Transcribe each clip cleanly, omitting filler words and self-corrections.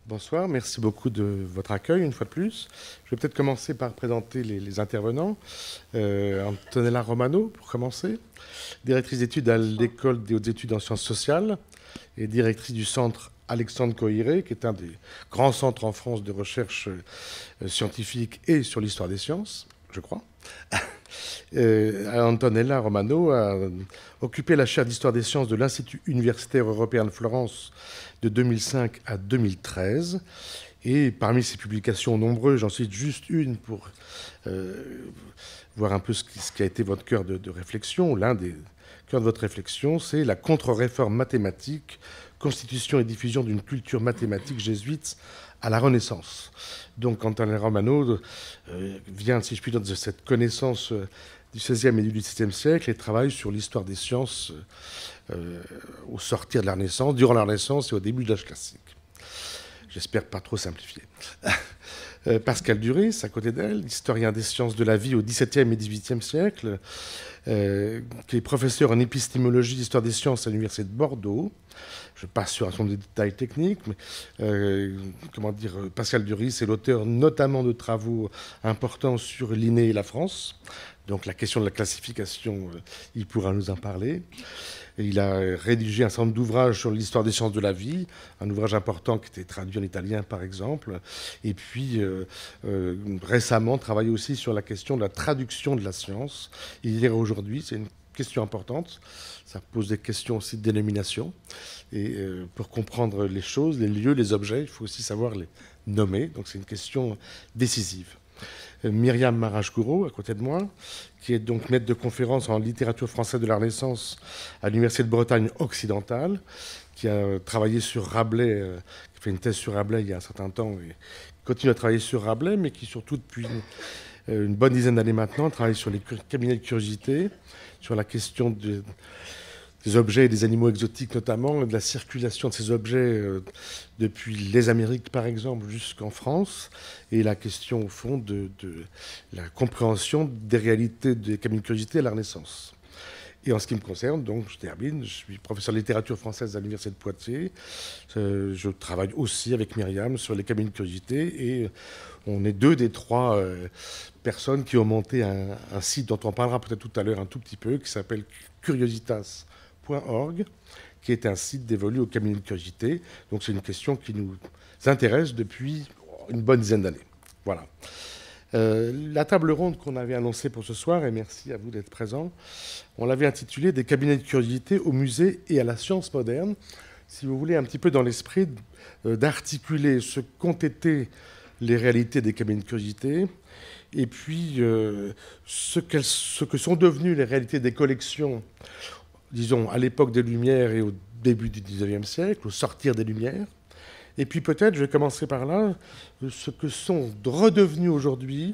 Bonsoir, merci beaucoup de votre accueil une fois de plus. Je vais peut-être commencer par présenter les intervenants. Antonella Romano, pour commencer, directrice d'études à l'École des hautes études en sciences sociales et directrice du centre Alexandre Coiré, qui est un des grands centres en France de recherche scientifique et sur l'histoire des sciences, je crois. Antonella Romano a occupé la chaire d'histoire des sciences de l'Institut universitaire européen de Florence de 2005 à 2013. Et parmi ses publications nombreuses, j'en cite juste une pour voir un peu ce qui a été votre cœur de réflexion. L'un des cœurs de votre réflexion, c'est la contre-réforme mathématique, constitution et diffusion d'une culture mathématique jésuite à la Renaissance. Donc Antonella Romano vient, si je puis dire, de cette connaissance du XVIe et du XVIIe siècle et travaille sur l'histoire des sciences au sortir de la Renaissance, durant la Renaissance et au début de l'âge classique. J'espère pas trop simplifier. Pascal Duris, à côté d'elle, historien des sciences de la vie au XVIIe et XVIIIe siècle, qui est professeur en épistémologie d'histoire des sciences à l'Université de Bordeaux. Je passe sur un certain nombre de détails techniques, mais Pascal Duris est l'auteur notamment de travaux importants sur Linné et la France. Donc la question de la classification, il pourra nous en parler. Et il a rédigé un certain nombre d'ouvrages sur l'histoire des sciences de la vie, un ouvrage important qui était traduit en italien par exemple. Et puis récemment travaillé aussi sur la question de la traduction de la science. Il est aujourd'hui, c'est une question importante. Ça pose des questions aussi de dénomination. Et pour comprendre les choses, les lieux, les objets, il faut aussi savoir les nommer. Donc c'est une question décisive. Myriam Marach-Gouraud, à côté de moi, qui est donc maître de conférence en littérature française de la Renaissance à l'Université de Bretagne occidentale, qui a travaillé sur Rabelais, qui a fait une thèse sur Rabelais il y a un certain temps, et continue à travailler sur Rabelais, mais qui surtout depuis une bonne dizaine d'années maintenant travaille sur les cabinets de curiosité, sur la question des objets et des animaux exotiques notamment, de la circulation de ces objets depuis les Amériques par exemple jusqu'en France, et la question au fond de la compréhension des réalités des cabinets de curiosité à la Renaissance. Et en ce qui me concerne, donc je termine, je suis professeur de littérature française à l'Université de Poitiers. Je travaille aussi avec Myriam sur les cabinets de curiosité et on est deux des trois personnes qui ont monté un site dont on parlera peut-être tout à l'heure un tout petit peu, qui s'appelle curiositas.org, qui est un site dévolu aux cabinets de curiosité. Donc c'est une question qui nous intéresse depuis une bonne dizaine d'années. Voilà. La table ronde qu'on avait annoncée pour ce soir, et merci à vous d'être présents, on l'avait intitulée « Des cabinets de curiosité au musée et à la science moderne ». Si vous voulez, un petit peu dans l'esprit d'articuler ce qu'ont été les réalités des cabinets de curiosité, et puis ce que sont devenues les réalités des collections, disons, à l'époque des Lumières et au début du XIXe siècle, au sortir des Lumières. Et puis peut-être, je vais commencer par là, ce que sont redevenus aujourd'hui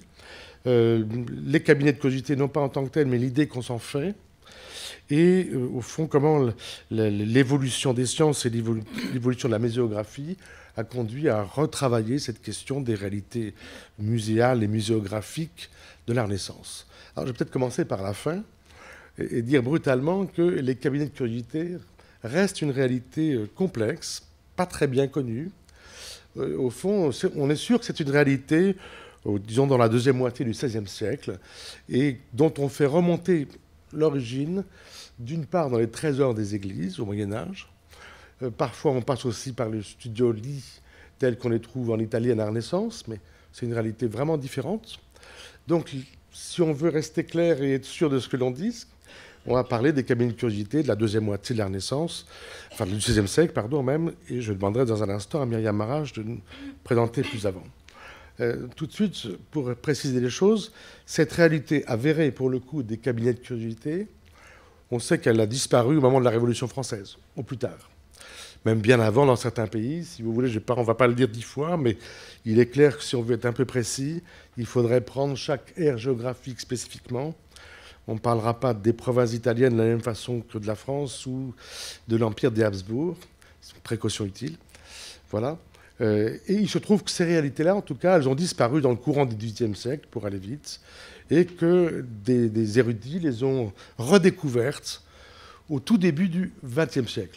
les cabinets de curiosité, non pas en tant que tels, mais l'idée qu'on s'en fait. Et au fond, comment l'évolution des sciences et l'évolution de la muséographie a conduit à retravailler cette question des réalités muséales et muséographiques de la Renaissance. Alors je vais peut-être commencer par la fin et dire brutalement que les cabinets de curiosité restent une réalité complexe, pas très bien connue. Au fond, on est sûr que c'est une réalité, disons, dans la deuxième moitié du XVIe siècle, et dont on fait remonter l'origine, d'une part dans les trésors des églises au Moyen-Âge. Parfois, on passe aussi par les studioli tels qu'on les trouve en Italie à la Renaissance, mais c'est une réalité vraiment différente. Donc, si on veut rester clair et être sûr de ce que l'on dit, on va parler des cabinets de curiosité de la deuxième moitié de la Renaissance, enfin du XVIe siècle, pardon, même, et je demanderai dans un instant à Myriam Marach de nous présenter plus avant. Tout de suite, pour préciser les choses, cette réalité avérée, pour le coup, des cabinets de curiosité, on sait qu'elle a disparu au moment de la Révolution française, au plus tard. Même bien avant dans certains pays, si vous voulez, on ne va pas le dire 10 fois, mais il est clair que si on veut être un peu précis, il faudrait prendre chaque aire géographique spécifiquement. On ne parlera pas des provinces italiennes de la même façon que de la France ou de l'Empire des Habsbourg. C'est une précaution utile. Voilà. Et il se trouve que ces réalités-là, en tout cas, elles ont disparu dans le courant du XVIIIe siècle, pour aller vite, et que des érudits les ont redécouvertes au tout début du XXe siècle.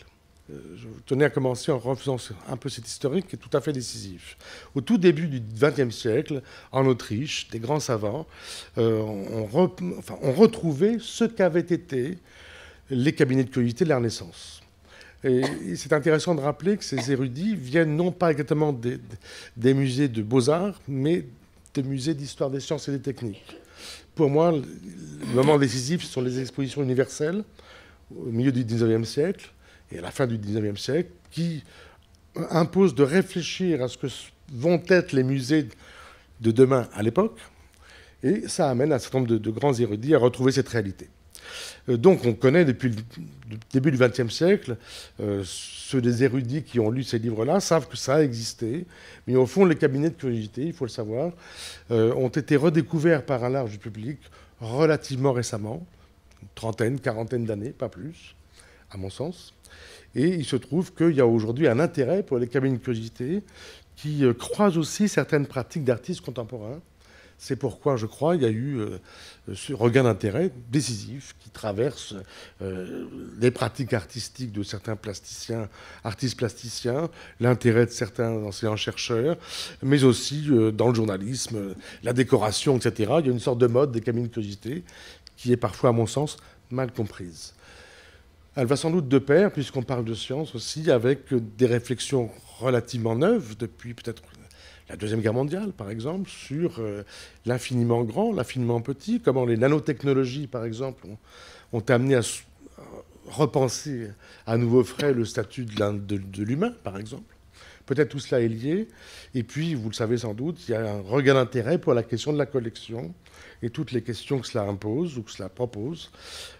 je tenais à commencer en refaisant un peu cet historique qui est tout à fait décisif. Au tout début du XXe siècle, en Autriche, des grands savants ont retrouvé ce qu'avaient été les cabinets de curiosité de la Renaissance. Et c'est intéressant de rappeler que ces érudits viennent non pas exactement des musées de beaux-arts, mais des musées d'histoire des sciences et des techniques. Pour moi, le moment décisif, ce sont les expositions universelles au milieu du XIXe siècle et à la fin du XIXe siècle, qui imposent de réfléchir à ce que vont être les musées de demain à l'époque, et ça amène un certain nombre de grands érudits à retrouver cette réalité. Donc on connaît depuis le début du XXe siècle, ceux des érudits qui ont lu ces livres-là savent que ça a existé, mais au fond les cabinets de curiosité, il faut le savoir, ont été redécouverts par un large public relativement récemment, une trentaine, quarantaine d'années, pas plus, à mon sens. Et il se trouve qu'il y a aujourd'hui un intérêt pour les cabinets de curiosité qui croisent aussi certaines pratiques d'artistes contemporains. C'est pourquoi, je crois, il y a eu ce regain d'intérêt décisif qui traverse les pratiques artistiques de certains plasticiens, artistes plasticiens, l'intérêt de certains enseignants-chercheurs, mais aussi dans le journalisme, la décoration, etc. Il y a une sorte de mode des cabinets de curiosité qui est parfois, à mon sens, mal comprise. Elle va sans doute de pair, puisqu'on parle de science aussi, avec des réflexions relativement neuves depuis peut-être la Deuxième Guerre mondiale, par exemple, sur l'infiniment grand, l'infiniment petit, comment les nanotechnologies, par exemple, ont amené à repenser à nouveau frais le statut de l'humain, par exemple. Peut-être tout cela est lié. Et puis, vous le savez sans doute, il y a un regain d'intérêt pour la question de la collection et toutes les questions que cela impose ou que cela propose.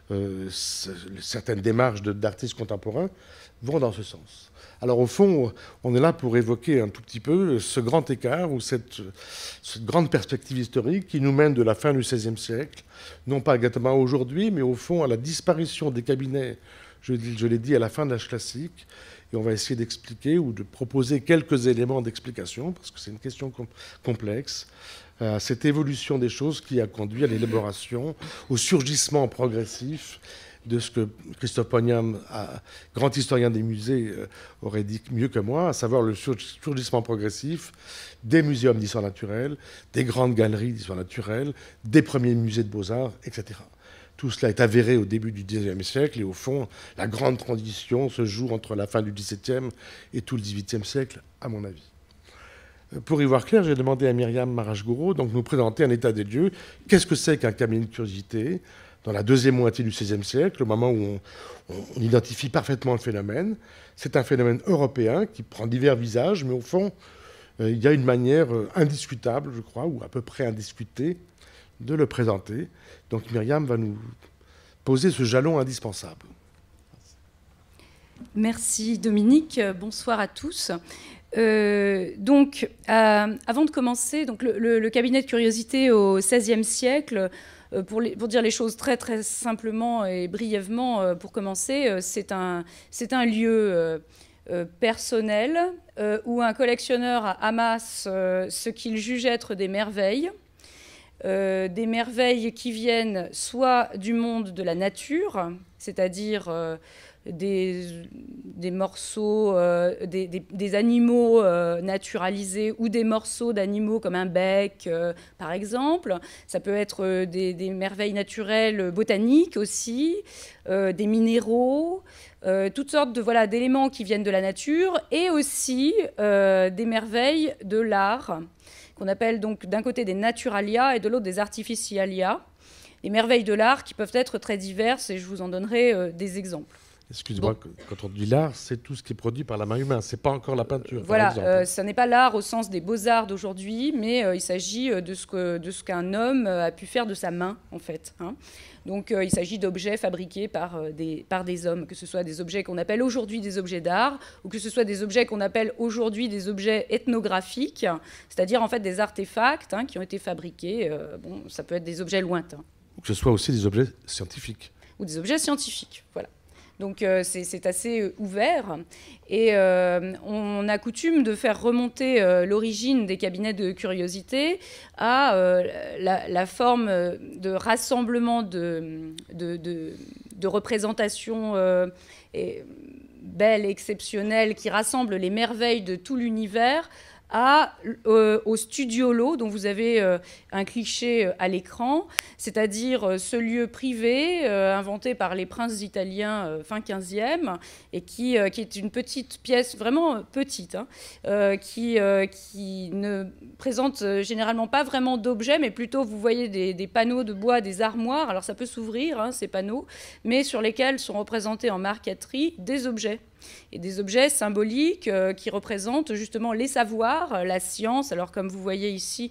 Certaines démarches d'artistes contemporains vont dans ce sens. Alors au fond, on est là pour évoquer un tout petit peu ce grand écart ou cette grande perspective historique qui nous mène de la fin du XVIe siècle, non pas exactement aujourd'hui, mais au fond à la disparition des cabinets, je l'ai dit, à la fin de l'âge classique. Et on va essayer d'expliquer ou de proposer quelques éléments d'explication, parce que c'est une question complexe, à cette évolution des choses qui a conduit à l'élaboration, au surgissement progressif de ce que Christophe Poignam, grand historien des musées, aurait dit mieux que moi, à savoir le surgissement progressif des muséums d'histoire naturelle, des grandes galeries d'histoire naturelle, des premiers musées de beaux-arts, etc. Tout cela est avéré au début du XIXe siècle et au fond, la grande transition se joue entre la fin du XVIIe et tout le XVIIIe siècle, à mon avis. Pour y voir clair, j'ai demandé à Myriam Marach-Gouraud de nous présenter un état des lieux. Qu'est-ce que c'est qu'un cabinet de curiosité dans la deuxième moitié du XVIe siècle, au moment où on identifie parfaitement le phénomène. C'est un phénomène européen qui prend divers visages, mais au fond, il y a une manière indiscutable, je crois, ou à peu près indiscutée, de le présenter. Donc Myriam va nous poser ce jalon indispensable. Merci Dominique, bonsoir à tous. Avant de commencer, donc le cabinet de curiosité au XVIe siècle, pour dire les choses très très simplement et brièvement, pour commencer, c'est un lieu personnel où un collectionneur amasse ce qu'il juge être des merveilles qui viennent soit du monde de la nature, c'est-à-dire des morceaux, des animaux naturalisés ou des morceaux d'animaux comme un bec, par exemple. Ça peut être des merveilles naturelles botaniques aussi, des minéraux, toutes sortes d'éléments qui viennent de la nature et aussi des merveilles de l'art qu'on appelle donc d'un côté des naturalia et de l'autre des artificialia. Les merveilles de l'art qui peuvent être très diverses et je vous en donnerai des exemples. Excusez-moi, bon. Quand on dit l'art, c'est tout ce qui est produit par la main humaine, c'est pas encore la peinture. Voilà, ça n'est pas l'art au sens des beaux-arts d'aujourd'hui, mais il s'agit de ce qu'un homme a pu faire de sa main, en fait. Hein. Donc il s'agit d'objets fabriqués par des hommes, que ce soit des objets qu'on appelle aujourd'hui des objets d'art, ou que ce soit des objets qu'on appelle aujourd'hui des objets ethnographiques, c'est-à-dire en fait des artefacts qui ont été fabriqués. Ça peut être des objets lointains. Ou que ce soit aussi des objets scientifiques. Ou des objets scientifiques, voilà. Donc c'est assez ouvert et on a coutume de faire remonter l'origine des cabinets de curiosité à la forme de rassemblement de représentations belle, exceptionnelle, qui rassemble les merveilles de tout l'univers, au Studiolo, dont vous avez un cliché à l'écran, c'est-à-dire ce lieu privé inventé par les princes italiens fin 15e, et qui est une petite pièce, vraiment petite, hein, qui ne présente généralement pas vraiment d'objets, mais plutôt, vous voyez, des panneaux de bois, des armoires. Alors ça peut s'ouvrir, hein, ces panneaux, mais sur lesquels sont représentés en marqueterie des objets. Et des objets symboliques qui représentent justement les savoirs, la science. Alors comme vous voyez ici,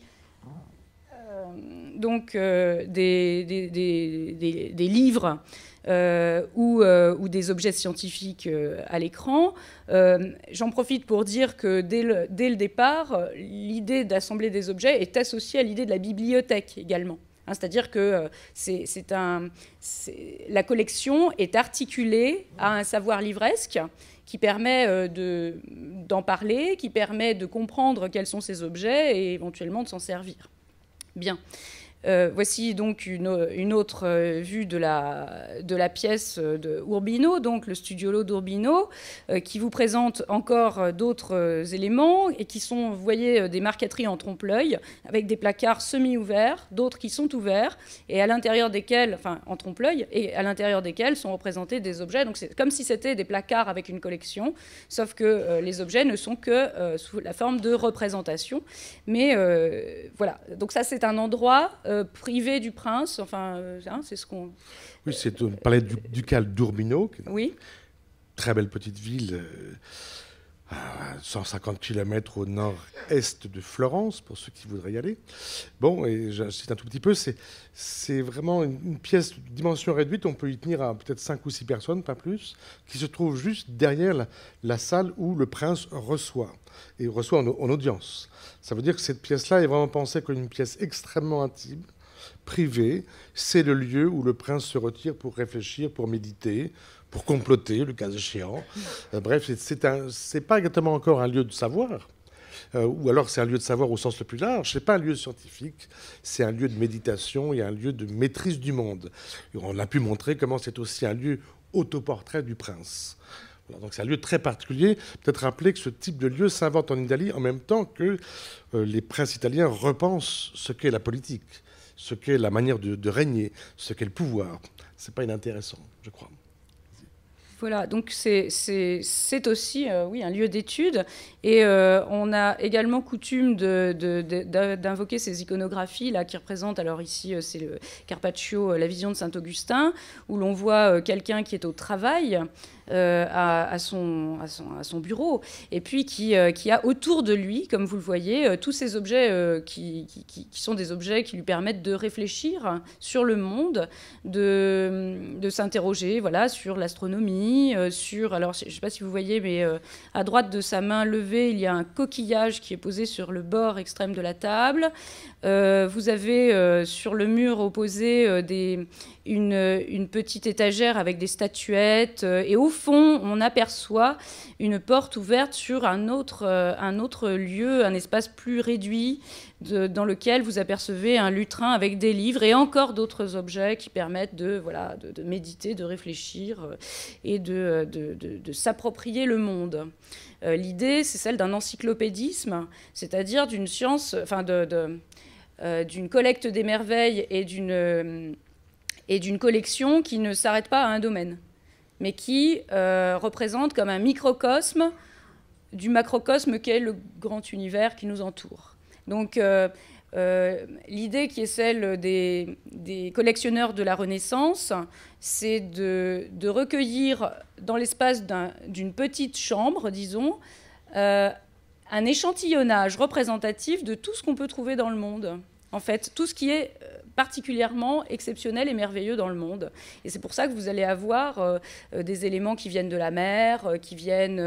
des livres ou des objets scientifiques à l'écran. J'en profite pour dire que dès le départ, l'idée d'assembler des objets est associée à l'idée de la bibliothèque également. Hein, c'est-à-dire que la collection est articulée à un savoir livresque qui permet d'en parler, qui permet de comprendre quels sont ces objets et éventuellement de s'en servir. Bien. Voici donc une autre vue de la pièce de Urbino, donc le Studiolo d'Urbino, qui vous présente encore d'autres éléments et qui sont, vous voyez, des marqueteries en trompe-l'œil avec des placards semi-ouverts, d'autres qui sont ouverts et à l'intérieur desquels, enfin en trompe-l'œil, et à l'intérieur desquels sont représentés des objets. Donc c'est comme si c'était des placards avec une collection, sauf que les objets ne sont que sous la forme de représentation. Mais voilà, donc ça c'est un endroit privé du prince, enfin, hein, c'est ce qu'on... Oui, c'est le palais ducal d'Urbino, oui. Très belle petite ville, à 150 km au nord-est de Florence, pour ceux qui voudraient y aller. Bon, et j'insiste un tout petit peu, c'est vraiment une pièce de dimension réduite, on peut y tenir à peut-être 5 ou 6 personnes, pas plus, qui se trouve juste derrière la salle où le prince reçoit, et reçoit en audience. Ça veut dire que cette pièce-là est vraiment pensée comme une pièce extrêmement intime, privée. C'est le lieu où le prince se retire pour réfléchir, pour méditer, pour comploter, le cas échéant. Bref, c'est pas exactement encore un lieu de savoir, ou alors c'est un lieu de savoir au sens le plus large. C'est pas un lieu scientifique, c'est un lieu de méditation et un lieu de maîtrise du monde. Et on a pu montrer comment c'est aussi un lieu autoportrait du prince. Alors, donc c'est un lieu très particulier. Peut-être rappeler que ce type de lieu s'invente en Italie en même temps que les princes italiens repensent ce qu'est la politique, ce qu'est la manière de régner, ce qu'est le pouvoir. C'est pas inintéressant, je crois. Voilà, donc c'est aussi oui, un lieu d'étude. Et on a également coutume d'invoquer ces iconographies là, qui représentent, alors ici c'est le Carpaccio, la vision de Saint-Augustin, où l'on voit quelqu'un qui est au travail à son bureau, et puis qui a autour de lui, comme vous le voyez, tous ces objets qui sont des objets qui lui permettent de réfléchir sur le monde, de s'interroger voilà, sur l'astronomie, alors je ne sais pas si vous voyez, mais à droite de sa main levée, il y a un coquillage qui est posé sur le bord extrême de la table. Vous avez sur le mur opposé une petite étagère avec des statuettes, et au fond, on aperçoit une porte ouverte sur un autre lieu, un espace plus réduit, dans lequel vous apercevez un lutrin avec des livres et encore d'autres objets qui permettent de méditer, de réfléchir et de s'approprier le monde. L'idée, c'est celle d'un encyclopédisme, c'est-à-dire d'une science, enfin d'une collecte des merveilles et d'une collection qui ne s'arrête pas à un domaine, mais qui représente comme un microcosme du macrocosme qu'est le grand univers qui nous entoure. Donc l'idée qui est celle des collectionneurs de la Renaissance, c'est de recueillir dans l'espace d'une petite chambre, disons, un échantillonnage représentatif de tout ce qu'on peut trouver dans le monde. En fait, tout ce qui est particulièrement exceptionnel et merveilleux dans le monde. Et c'est pour ça que vous allez avoir des éléments qui viennent de la mer, qui viennent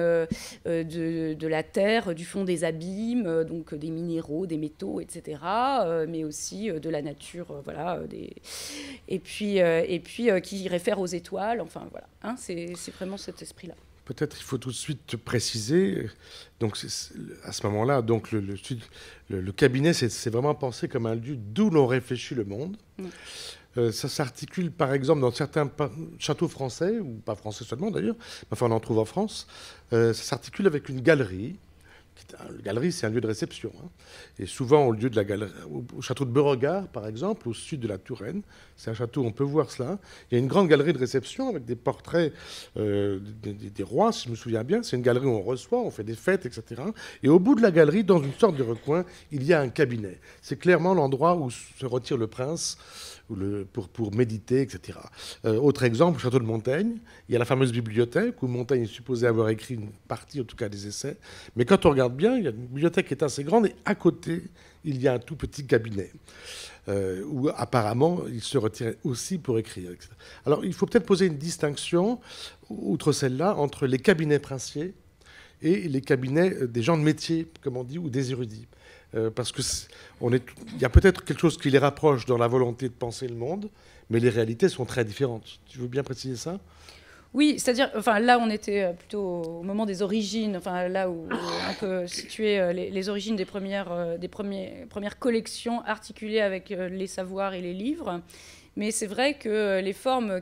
de la terre, du fond des abîmes, donc des minéraux, des métaux, etc., mais aussi de la nature, voilà, et puis qui réfèrent aux étoiles, enfin voilà, hein, c'est vraiment cet esprit-là. Peut-être il faut tout de suite préciser, donc à ce moment-là, donc le cabinet, c'est vraiment pensé comme un lieu d'où l'on réfléchit le monde. Ça s'articule par exemple dans certains châteaux français, ou pas français seulement d'ailleurs, mais enfin on en trouve en France, ça s'articule avec une galerie. La galerie, c'est un lieu de réception. Hein. Et souvent, au lieu de la galerie, au château de Beauregard, par exemple, au sud de la Touraine, c'est un château où on peut voir cela. Il y a une grande galerie de réception avec des portraits des rois, si je me souviens bien. C'est une galerie où on reçoit, on fait des fêtes, etc. Et au bout de la galerie, dans une sorte de recoin, il y a un cabinet. C'est clairement l'endroit où se retire le prince pour méditer, etc. Autre exemple, le château de Montaigne. Il y a la fameuse bibliothèque où Montaigne est supposé avoir écrit une partie, en tout cas des essais. Mais quand on regarde bien, il y a une bibliothèque qui est assez grande et à côté, il y a un tout petit cabinet où apparemment il se retirait aussi pour écrire, etc. Alors il faut peut-être poser une distinction, outre celle-là, entre les cabinets princiers et les cabinets des gens de métier, comme on dit, ou des érudits. Parce qu'il y a peut-être quelque chose qui les rapproche dans la volonté de penser le monde, mais les réalités sont très différentes. Tu veux bien préciser ça ? Oui, c'est-à-dire, enfin, là, on était plutôt au moment des origines, enfin, là où on peut situer les origines des premières collections articulées avec les savoirs et les livres. Mais c'est vrai que les formes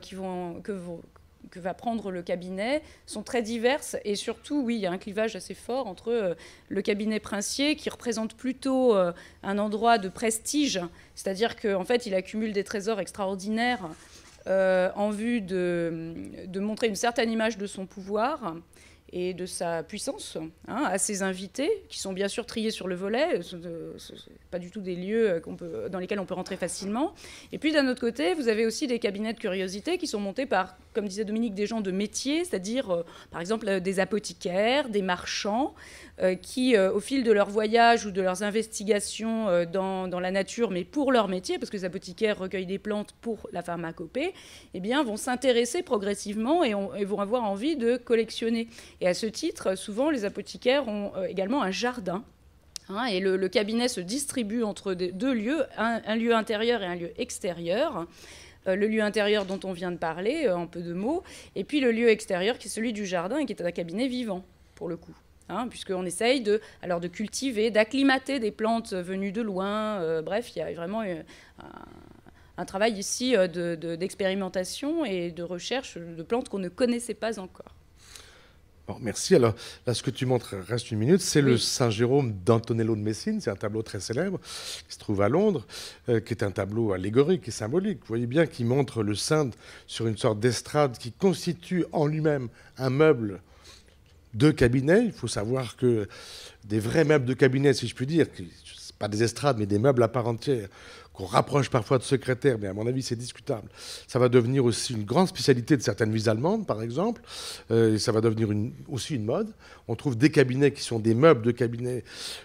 que va prendre le cabinet sont très diverses. Et surtout, oui, il y a un clivage assez fort entre le cabinet princier, qui représente plutôt un endroit de prestige, c'est-à-dire qu'en fait, il accumule des trésors extraordinaires en vue de montrer une certaine image de son pouvoir et de sa puissance à ses invités, qui sont bien sûr triés sur le volet. Ce ne sont pas du tout des lieux dans lesquels on peut rentrer facilement. Et puis d'un autre côté, vous avez aussi des cabinets de curiosité qui sont montés par, comme disait Dominique, des gens de métier, c'est-à-dire par exemple des apothicaires, des marchands, qui, au fil de leur voyage ou de leurs investigations dans la nature, mais pour leur métier, parce que les apothicaires recueillent des plantes pour la pharmacopée, eh bien, vont s'intéresser progressivement et vont avoir envie de collectionner. Et à ce titre, souvent, les apothicaires ont également un jardin. Et le cabinet se distribue entre deux lieux, un lieu intérieur et un lieu extérieur. Le lieu intérieur dont on vient de parler, en peu de mots, et puis le lieu extérieur qui est celui du jardin et qui est un cabinet vivant, pour le coup. Puisqu'on essaye de cultiver, d'acclimater des plantes venues de loin. Bref, il y a vraiment un travail ici d'expérimentation et de recherche de plantes qu'on ne connaissait pas encore. Bon, merci. Alors, là, ce que tu montres, reste une minute, c'est le Saint-Jérôme d'Antonello de Messine. C'est un tableau très célèbre qui se trouve à Londres, qui est un tableau allégorique et symbolique. Vous voyez bien qu'il montre le saint sur une sorte d'estrade qui constitue en lui-même un meuble de cabinet. Il faut savoir que des vrais meubles de cabinet, si je puis dire, pas des estrades, mais des meubles à part entière, qu'on rapproche parfois de secrétaires, mais à mon avis, c'est discutable. Ça va devenir aussi une grande spécialité de certaines villes allemandes, par exemple. Et ça va devenir aussi une mode. On trouve des cabinets qui sont des meubles de cabinet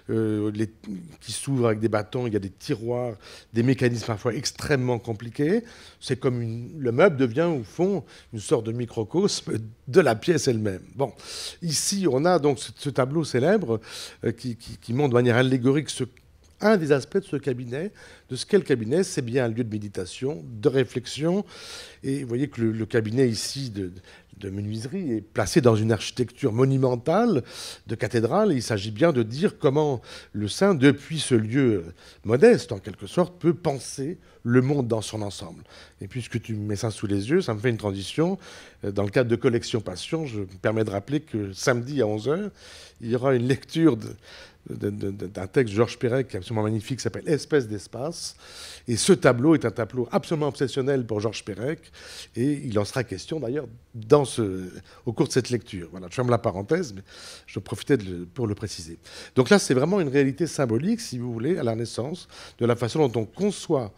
qui s'ouvrent avec des bâtons. Il y a des tiroirs, des mécanismes parfois extrêmement compliqués. C'est comme le meuble devient, au fond, une sorte de microcosme de la pièce elle-même. Bon, ici, on a donc ce tableau célèbre qui montre de manière allégorique un des aspects de ce cabinet, de ce qu'est le cabinet, c'est bien un lieu de méditation, de réflexion. Et vous voyez que le cabinet ici de menuiserie est placé dans une architecture monumentale de cathédrale. Et il s'agit bien de dire comment le saint, depuis ce lieu modeste, en quelque sorte, peut penser le monde dans son ensemble. Et puisque tu mets ça sous les yeux, ça me fait une transition. Dans le cadre de Collection Passion, je me permets de rappeler que samedi à 11h, il y aura une lecture d'un texte de Georges Perec qui est absolument magnifique, qui s'appelle « Espèce d'espace ». Et ce tableau est un tableau absolument obsessionnel pour Georges Perec. Et il en sera question d'ailleurs au cours de cette lecture. Voilà, je ferme la parenthèse, mais je profitais pour le préciser. Donc là, c'est vraiment une réalité symbolique, si vous voulez, à la naissance, de la façon dont on conçoit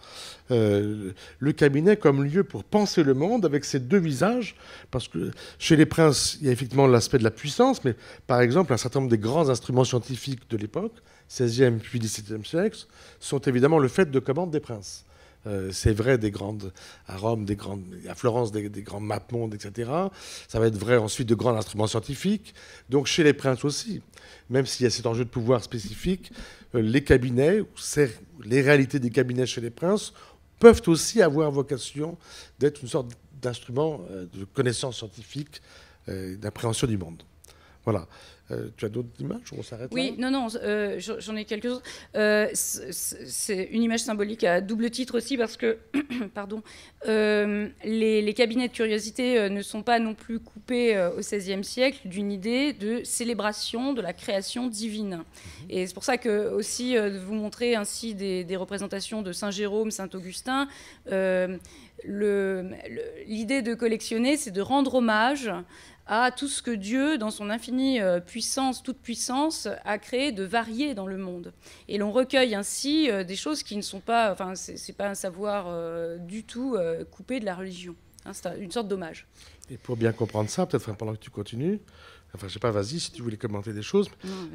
le cabinet comme lieu pour penser le monde avec ses deux visages. Parce que chez les princes, il y a effectivement l'aspect de la puissance, mais par exemple, un certain nombre des grands instruments scientifiques de l'époque, 16e puis 17e siècle, sont évidemment le fait de commandes des princes. C'est vrai à Rome, à Florence, des grands mapes-mondes, etc. Ça va être vrai ensuite de grands instruments scientifiques. Donc chez les princes aussi, même s'il y a cet enjeu de pouvoir spécifique, les cabinets, les réalités des cabinets chez les princes peuvent aussi avoir vocation d'être une sorte d'instrument de connaissance scientifique, d'appréhension du monde. Voilà. Tu as d'autres images? On s'arrête là? Oui, non, j'en ai quelques-unes. C'est une image symbolique à double titre aussi parce que pardon, les cabinets de curiosité ne sont pas non plus coupés au XVIe siècle d'une idée de célébration de la création divine. Et c'est pour ça que aussi de vous montrer ainsi des représentations de Saint Jérôme, Saint Augustin. L'idée de collectionner, c'est de rendre hommage à tout ce que Dieu, dans son infinie puissance, toute puissance, a créé de varié dans le monde. Et l'on recueille ainsi des choses qui ne sont pas, enfin, c'est pas un savoir du tout coupé de la religion. Hein, c'est une sorte d'hommage. Et pour bien comprendre ça, peut-être pendant que tu continues, enfin, je sais pas, vas-y, si tu voulais commenter des choses.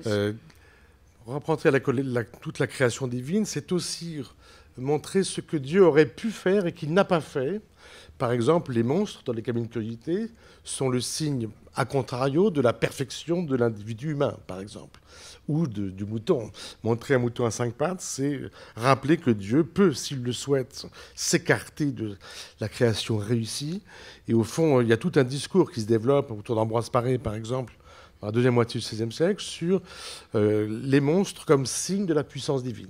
Reprendre toute la création divine, c'est aussi montrer ce que Dieu aurait pu faire et qu'il n'a pas fait. Par exemple, les monstres dans les cabines de curiosité sont le signe, à contrario, de la perfection de l'individu humain, par exemple, ou du mouton. Montrer un mouton à 5 pattes, c'est rappeler que Dieu peut, s'il le souhaite, s'écarter de la création réussie. Et au fond, il y a tout un discours qui se développe autour d'Ambroise Paré, par exemple, dans la deuxième moitié du XVIe siècle, sur les monstres comme signe de la puissance divine.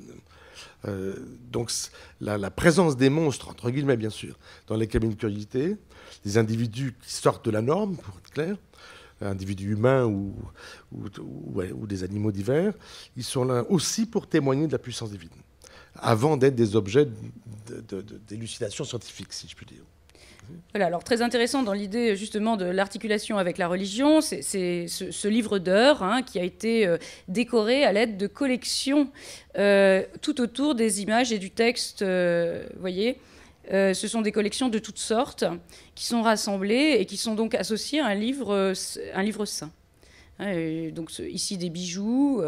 Donc la présence des monstres, entre guillemets bien sûr, dans les cabines de curiosité, des individus qui sortent de la norme, pour être clair, individus humains ou des animaux divers, ils sont là aussi pour témoigner de la puissance divine, avant d'être des objets d'élucidation scientifique, si je puis dire. Voilà, alors très intéressant dans l'idée justement de l'articulation avec la religion, c'est ce livre d'heures qui a été décoré à l'aide de collections tout autour des images et du texte. Vous voyez, ce sont des collections de toutes sortes qui sont rassemblées et qui sont donc associées à un livre saint. Donc ici des bijoux.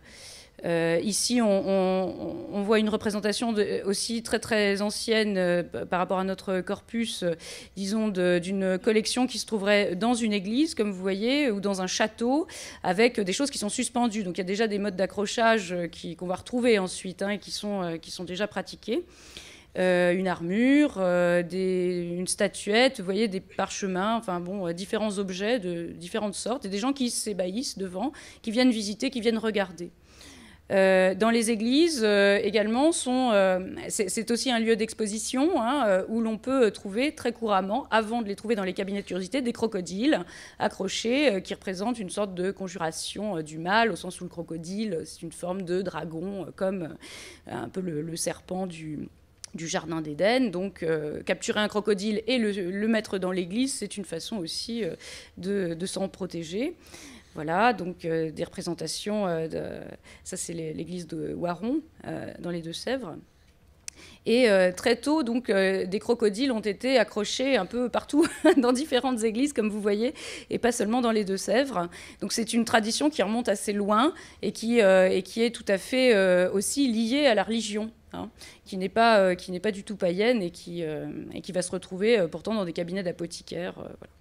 Ici, on voit une représentation aussi très très ancienne par rapport à notre corpus, disons, d'une collection qui se trouverait dans une église, comme vous voyez, ou dans un château, avec des choses qui sont suspendues. Donc il y a déjà des modes d'accrochage qu'on va retrouver ensuite et qui sont déjà pratiqués. Une armure, une statuette, vous voyez, des parchemins, enfin bon, différents objets de différentes sortes, et des gens qui s'ébahissent devant, qui viennent visiter, qui viennent regarder. Dans les églises également, c'est aussi un lieu d'exposition où l'on peut trouver très couramment, avant de les trouver dans les cabinets de curiosité, des crocodiles accrochés qui représentent une sorte de conjuration du mal, au sens où le crocodile, c'est une forme de dragon, comme un peu le serpent du Jardin d'Éden. Donc capturer un crocodile et le mettre dans l'église, c'est une façon aussi de s'en protéger. Voilà, donc des représentations, ça c'est l'église de Waron, dans les Deux-Sèvres. Et très tôt, donc, des crocodiles ont été accrochés un peu partout dans différentes églises, comme vous voyez, et pas seulement dans les Deux-Sèvres. Donc c'est une tradition qui remonte assez loin et qui est tout à fait aussi liée à la religion, qui n'est pas du tout païenne et qui va se retrouver pourtant dans des cabinets d'apothicaires. Voilà.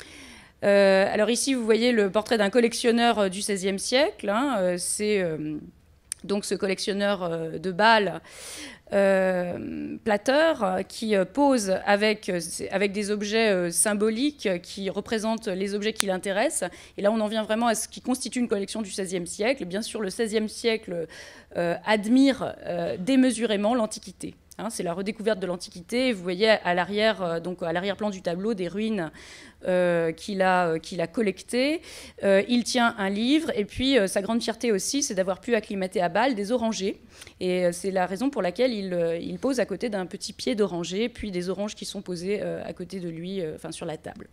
Alors ici, vous voyez le portrait d'un collectionneur du XVIe siècle. C'est donc ce collectionneur de Bâle, Plater, qui pose avec des objets symboliques qui représentent les objets qui l'intéressent. Et là, on en vient vraiment à ce qui constitue une collection du XVIe siècle. Bien sûr, le XVIe siècle admire démesurément l'Antiquité. C'est la redécouverte de l'Antiquité. Vous voyez à l'arrière-plan du tableau des ruines qu'il a collectées. Il tient un livre et puis sa grande fierté aussi, c'est d'avoir pu acclimater à Bâle des orangers. Et c'est la raison pour laquelle il pose à côté d'un petit pied d'oranger, puis des oranges qui sont posées à côté de lui, sur la table.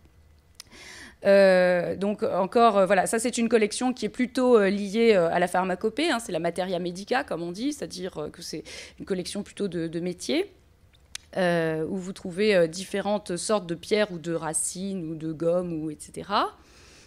Donc encore, voilà, ça c'est une collection qui est plutôt liée à la pharmacopée, c'est la materia medica comme on dit, c'est-à-dire que c'est une collection plutôt de métiers, où vous trouvez différentes sortes de pierres ou de racines ou de gommes, etc.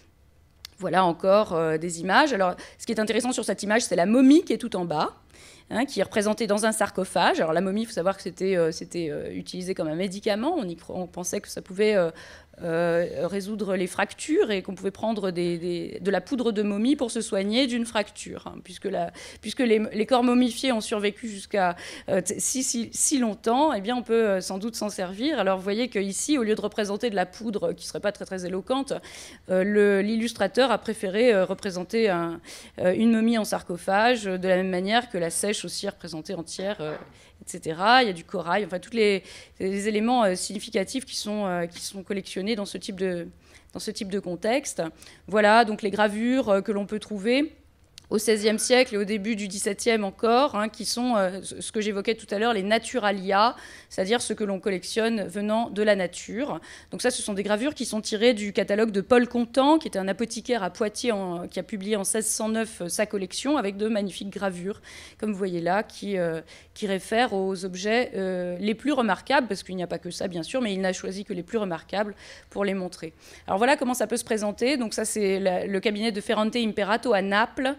Voilà encore des images. Alors ce qui est intéressant sur cette image, c'est la momie qui est tout en bas. hein, qui est représentée dans un sarcophage. Alors la momie, il faut savoir que c'était utilisé comme un médicament. On pensait que ça pouvait résoudre les fractures et qu'on pouvait prendre de la poudre de momie pour se soigner d'une fracture, hein, puisque les corps momifiés ont survécu jusqu'à si longtemps, eh bien on peut sans doute s'en servir. Alors vous voyez qu'ici, au lieu de représenter de la poudre qui ne serait pas très très éloquente, l'illustrateur a préféré représenter une momie en sarcophage, de la même manière que la seiche aussi est représentée entière, etc. Il y a du corail, enfin tous les éléments significatifs qui sont collectionnés dans ce type de contexte. Voilà donc les gravures que l'on peut trouver au XVIe siècle et au début du XVIIe encore, hein, qui sont ce que j'évoquais tout à l'heure, les naturalia, c'est-à-dire ce que l'on collectionne venant de la nature. Donc ça, ce sont des gravures qui sont tirées du catalogue de Paul Contant, qui était un apothicaire à Poitiers, qui a publié en 1609 sa collection avec de magnifiques gravures, comme vous voyez là, qui réfèrent aux objets les plus remarquables, parce qu'il n'y a pas que ça, bien sûr, mais il n'a choisi que les plus remarquables pour les montrer. Alors voilà comment ça peut se présenter. Donc ça, c'est le cabinet de Ferrante Imperato à Naples,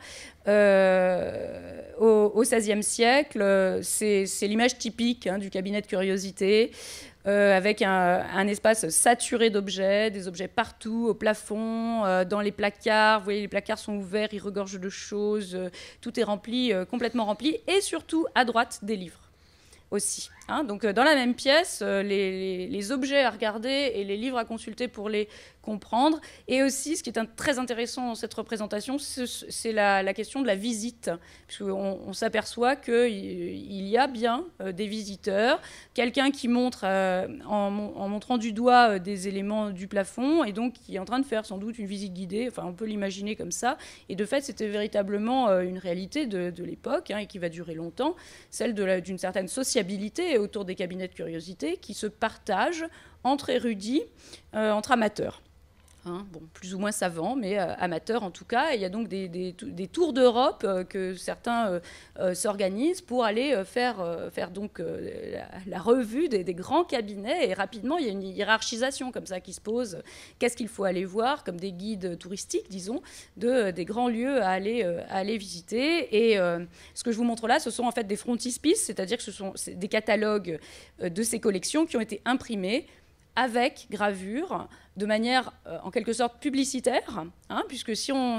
au XVIe siècle. C'est l'image typique, hein, du cabinet de curiosité, avec un espace saturé d'objets, des objets partout, au plafond, dans les placards. Vous voyez, les placards sont ouverts, ils regorgent de choses, tout est rempli, complètement rempli, et surtout à droite des livres aussi. Hein. Donc dans la même pièce, les objets à regarder et les livres à consulter pour les comprendre. Et aussi, ce qui est très intéressant dans cette représentation, c'est la question de la visite. Puisqu'on s'aperçoit qu'il y a bien des visiteurs, quelqu'un qui montre, en montrant du doigt des éléments du plafond, et donc qui est en train de faire sans doute une visite guidée. Enfin, on peut l'imaginer comme ça. Et de fait, c'était véritablement une réalité de l'époque, hein, et qui va durer longtemps, celle d'une certaine sociabilité autour des cabinets de curiosité qui se partagent entre érudits, entre amateurs. Hein, bon, plus ou moins savants, mais amateurs en tout cas. Et il y a donc des tours d'Europe que certains s'organisent pour aller faire donc la revue des grands cabinets. Et rapidement, il y a une hiérarchisation comme ça qui se pose. Qu'est-ce qu'il faut aller voir, comme des guides touristiques, disons, des grands lieux à aller visiter. Et ce que je vous montre là, ce sont en fait des frontispices, c'est-à-dire que ce sont des catalogues de ces collections qui ont été imprimés avec gravure, de manière en quelque sorte publicitaire, hein, puisque si on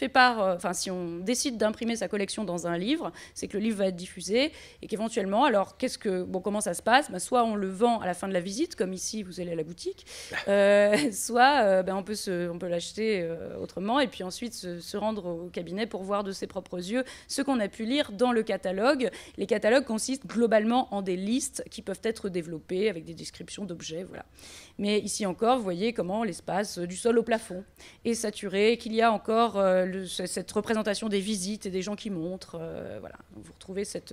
décide d'imprimer sa collection dans un livre, c'est que le livre va être diffusé et qu'éventuellement, alors comment ça se passe, soit on le vend à la fin de la visite, comme ici vous allez à la boutique, soit on peut l'acheter autrement et puis ensuite se rendre au cabinet pour voir de ses propres yeux ce qu'on a pu lire dans le catalogue. Les catalogues consistent globalement en des listes qui peuvent être développées avec des descriptions d'objets, voilà. Mais ici encore, vous voyez comment l'espace du sol au plafond est saturé, qu'il y a encore cette représentation des visites et des gens qui montrent. Voilà. Donc vous retrouvez cette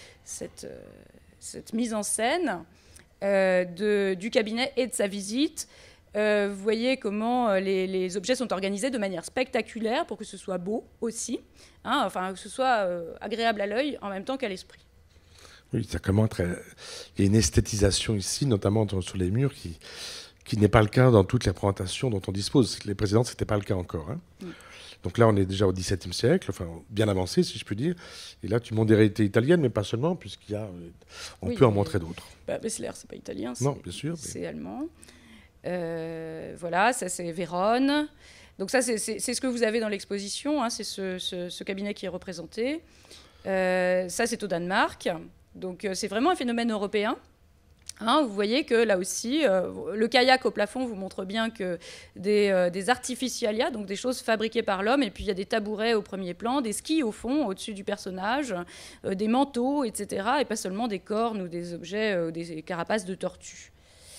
mise en scène du cabinet et de sa visite. Vous voyez comment les objets sont organisés de manière spectaculaire pour que ce soit beau aussi, hein, enfin que ce soit agréable à l'œil en même temps qu'à l'esprit. Oui, il y a une esthétisation ici, notamment sur les murs, qui n'est pas le cas dans toutes les représentations dont on dispose. Les précédentes, ce n'était pas le cas encore. Hein. Donc là, on est déjà au XVIIe siècle, enfin bien avancé, si je puis dire. Et là, tu montres des réalités italiennes, mais pas seulement, on peut en montrer d'autres. Bessler, c'est pas italien, non, bien sûr, c'est allemand. Voilà, ça c'est Vérone. Donc ça, c'est ce que vous avez dans l'exposition, hein, c'est ce cabinet qui est représenté. Ça, c'est au Danemark. Donc c'est vraiment un phénomène européen. Hein, vous voyez que là aussi, le kayak au plafond vous montre bien que des artificialia, donc des choses fabriquées par l'homme, et puis il y a des tabourets au premier plan, des skis au fond, au-dessus du personnage, des manteaux, etc. Et pas seulement des cornes ou des objets, des carapaces de tortues.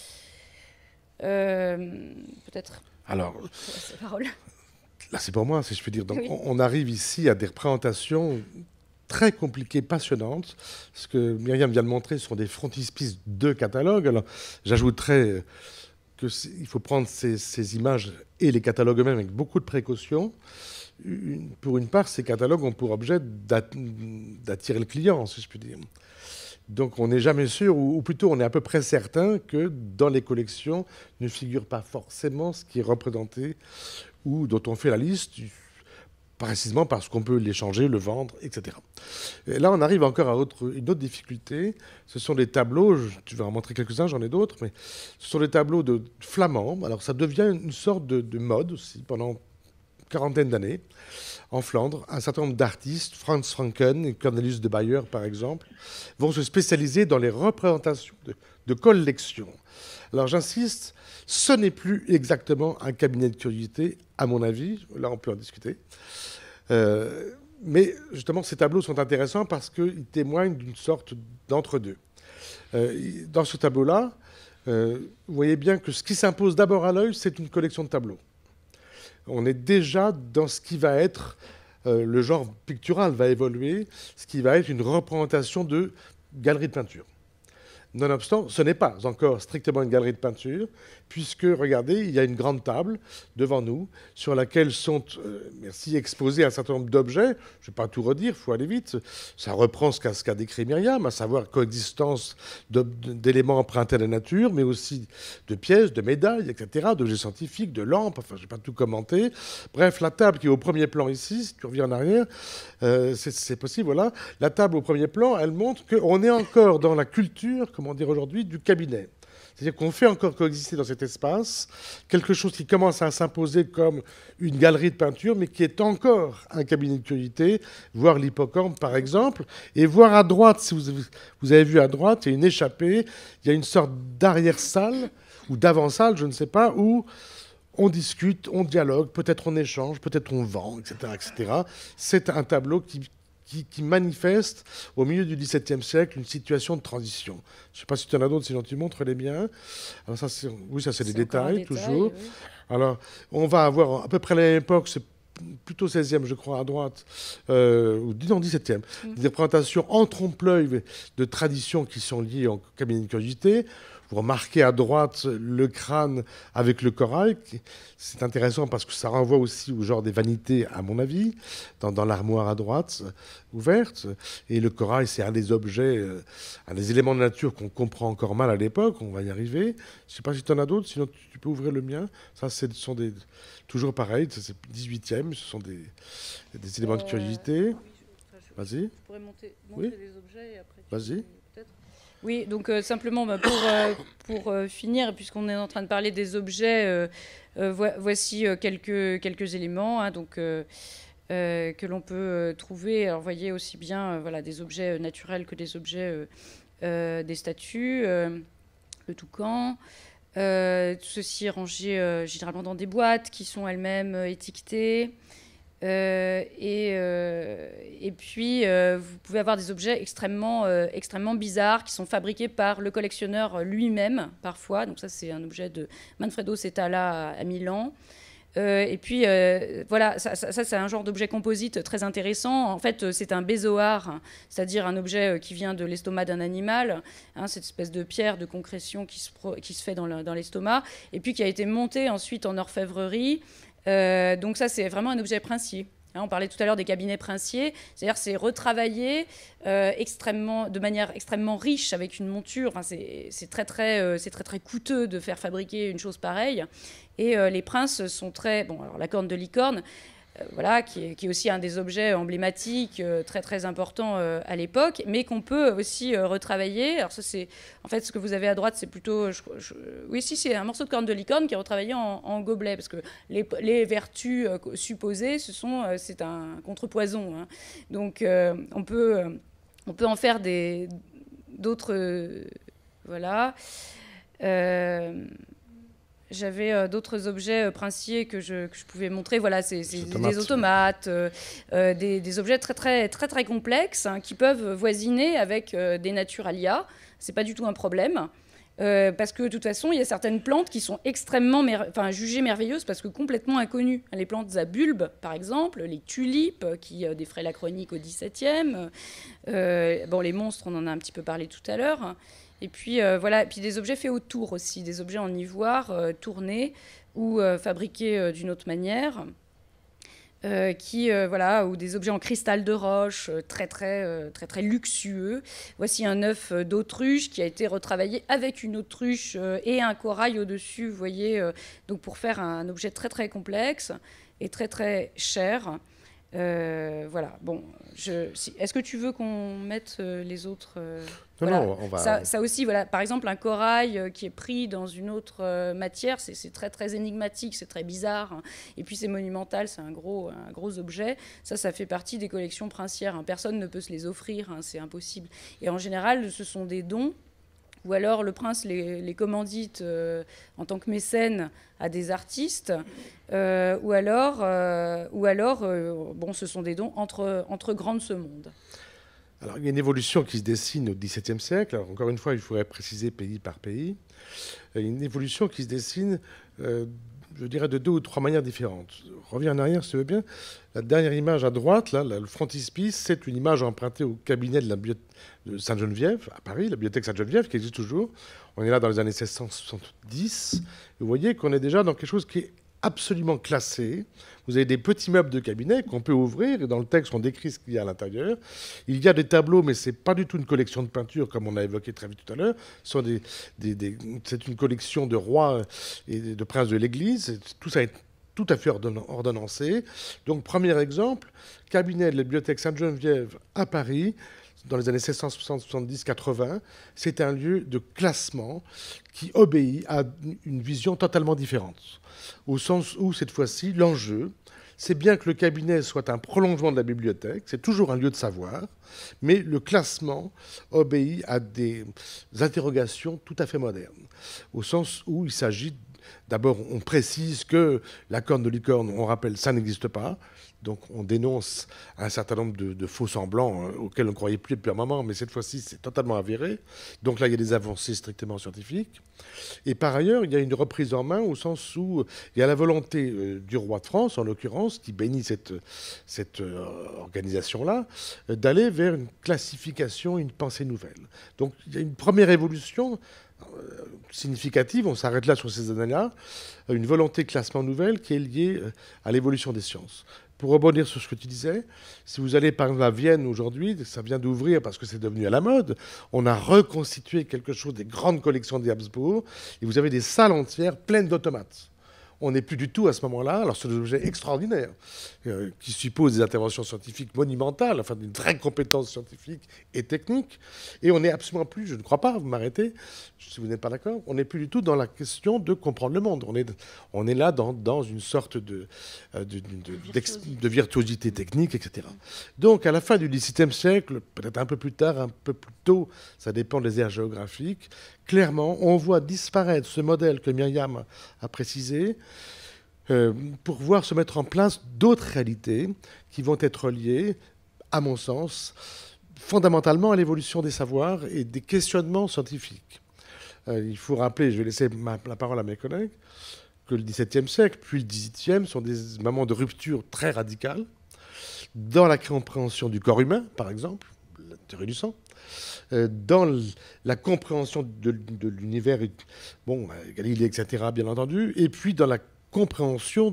Peut-être. Alors, la parole. Là, c'est pour moi, si je puis dire. Donc, oui. on arrive ici à des représentations très compliquées, passionnantes. Ce que Myriam vient de montrer sont des frontispices de catalogues. Alors, j'ajouterais qu'il faut prendre ces images et les catalogues eux-mêmes avec beaucoup de précautions. Pour une part, ces catalogues ont pour objet d'attirer le client, si je puis dire. Donc on n'est jamais sûr, ou plutôt on est à peu près certain que dans les collections ne figure pas forcément ce qui est représenté ou dont on fait la liste, précisément parce qu'on peut l'échanger, le vendre, etc. Et là, on arrive encore à une autre difficulté. Ce sont des tableaux, tu vas en montrer quelques-uns, j'en ai d'autres, mais ce sont des tableaux de flamands. Alors ça devient une sorte de mode aussi pendant une quarantaine d'années. En Flandre, un certain nombre d'artistes, Franz Franken et Cornelius de Bayer par exemple, vont se spécialiser dans les représentations de collections. Alors j'insiste, ce n'est plus exactement un cabinet de curiosité, à mon avis, là on peut en discuter. Mais justement, ces tableaux sont intéressants parce qu'ils témoignent d'une sorte d'entre-deux. Dans ce tableau-là, vous voyez bien que ce qui s'impose d'abord à l'œil, c'est une collection de tableaux. On est déjà dans ce qui va être, le genre pictural va évoluer, ce qui va être une représentation de galerie de peinture. Nonobstant, ce n'est pas encore strictement une galerie de peinture, puisque, regardez, il y a une grande table devant nous, sur laquelle sont exposés un certain nombre d'objets. Je ne vais pas tout redire, il faut aller vite. Ça reprend ce qu'a décrit Myriam, à savoir coexistence d'éléments empruntés à la nature, mais aussi de pièces, de médailles, etc., d'objets scientifiques, de lampes, enfin, je ne vais pas tout commenter. Bref, la table qui est au premier plan ici, si tu reviens en arrière, c'est possible, voilà. La table au premier plan, elle montre qu'on est encore dans la culture, comment dire aujourd'hui, du cabinet. C'est-à-dire qu'on fait encore coexister dans cet espace quelque chose qui commence à s'imposer comme une galerie de peinture, mais qui est encore un cabinet de curiosité, voire l'hippocampe par exemple, et voir à droite, si vous avez vu à droite, il y a une échappée, il y a une sorte d'arrière-salle, ou d'avant-salle, je ne sais pas, où on discute, on dialogue, peut-être on échange, peut-être on vend, etc., etc. C'est un tableau qui manifeste au milieu du XVIIe siècle une situation de transition. Je ne sais pas si tu en as d'autres, sinon tu montres les biens. Alors ça, c'est des détails, toujours. Oui. Alors, on va avoir à peu près à la même époque, c'est plutôt 16e, je crois, à droite, ou non, 17e, des représentations en trompe-l'œil de traditions qui sont liées au cabinet de curiosité. Vous remarquez à droite le crâne avec le corail. C'est intéressant parce que ça renvoie aussi au genre des vanités, à mon avis, dans l'armoire à droite, ouverte. Et le corail, c'est un des objets, un des éléments de nature qu'on comprend encore mal à l'époque. On va y arriver. Je ne sais pas si tu en as d'autres, sinon tu peux ouvrir le mien. Ça, ce sont toujours pareil, c'est 18e, ce sont des éléments de curiosité. Oui, vas-y. Je pourrais montrer oui. des objets et après. Vas-y. Oui, donc simplement pour finir, puisqu'on est en train de parler des objets, voici quelques éléments hein, donc, que l'on peut trouver. Alors, vous voyez aussi bien voilà, des objets naturels que des objets, des statues, le toucan. Tout ceci est rangé généralement dans des boîtes qui sont elles-mêmes étiquetées. Et puis, vous pouvez avoir des objets extrêmement bizarres qui sont fabriqués par le collectionneur lui-même, parfois. Donc ça, c'est un objet de Manfredo Setala à Milan. Et puis, voilà, ça c'est un genre d'objet composite très intéressant. En fait, c'est un bézoar, c'est-à-dire un objet qui vient de l'estomac d'un animal, hein, cette espèce de pierre de concrétion qui se fait dans l'estomac, et puis qui a été monté ensuite en orfèvrerie. Donc ça, c'est vraiment un objet princier. Hein, on parlait tout à l'heure des cabinets princiers, c'est-à-dire c'est retravaillé de manière extrêmement riche avec une monture. Enfin, c'est très coûteux de faire fabriquer une chose pareille. Et les princes sont très... Bon, alors la corne de licorne, voilà, qui est aussi un des objets emblématiques très importants à l'époque, mais qu'on peut aussi retravailler. Alors ça, c'est en fait ce que vous avez à droite, c'est plutôt, oui, si c'est un morceau de corne de licorne qui est retravaillé en gobelet, parce que les vertus supposées, c'est un contrepoison. Hein. Donc on peut en faire d'autres, voilà. J'avais d'autres objets princiers que je pouvais montrer. Voilà, c'est des automates, des objets très complexes hein, qui peuvent voisiner avec des naturalia. C'est pas du tout un problème. Parce que de toute façon, il y a certaines plantes qui sont extrêmement jugées merveilleuses parce que complètement inconnues. Les plantes à bulbes, par exemple, les tulipes qui défraient la chronique au XVIIe. Bon, les monstres, on en a un petit peu parlé tout à l'heure. Et puis, voilà, et puis des objets faits autour aussi, des objets en ivoire tournés ou fabriqués d'une autre manière, voilà, ou des objets en cristal de roche très luxueux. Voici un œuf d'autruche qui a été retravaillé avec une autruche et un corail au-dessus, vous voyez, donc pour faire un objet très complexe et très cher. Voilà. Bon, est-ce que tu veux qu'on mette les autres Non, voilà. non, on va... Ça aussi, voilà. Par exemple, un corail qui est pris dans une autre matière, c'est très, très énigmatique, c'est très bizarre. Hein. Et puis, c'est monumental, c'est un gros objet. Ça fait partie des collections princières. Hein. Personne ne peut se les offrir, hein, c'est impossible. Et en général, ce sont des dons. Ou alors le prince les commandite en tant que mécène à des artistes, ou alors bon, ce sont des dons entre grands de ce monde. Alors, il y a une évolution qui se dessine au XVIIe siècle. Alors, encore une fois, il faudrait préciser pays par pays. Une évolution qui se dessine, je dirais, de 2 ou 3 manières différentes. Je reviens en arrière, si tu veux bien. La dernière image à droite, là, le frontispice, c'est une image empruntée au cabinet de la de Sainte-Geneviève, à Paris, la bibliothèque Sainte-Geneviève, qui existe toujours. On est là dans les années 1670. Vous voyez qu'on est déjà dans quelque chose qui est absolument classé. Vous avez des petits meubles de cabinet qu'on peut ouvrir, et dans le texte, on décrit ce qu'il y a à l'intérieur. Il y a des tableaux, mais ce n'est pas du tout une collection de peintures, comme on a évoqué très vite tout à l'heure. C'est une collection de rois et de princes de l'Église. Tout ça est tout à fait ordonnancé. Donc, premier exemple, cabinet de la bibliothèque Sainte-Geneviève à Paris, dans les années 1660, 70, 80, c'est un lieu de classement qui obéit à une vision totalement différente. Au sens où, cette fois-ci, l'enjeu, c'est bien que le cabinet soit un prolongement de la bibliothèque, c'est toujours un lieu de savoir, mais le classement obéit à des interrogations tout à fait modernes. Au sens où il s'agit, d'abord, on précise que la corne de licorne, on rappelle, ça n'existe pas. Donc on dénonce un certain nombre de faux semblants auxquels on ne croyait plus depuis un moment, mais cette fois-ci, c'est totalement avéré. Donc là, il y a des avancées strictement scientifiques. Et par ailleurs, il y a une reprise en main au sens où il y a la volonté du roi de France, en l'occurrence, qui bénit cette organisation-là, d'aller vers une classification, une pensée nouvelle. Donc il y a une première évolution significative, on s'arrête là sur ces années-là, une volonté de classement nouvelle qui est liée à l'évolution des sciences. Pour rebondir sur ce que tu disais, si vous allez par exemple à Vienne aujourd'hui, ça vient d'ouvrir parce que c'est devenu à la mode, on a reconstitué quelque chose des grandes collections des Habsbourg, et vous avez des salles entières pleines d'automates. On n'est plus du tout à ce moment-là. Alors, c'est des objets extraordinaires qui supposent des interventions scientifiques monumentales, enfin, d'une vraie compétence scientifique et technique. Et on n'est absolument plus, je ne crois pas, vous m'arrêtez, si vous n'êtes pas d'accord, on n'est plus du tout dans la question de comprendre le monde. On est là dans une sorte de virtuosité technique, etc. Donc, à la fin du XVIIe siècle, peut-être un peu plus tard, un peu plus tôt, ça dépend des aires géographiques, clairement, on voit disparaître ce modèle que Myriam a précisé pour voir se mettre en place d'autres réalités qui vont être liées, à mon sens, fondamentalement à l'évolution des savoirs et des questionnements scientifiques. Il faut rappeler, je vais laisser la parole à mes collègues, que le XVIIe siècle, puis le XVIIIe sont des moments de rupture très radicales dans la compréhension du corps humain, par exemple, la théorie du sang, dans la compréhension de l'univers, bon, Galilée, etc., bien entendu, et puis dans la compréhension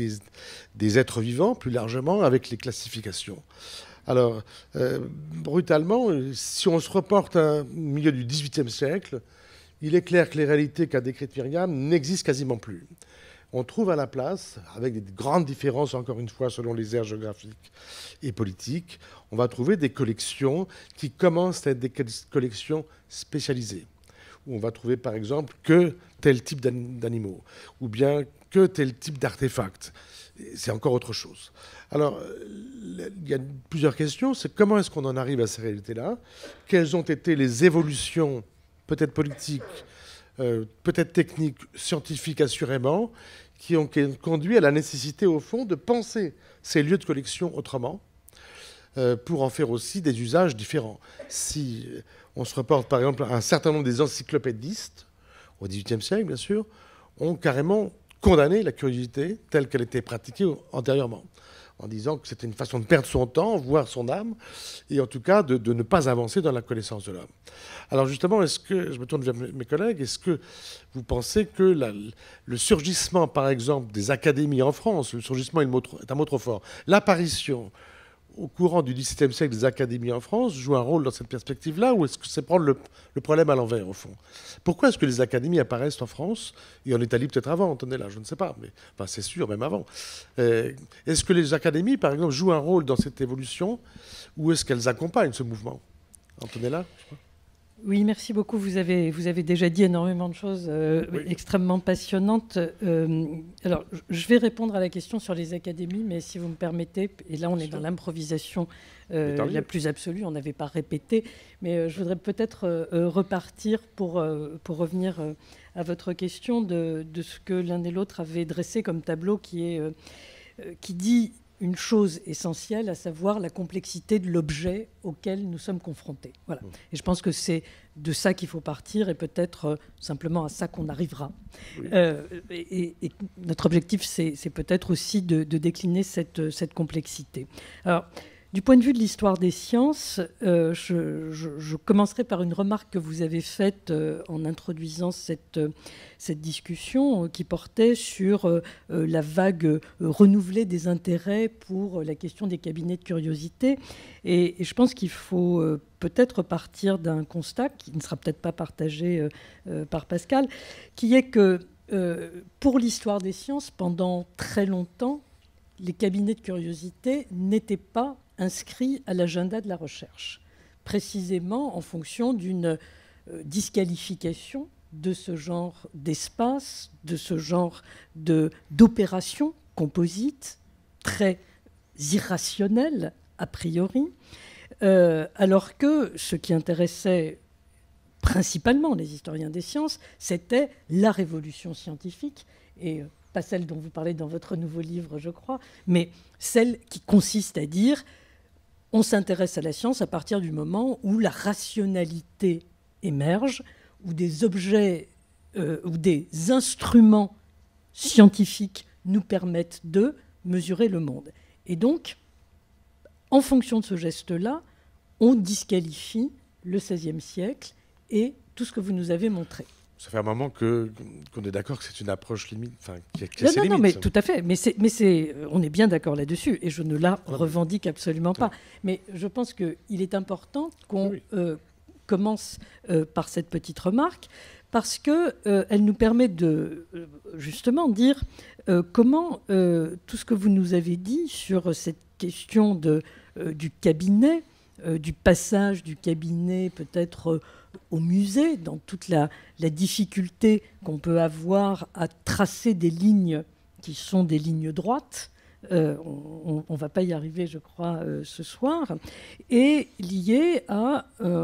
des êtres vivants, plus largement, avec les classifications. Alors, brutalement, si on se reporte au milieu du XVIIIe siècle, il est clair que les réalités qu'a décrites Myriam n'existent quasiment plus. On trouve à la place, avec des grandes différences, encore une fois, selon les aires géographiques et politiques, on va trouver des collections qui commencent à être des collections spécialisées, où on va trouver, par exemple, que tel type d'animaux, ou bien que tel type d'artefacts. C'est encore autre chose. Alors, il y a plusieurs questions. C'est comment est-ce qu'on en arrive à ces réalités-là? Quelles ont été les évolutions, peut-être politiques, peut-être techniques, scientifiques assurément, qui ont conduit à la nécessité, au fond, de penser ces lieux de collection autrement, pour en faire aussi des usages différents. Si on se reporte, par exemple, à un certain nombre des encyclopédistes, au XVIIIe siècle, bien sûr, ont carrément condamné la curiosité telle qu'elle était pratiquée antérieurement, en disant que c'était une façon de perdre son temps, voire son âme, et en tout cas de ne pas avancer dans la connaissance de l'homme. Alors justement, est-ce que, je me tourne vers mes collègues, est-ce que vous pensez que le surgissement, par exemple, des académies en France, le surgissement est un mot trop fort, l'apparition au courant du XVIIe siècle, des académies en France jouent un rôle dans cette perspective-là, ou est-ce que c'est prendre le problème à l'envers, au fond? Pourquoi est-ce que les académies apparaissent en France, et en Italie peut-être avant, Antonella, je ne sais pas, mais enfin, c'est sûr, même avant. Est-ce que les académies, par exemple, jouent un rôle dans cette évolution, ou est-ce qu'elles accompagnent ce mouvement? Antonella, je crois. Oui, merci beaucoup. Vous avez déjà dit énormément de choses Oui. extrêmement passionnantes. Alors, je vais répondre à la question sur les académies, mais si vous me permettez, et là on est dans l'improvisation la plus absolue, on n'avait pas répété, mais je voudrais peut-être repartir pour revenir à votre question de ce que l'un et l'autre avaient dressé comme tableau qui dit une chose essentielle, à savoir la complexité de l'objet auquel nous sommes confrontés. Voilà. Et je pense que c'est de ça qu'il faut partir, et peut-être simplement à ça qu'on arrivera. Oui. Et notre objectif, c'est peut-être aussi de décliner cette complexité. Alors, du point de vue de l'histoire des sciences, je commencerai par une remarque que vous avez faite en introduisant cette discussion qui portait sur la vague renouvelée des intérêts pour la question des cabinets de curiosité. Et je pense qu'il faut peut-être partir d'un constat qui ne sera peut-être pas partagé par Pascal, qui est que pour l'histoire des sciences, pendant très longtemps, les cabinets de curiosité n'étaient pas inscrits à l'agenda de la recherche, précisément en fonction d'une disqualification de ce genre d'espace, de ce genre d'opérations composites, très irrationnelles a priori, alors que ce qui intéressait principalement les historiens des sciences, c'était la révolution scientifique, et pas celle dont vous parlez dans votre nouveau livre, je crois, mais celle qui consiste à dire on s'intéresse à la science à partir du moment où la rationalité émerge, où des objets ou des instruments scientifiques nous permettent de mesurer le monde. Et donc, en fonction de ce geste-là, on disqualifie le XVIe siècle et tout ce que vous nous avez montré. Ça fait un moment qu'on est d'accord que c'est une approche limite, qui a ses limites. Non, mais tout à fait. Mais on est bien d'accord là-dessus, et je ne la revendique absolument pas. Mais je pense qu'il est important qu'on commence par cette petite remarque, parce qu'elle nous permet de justement dire comment tout ce que vous nous avez dit sur cette question du cabinet, du passage du cabinet peut-être au musée, dans toute la difficulté qu'on peut avoir à tracer des lignes qui sont des lignes droites. On ne va pas y arriver, je crois, ce soir, est lié à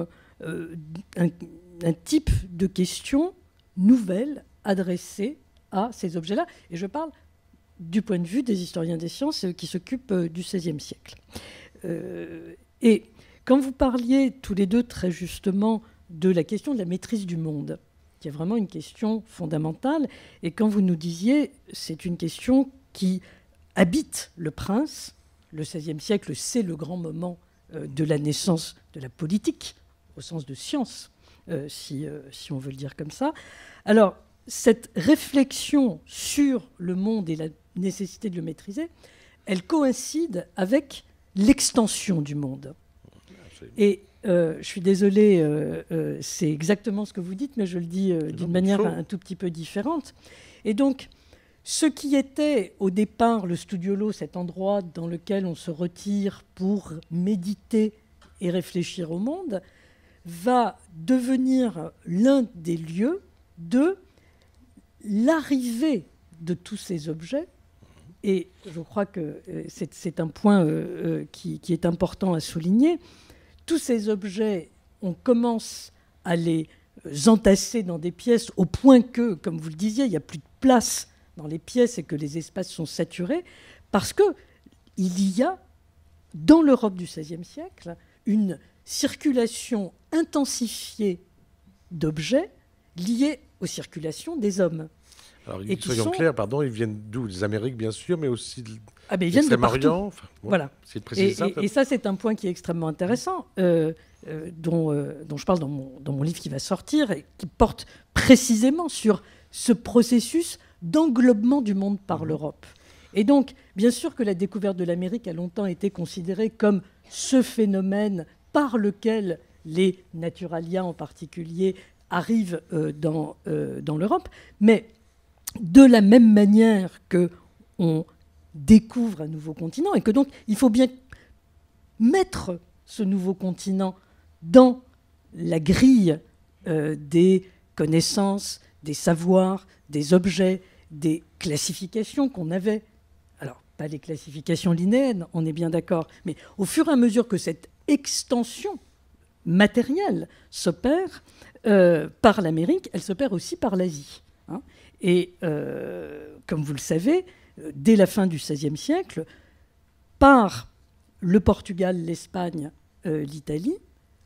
un type de questions nouvelles adressées à ces objets-là. Et je parle du point de vue des historiens des sciences qui s'occupent du XVIe siècle. Et quand vous parliez tous les deux très justement de la question de la maîtrise du monde, qui est vraiment une question fondamentale, et quand vous nous disiez c'est une question qui habite le prince, le XVIe siècle, c'est le grand moment de la naissance de la politique, au sens de science, si on veut le dire comme ça. Alors, cette réflexion sur le monde et la nécessité de le maîtriser, elle coïncide avec l'extension du monde. Et je suis désolée, c'est exactement ce que vous dites, mais je le dis d'une manière un tout petit peu différente. Et donc, ce qui était au départ le studiolo, cet endroit dans lequel on se retire pour méditer et réfléchir au monde, va devenir l'un des lieux de l'arrivée de tous ces objets. Et je crois que c'est un point qui est important à souligner. Tous ces objets, on commence à les entasser dans des pièces au point que, comme vous le disiez, il n'y a plus de place dans les pièces et que les espaces sont saturés, parce qu'il y a, dans l'Europe du XVIe siècle, une circulation intensifiée d'objets liés aux circulations des hommes. Alors, soyons clairs, pardon, ils viennent d'où? Des Amériques, bien sûr, mais aussi de l'Extrême-Orient. Enfin, bon, voilà. Et ça, c'est un point qui est extrêmement intéressant, dont je parle dans mon livre qui va sortir, et qui porte précisément sur ce processus d'englobement du monde par l'Europe. Et donc, bien sûr que la découverte de l'Amérique a longtemps été considérée comme ce phénomène par lequel les naturaliens en particulier arrivent dans l'Europe, mais de la même manière qu'on découvre un nouveau continent, et que donc il faut bien mettre ce nouveau continent dans la grille des connaissances, des savoirs, des objets, des classifications qu'on avait. Alors, pas les classifications linéaires, on est bien d'accord, mais au fur et à mesure que cette extension matérielle s'opère par l'Amérique, elle s'opère aussi par l'Asie. Hein. Et comme vous le savez, dès la fin du XVIe siècle, par le Portugal, l'Espagne, l'Italie,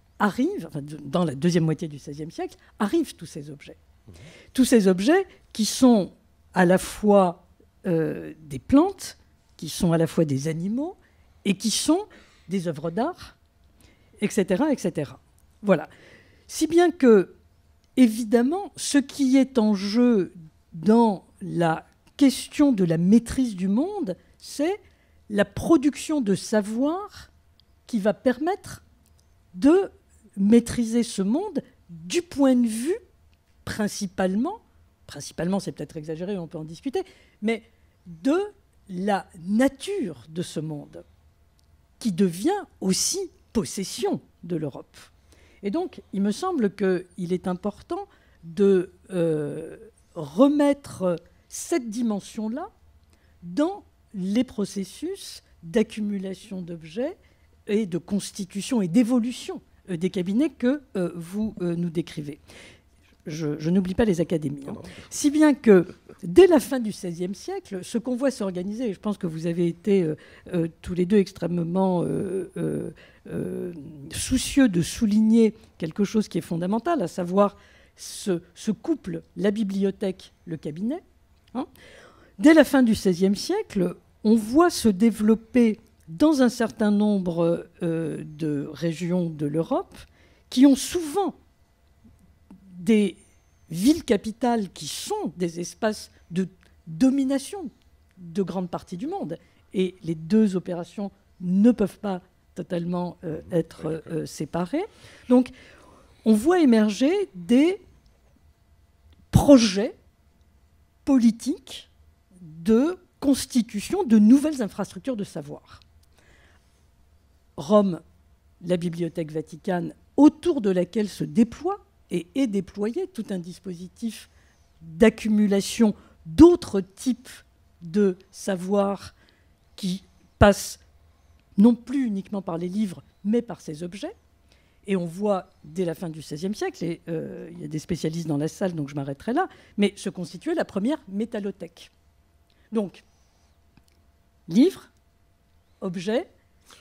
dans la deuxième moitié du XVIe siècle, arrivent tous ces objets. Tous ces objets qui sont à la fois des plantes, qui sont à la fois des animaux, et qui sont des œuvres d'art, etc., etc. Voilà. Si bien que, évidemment, ce qui est en jeu dans la question de la maîtrise du monde, c'est la production de savoir qui va permettre de maîtriser ce monde du point de vue principalement c'est peut-être exagéré, on peut en discuter, mais de la nature de ce monde, qui devient aussi possession de l'Europe. Et donc, il me semble qu'il est important de remettre cette dimension-là dans les processus d'accumulation d'objets et de constitution et d'évolution des cabinets que vous nous décrivez. Je n'oublie pas les académies. Hein. Si bien que, dès la fin du XVIe siècle, ce qu'on voit s'organiser, et je pense que vous avez été tous les deux extrêmement soucieux de souligner quelque chose qui est fondamental, à savoir ce couple, la bibliothèque, le cabinet. Hein. Dès la fin du XVIe siècle, on voit se développer dans un certain nombre de régions de l'Europe qui ont souvent des villes-capitales qui sont des espaces de domination de grandes parties du monde. Et les deux opérations ne peuvent pas totalement être séparées. Donc, on voit émerger des projets politiques de constitution de nouvelles infrastructures de savoir. Rome, la Bibliothèque Vaticane, autour de laquelle se déploie et est déployé tout un dispositif d'accumulation d'autres types de savoirs qui passent non plus uniquement par les livres, mais par ces objets. Et on voit, dès la fin du XVIe siècle, et il y a des spécialistes dans la salle, donc je m'arrêterai là, mais se constituer la première métallothèque. Donc, livres, objets,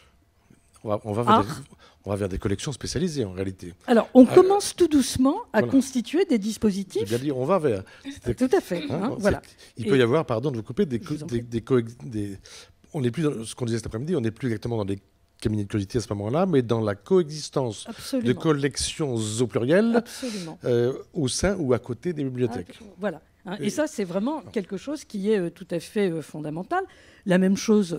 on va vers des collections spécialisées, en réalité. Alors, on commence tout doucement à constituer des dispositifs. J'ai bien dit, on va vers... Tout à fait. Voilà. Il peut y avoir, pardon de vous couper, on n'est plus dans ce qu'on disait cet après-midi, on n'est plus exactement dans des cabinets de curiosité à ce moment-là, mais dans la coexistence de collections au pluriel au sein ou à côté des bibliothèques. Voilà. Et ça, c'est vraiment quelque chose qui est tout à fait fondamental. La même chose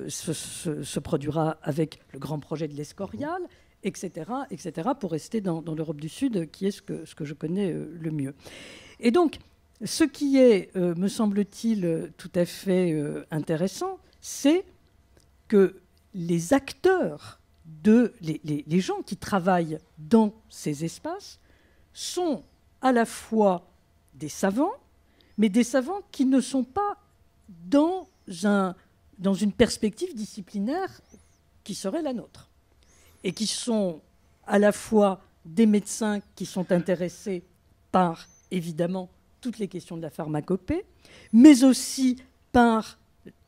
se produira avec le grand projet de l'Escorial, etc., pour rester dans l'Europe du Sud, qui est ce que je connais le mieux. Et donc, ce qui est, me semble-t-il, tout à fait intéressant, c'est que les acteurs, les gens qui travaillent dans ces espaces, sont à la fois des savants, mais des savants qui ne sont pas dans une perspective disciplinaire qui serait la nôtre, et qui sont à la fois des médecins qui sont intéressés par, évidemment, toutes les questions de la pharmacopée, mais aussi par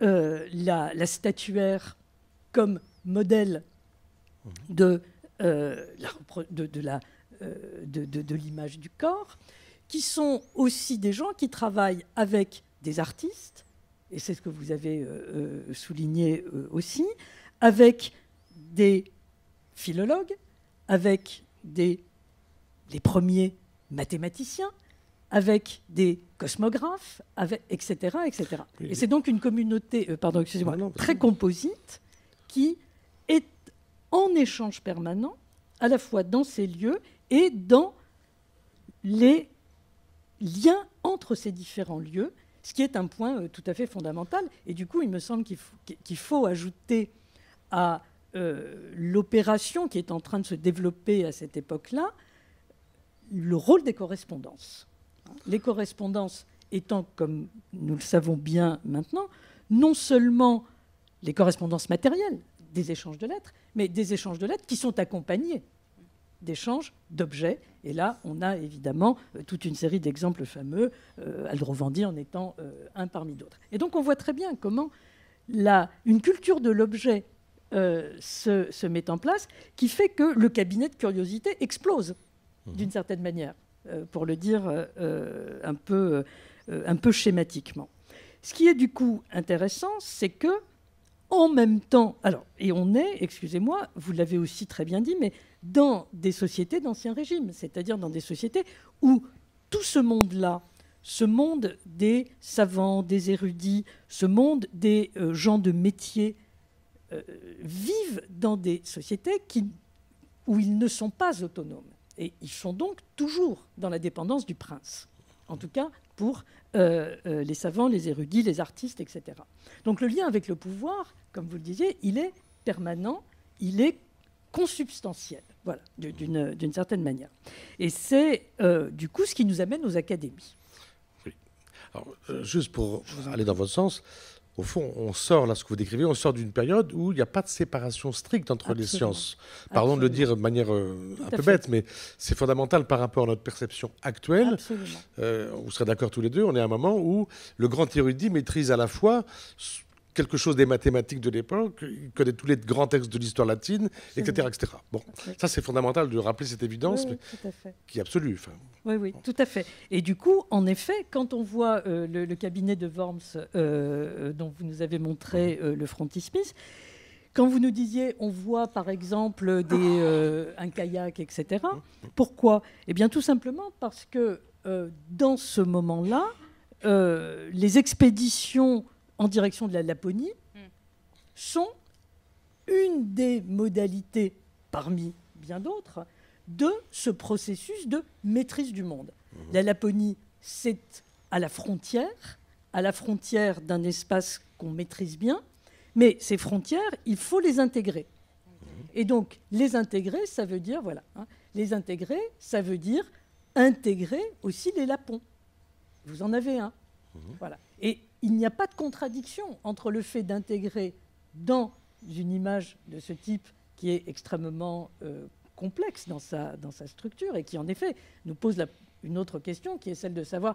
la statuaire comme modèle de l'image du corps, qui sont aussi des gens qui travaillent avec des artistes, et c'est ce que vous avez souligné aussi, avec des philologues, avec les premiers mathématiciens, avec des cosmographes, etc., etc. Oui. Et c'est donc une communauté, très composite qui est en échange permanent, à la fois dans ces lieux et dans les liens entre ces différents lieux, ce qui est un point tout à fait fondamental. Et du coup, il me semble qu'il faut ajouter à l'opération qui est en train de se développer à cette époque-là, le rôle des correspondances. Les correspondances étant, comme nous le savons bien maintenant, non seulement les correspondances matérielles, des échanges de lettres, mais des échanges de lettres qui sont accompagnés d'échanges d'objets. Et là, on a évidemment toute une série d'exemples fameux, Aldrovandi en étant un parmi d'autres. Et donc, on voit très bien comment une culture de l'objet se met en place, qui fait que le cabinet de curiosité explose, d'une certaine manière, pour le dire un peu schématiquement. Ce qui est du coup intéressant, c'est que en même temps, et on est, excusez-moi, vous l'avez aussi très bien dit, mais dans des sociétés d'Ancien Régime, c'est-à-dire dans des sociétés où tout ce monde-là, ce monde des savants, des érudits, ce monde des gens de métier, vivent dans des sociétés où ils ne sont pas autonomes. Et ils sont donc toujours dans la dépendance du prince, en tout cas pour les savants, les érudits, les artistes, etc. Donc le lien avec le pouvoir, comme vous le disiez, il est permanent, il est consubstantiel, voilà, d'une certaine manière. Et c'est du coup ce qui nous amène aux académies. Oui. Alors, juste pour aller dans votre sens, au fond, on sort, là, ce que vous décrivez, on sort d'une période où il n'y a pas de séparation stricte entre les sciences. Pardon de le dire de manière un peu bête, mais c'est fondamental par rapport à notre perception actuelle. Vous serez d'accord tous les deux, on est à un moment où le grand érudit maîtrise à la fois quelque chose des mathématiques de l'époque, il connaît tous les grands textes de l'histoire latine, etc., etc. Bon, ça c'est fondamental de rappeler cette évidence, oui, mais qui est absolue. Oui, tout à fait. Et du coup, en effet, quand on voit le cabinet de Worms dont vous nous avez montré le frontispice, quand vous nous disiez, on voit par exemple un kayak, etc. Pourquoi ? Eh bien, tout simplement parce que dans ce moment-là, les expéditions en direction de la Laponie sont une des modalités, parmi bien d'autres, de ce processus de maîtrise du monde. La Laponie, c'est à la frontière d'un espace qu'on maîtrise bien, mais ces frontières, il faut les intégrer. Et donc, les intégrer, ça veut dire, les intégrer, ça veut dire intégrer aussi les Lapons. Vous en avez un. Voilà. Et il n'y a pas de contradiction entre le fait d'intégrer dans une image de ce type qui est extrêmement complexe dans sa structure et qui, en effet, nous pose une autre question qui est celle de savoir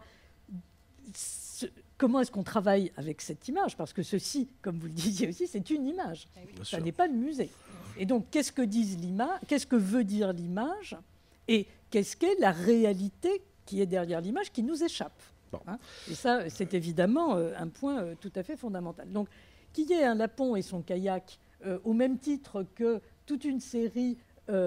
comment est-ce qu'on travaille avec cette image, parce que ceci, comme vous le disiez aussi, c'est une image. Ça n'est pas le musée. Et donc, qu'est-ce que veut dire l'image et qu'est-ce qu'est la réalité qui est derrière l'image qui nous échappe ? Et ça, c'est évidemment un point tout à fait fondamental. Donc, qu'il y ait un lapon et son kayak, au même titre que toute une série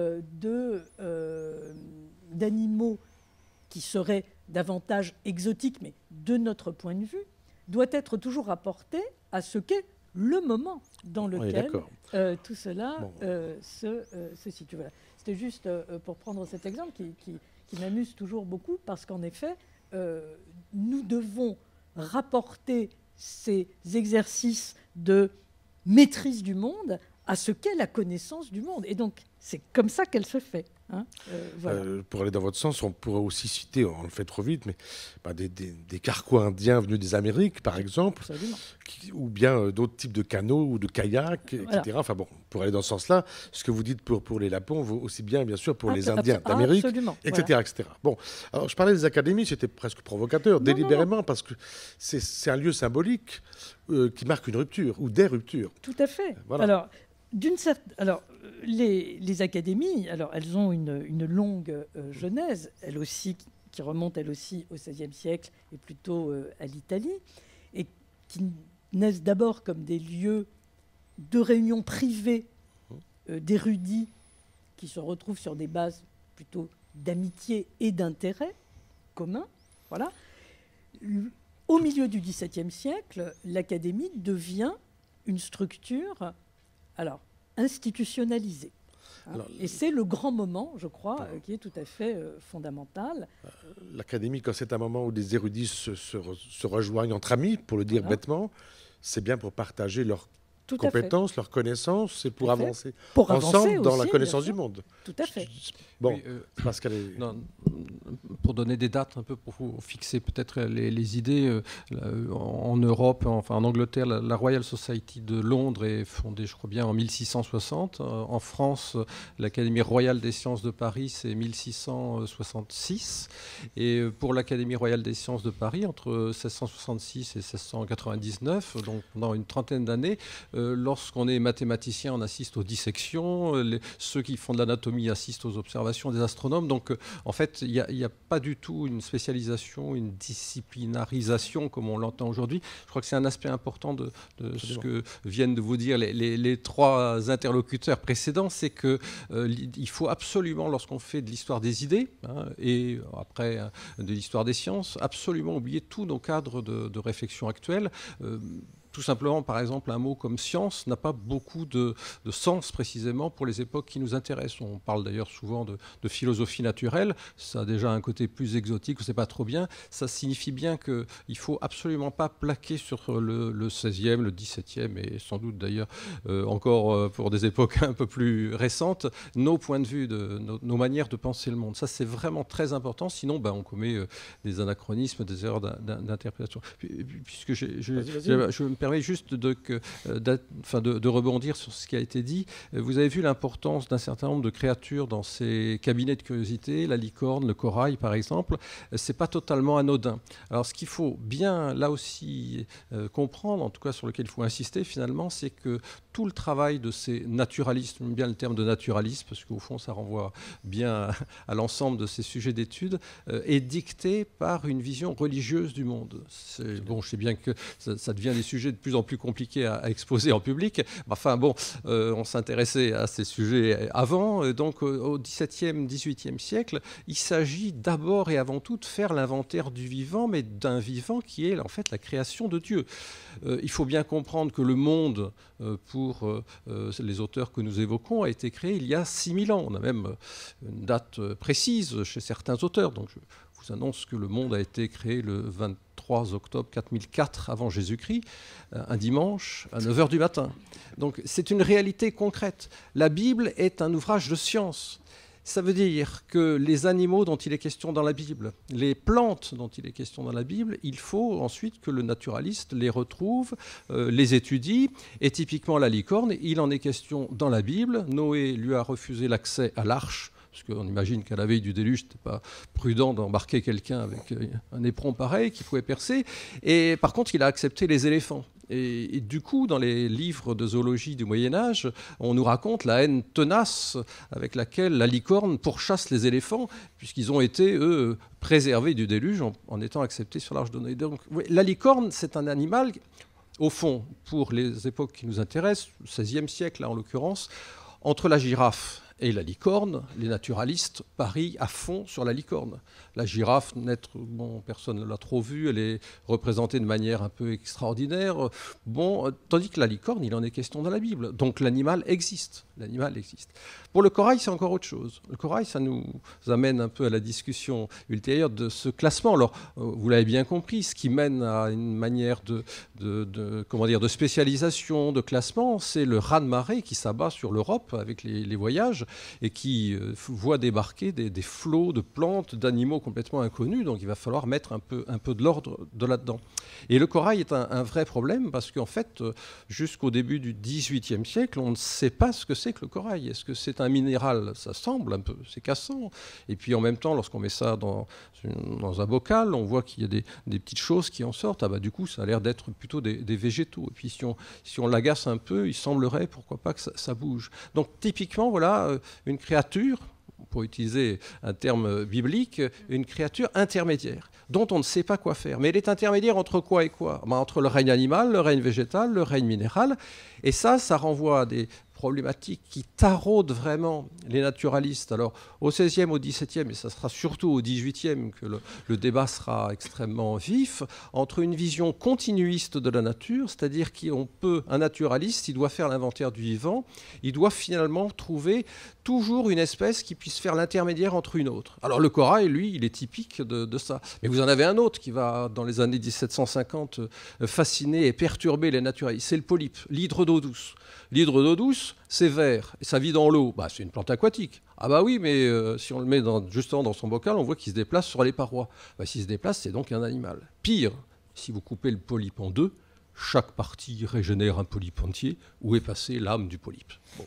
d'animaux qui seraient davantage exotiques, mais de notre point de vue, doit être toujours rapporté à ce qu'est le moment dans lequel tout cela se situe. Voilà. C'était juste pour prendre cet exemple qui m'amuse toujours beaucoup, parce qu'en effet, nous devons rapporter ces exercices de maîtrise du monde à ce qu'est la connaissance du monde. Et donc, c'est comme ça qu'elle se fait. Pour aller dans votre sens, on pourrait aussi citer, on le fait trop vite, mais des carquois indiens venus des Amériques, par exemple, ou bien d'autres types de canots ou de kayaks, etc. Enfin bon, pour aller dans ce sens-là, ce que vous dites pour les Lapons vaut aussi bien, bien sûr, pour les Indiens d'Amérique, etc., etc. Bon, alors je parlais des académies, c'était presque provocateur, délibérément, parce que c'est un lieu symbolique qui marque une rupture, ou des ruptures. Tout à fait. Voilà. Alors, les académies, elles ont une longue genèse, elles aussi, qui remonte elle aussi au XVIe siècle et plutôt à l'Italie, et qui naissent d'abord comme des lieux de réunion privée d'érudits qui se retrouvent sur des bases plutôt d'amitié et d'intérêt commun. Voilà. Au milieu du XVIIe siècle, l'Académie devient une structure institutionnalisée. Et c'est le grand moment, je crois, qui est tout à fait fondamental. L'Académie, quand c'est un moment où des érudits se rejoignent entre amis, pour le dire bêtement, c'est bien pour partager leurs compétences, leurs connaissances, et pour avancer ensemble dans la connaissance du monde. Tout à fait. Bon, parce qu'elle est... Pour donner des dates un peu, pour fixer peut-être les idées, en Europe, enfin en Angleterre, la Royal Society de Londres est fondée, je crois bien, en 1660. En France, l'Académie royale des sciences de Paris, c'est 1666. Et pour l'Académie royale des sciences de Paris, entre 1666 et 1699, donc pendant une trentaine d'années, lorsqu'on est mathématicien, on assiste aux dissections, ceux qui font de l'anatomie assistent aux observations des astronomes. Donc, en fait, il n'y a pas du tout une spécialisation, une disciplinarisation comme on l'entend aujourd'hui. Je crois que c'est un aspect important de ce que viennent de vous dire les trois interlocuteurs précédents, c'est qu'il faut absolument, lorsqu'on fait de l'histoire des idées, et après de l'histoire des sciences, absolument oublier tous nos cadres de réflexion actuels. Tout simplement, par exemple, un mot comme science n'a pas beaucoup de sens précisément pour les époques qui nous intéressent. On parle d'ailleurs souvent de philosophie naturelle. Ça a déjà un côté plus exotique, on ne sait pas trop bien. Ça signifie bien qu'il ne faut absolument pas plaquer sur le 16e, le 17e et sans doute d'ailleurs encore pour des époques un peu plus récentes, nos points de vue, nos manières de penser le monde. Ça, c'est vraiment très important. Sinon, on commet des anachronismes, des erreurs d'interprétation. Puisque je me permets juste de rebondir sur ce qui a été dit. Vous avez vu l'importance d'un certain nombre de créatures dans ces cabinets de curiosité, la licorne, le corail par exemple. C'est pas totalement anodin. Alors ce qu'il faut bien là aussi comprendre, en tout cas sur lequel il faut insister finalement, c'est que tout le travail de ces naturalistes, j'aime bien le terme de naturaliste parce qu'au fond ça renvoie bien à l'ensemble de ces sujets d'études, est dicté par une vision religieuse du monde. Bon, je sais bien que ça devient des sujets de plus en plus compliqués à exposer en public. Enfin bon, on s'intéressait à ces sujets avant. Donc au XVIIe, XVIIIe siècle, il s'agit d'abord et avant tout de faire l'inventaire du vivant, mais d'un vivant qui est en fait la création de Dieu. Il faut bien comprendre que le monde, pour les auteurs que nous évoquons, a été créé il y a 6000 ans. On a même une date précise chez certains auteurs. Donc je vous annonce que le monde a été créé le 23 octobre 4004 avant Jésus-Christ, un dimanche à 9h du matin. Donc c'est une réalité concrète. La Bible est un ouvrage de science. Ça veut dire que les animaux dont il est question dans la Bible, les plantes dont il est question dans la Bible, il faut ensuite que le naturaliste les retrouve, les étudie. Et typiquement la licorne, il en est question dans la Bible. Noé lui a refusé l'accès à l'arche, parce qu'on imagine qu'à la veille du déluge, ce n'était pas prudent d'embarquer quelqu'un avec un éperon pareil qui pouvait percer. Et par contre, il a accepté les éléphants. Et du coup, dans les livres de zoologie du Moyen-Âge, on nous raconte la haine tenace avec laquelle la licorne pourchasse les éléphants, puisqu'ils ont été, eux, préservés du déluge en étant acceptés sur l'Arche de Noé. Donc, oui, la licorne, c'est un animal, au fond, pour les époques qui nous intéressent, le XVIe siècle là, en l'occurrence, entre la girafe et la licorne, les naturalistes parient à fond sur la licorne. La girafe, personne ne l'a trop vue, elle est représentée de manière un peu extraordinaire. Tandis que la licorne, il en est question dans la Bible. Donc l'animal existe. Pour le corail, c'est encore autre chose. Le corail, ça nous amène un peu à la discussion ultérieure de ce classement. Alors, vous l'avez bien compris, ce qui mène à une manière de spécialisation, de classement, c'est le raz-de-marée qui s'abat sur l'Europe avec les voyages et qui voit débarquer des flots de plantes, d'animaux complètement inconnus. Donc, il va falloir mettre un peu de l'ordre là-dedans. Et le corail est un vrai problème parce qu'en fait, jusqu'au début du XVIIIe siècle, on ne sait pas ce que c'est que le corail. Est-ce que c'est un minéral? Ça semble un peu, c'est cassant. Et puis en même temps, lorsqu'on met ça dans un bocal, on voit qu'il y a des petites choses qui en sortent. Du coup, ça a l'air d'être plutôt des végétaux. Et puis si on l'agace un peu, il semblerait, pourquoi pas, que ça bouge. Donc typiquement, voilà une créature, pour utiliser un terme biblique, une créature intermédiaire, dont on ne sait pas quoi faire. Mais elle est intermédiaire entre quoi et quoi? Entre le règne animal, le règne végétal, le règne minéral. Et ça renvoie à des problématique qui taraude vraiment les naturalistes. Alors, au XVIe, au XVIIe, et ça sera surtout au XVIIIe que le débat sera extrêmement vif, entre une vision continuiste de la nature, c'est-à-dire un naturaliste, il doit faire l'inventaire du vivant, il doit finalement trouver toujours une espèce qui puisse faire l'intermédiaire entre une autre. Alors, le corail, lui, il est typique de ça. Mais vous en avez un autre qui va, dans les années 1750, fasciner et perturber les naturalistes. C'est le polype, l'hydre d'eau douce. L'hydre d'eau douce, c'est vert, et ça vit dans l'eau. Bah, c'est une plante aquatique. Ah bah oui, mais si on le met justement dans son bocal, on voit qu'il se déplace sur les parois. Bah, s'il se déplace, c'est donc un animal. Pire, si vous coupez le polype en deux, chaque partie régénère un polype entier. Où est passée l'âme du polype? Bon.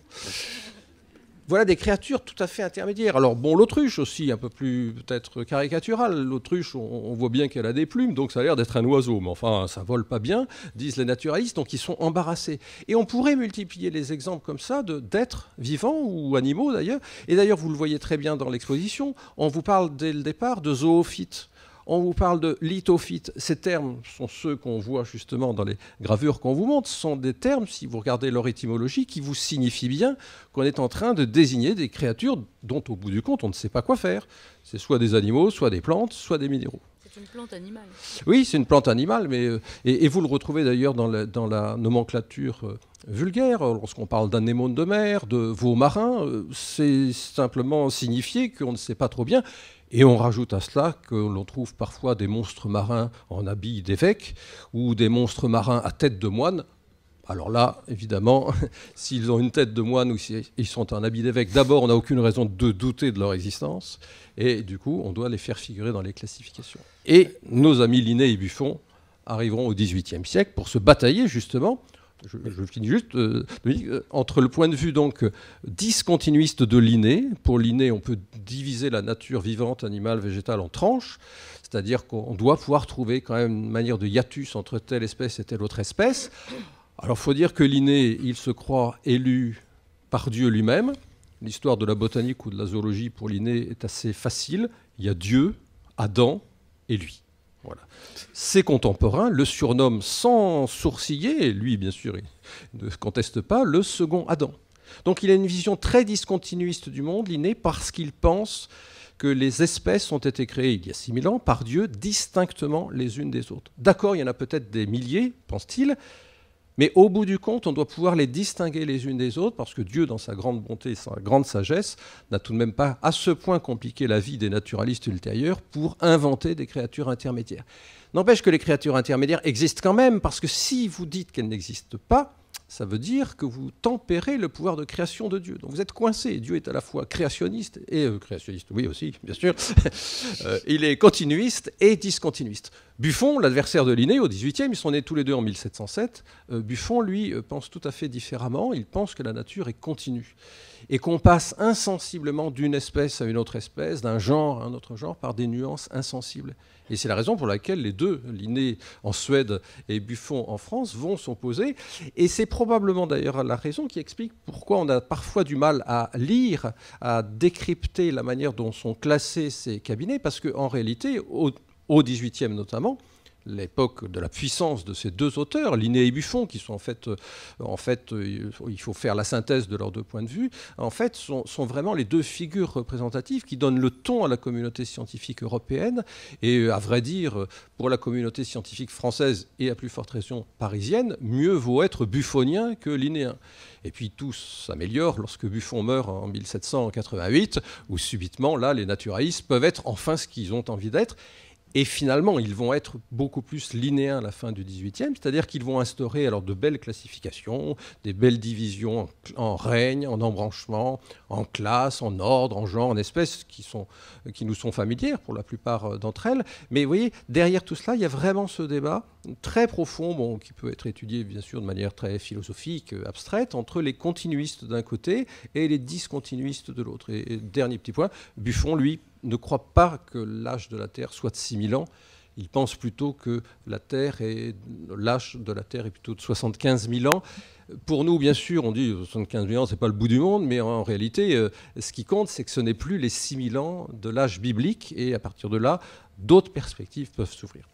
Voilà des créatures tout à fait intermédiaires. Alors bon, l'autruche aussi, un peu plus peut-être caricaturale. L'autruche, on voit bien qu'elle a des plumes, donc ça a l'air d'être un oiseau. Mais enfin, ça vole pas bien, disent les naturalistes, donc ils sont embarrassés. Et on pourrait multiplier les exemples comme ça d'êtres vivants ou animaux d'ailleurs. Et d'ailleurs, vous le voyez très bien dans l'exposition, on vous parle dès le départ de zoophytes. On vous parle de lithophytes. Ces termes sont ceux qu'on voit justement dans les gravures qu'on vous montre. Ce sont des termes, si vous regardez leur étymologie, qui vous signifient bien qu'on est en train de désigner des créatures dont, au bout du compte, on ne sait pas quoi faire. C'est soit des animaux, soit des plantes, soit des minéraux. C'est une plante animale. Oui, c'est une plante animale, mais, et vous le retrouvez d'ailleurs dans la nomenclature vulgaire. Lorsqu'on parle d'anémones de mer, de veaux marins, c'est simplement signifier qu'on ne sait pas trop bien. Et on rajoute à cela que l'on trouve parfois des monstres marins en habits d'évêques ou des monstres marins à tête de moine. Alors là, évidemment, s'ils ont une tête de moine ou s'ils sont en habit d'évêque, d'abord, on n'a aucune raison de douter de leur existence. Et du coup, on doit les faire figurer dans les classifications. Et nos amis Linné et Buffon arriveront au XVIIIe siècle pour se batailler justement. Je finis juste entre le point de vue donc discontinuiste de Linné. Pour Linné, on peut diviser la nature vivante, animale, végétale en tranches, c'est-à-dire qu'on doit pouvoir trouver quand même une manière de hiatus entre telle espèce et telle autre espèce. Alors, il faut dire que Linné, il se croit élu par Dieu lui-même. L'histoire de la botanique ou de la zoologie pour Linné est assez facile. Il y a Dieu, Adam et lui. Voilà. Ses contemporains le surnomment sans sourciller, et lui, bien sûr, il ne conteste pas, le second Adam. Donc il a une vision très discontinuiste du monde, Linné, parce qu'il pense que les espèces ont été créées il y a 6000 ans par Dieu, distinctement les unes des autres. D'accord, il y en a peut-être des milliers, pense-t-il, mais au bout du compte, on doit pouvoir les distinguer les unes des autres, parce que Dieu, dans sa grande bonté et sa grande sagesse, n'a tout de même pas à ce point compliqué la vie des naturalistes ultérieurs pour inventer des créatures intermédiaires. N'empêche que les créatures intermédiaires existent quand même, parce que si vous dites qu'elles n'existent pas, ça veut dire que vous tempérez le pouvoir de création de Dieu. Donc vous êtes coincé. Dieu est à la fois créationniste et créationniste, oui aussi, bien sûr. Il est continuiste et discontinuiste. Buffon, l'adversaire de Linné au XVIIIe, ils sont nés tous les deux en 1707. Buffon, lui, pense tout à fait différemment. Il pense que la nature est continue et qu'on passe insensiblement d'une espèce à une autre espèce, d'un genre à un autre genre, par des nuances insensibles. Et c'est la raison pour laquelle les deux, Linné en Suède et Buffon en France, vont s'opposer. Et c'est probablement d'ailleurs la raison qui explique pourquoi on a parfois du mal à lire, à décrypter la manière dont sont classés ces cabinets, parce qu'en réalité, au XVIIIe notamment, l'époque de la puissance de ces deux auteurs, Linné et Buffon, qui sont en fait, il faut faire la synthèse de leurs deux points de vue, en fait, sont vraiment les deux figures représentatives qui donnent le ton à la communauté scientifique européenne et, à vrai dire, pour la communauté scientifique française et à plus forte raison parisienne, mieux vaut être buffonien que linnéen. Et puis tout s'améliore lorsque Buffon meurt en 1788, où subitement, là, les naturalistes peuvent être enfin ce qu'ils ont envie d'être. Et finalement, ils vont être beaucoup plus linéens à la fin du XVIIIe, c'est-à-dire qu'ils vont instaurer alors de belles classifications, des belles divisions en règnes, en embranchements, en classes, en ordres, en genres, en espèces qui nous sont familières pour la plupart d'entre elles. Mais vous voyez, derrière tout cela, il y a vraiment ce débat très profond, qui peut être étudié bien sûr de manière très philosophique, abstraite, entre les continuistes d'un côté et les discontinuistes de l'autre. Et dernier petit point, Buffon, lui, ne croit pas que l'âge de la Terre soit de 6000 ans. Il pense plutôt que l'âge de la Terre est plutôt de 75 000 ans. Pour nous, bien sûr, on dit 75 000 ans, ce n'est pas le bout du monde, mais en réalité, ce qui compte, c'est que ce n'est plus les 6000 ans de l'âge biblique, et à partir de là, d'autres perspectives peuvent s'ouvrir.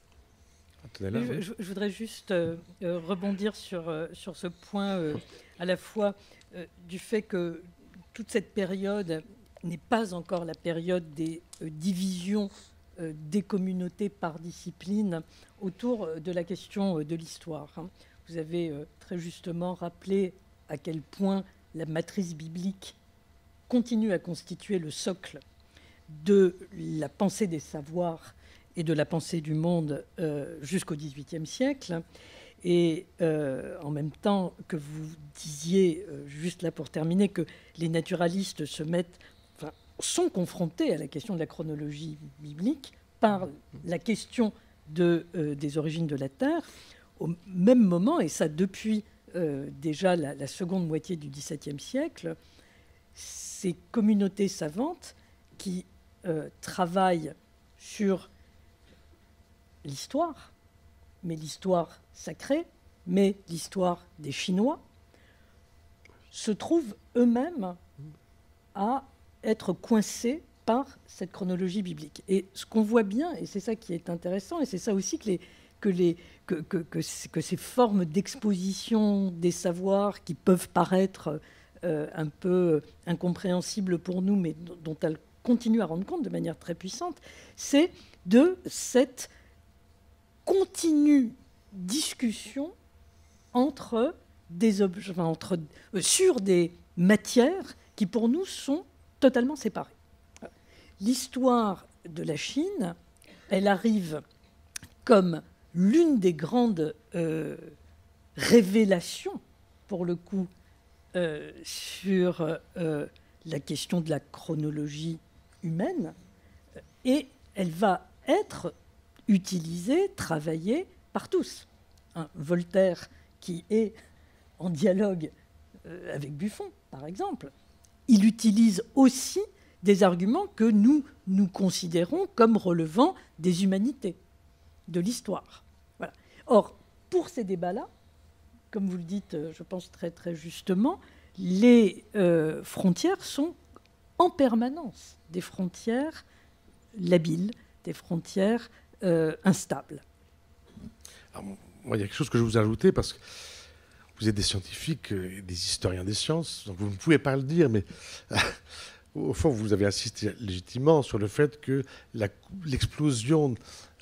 Je voudrais juste rebondir sur ce point à la fois du fait que toute cette période n'est pas encore la période des divisions des communautés par discipline autour de la question de l'histoire. Vous avez très justement rappelé à quel point la matrice biblique continue à constituer le socle de la pensée des savoirs et de la pensée du monde jusqu'au XVIIIe siècle. Et en même temps que vous disiez, juste là pour terminer, que les naturalistes sont confrontés à la question de la chronologie biblique par la question des origines de la Terre, au même moment, et ça depuis déjà la seconde moitié du XVIIe siècle, ces communautés savantes qui travaillent sur l'histoire, mais l'histoire sacrée, mais l'histoire des Chinois, se trouvent eux-mêmes à être coincés par cette chronologie biblique. Et ce qu'on voit bien, et c'est ça qui est intéressant, et c'est ça aussi que ces formes d'exposition des savoirs qui peuvent paraître un peu incompréhensibles pour nous, mais dont elles continuent à rendre compte de manière très puissante, c'est de cette continue discussion entre des objets, sur des matières qui pour nous sont totalement séparées. L'histoire de la Chine, elle arrive comme l'une des grandes révélations, pour le coup, sur la question de la chronologie humaine, et elle va être utilisée, travaillée par tous. Voltaire, qui est en dialogue avec Buffon, par exemple, il utilise aussi des arguments que nous considérons comme relevant des humanités, de l'histoire. Voilà. Or, pour ces débats-là, comme vous le dites, je pense très, très justement, les frontières sont en permanence des frontières labiles, des frontières instables. Alors, moi, il y a quelque chose que je vais vous ajouter, parce que vous êtes des scientifiques, des historiens des sciences, donc vous ne pouvez pas le dire, mais au fond, vous avez insisté légitimement sur le fait que l'explosion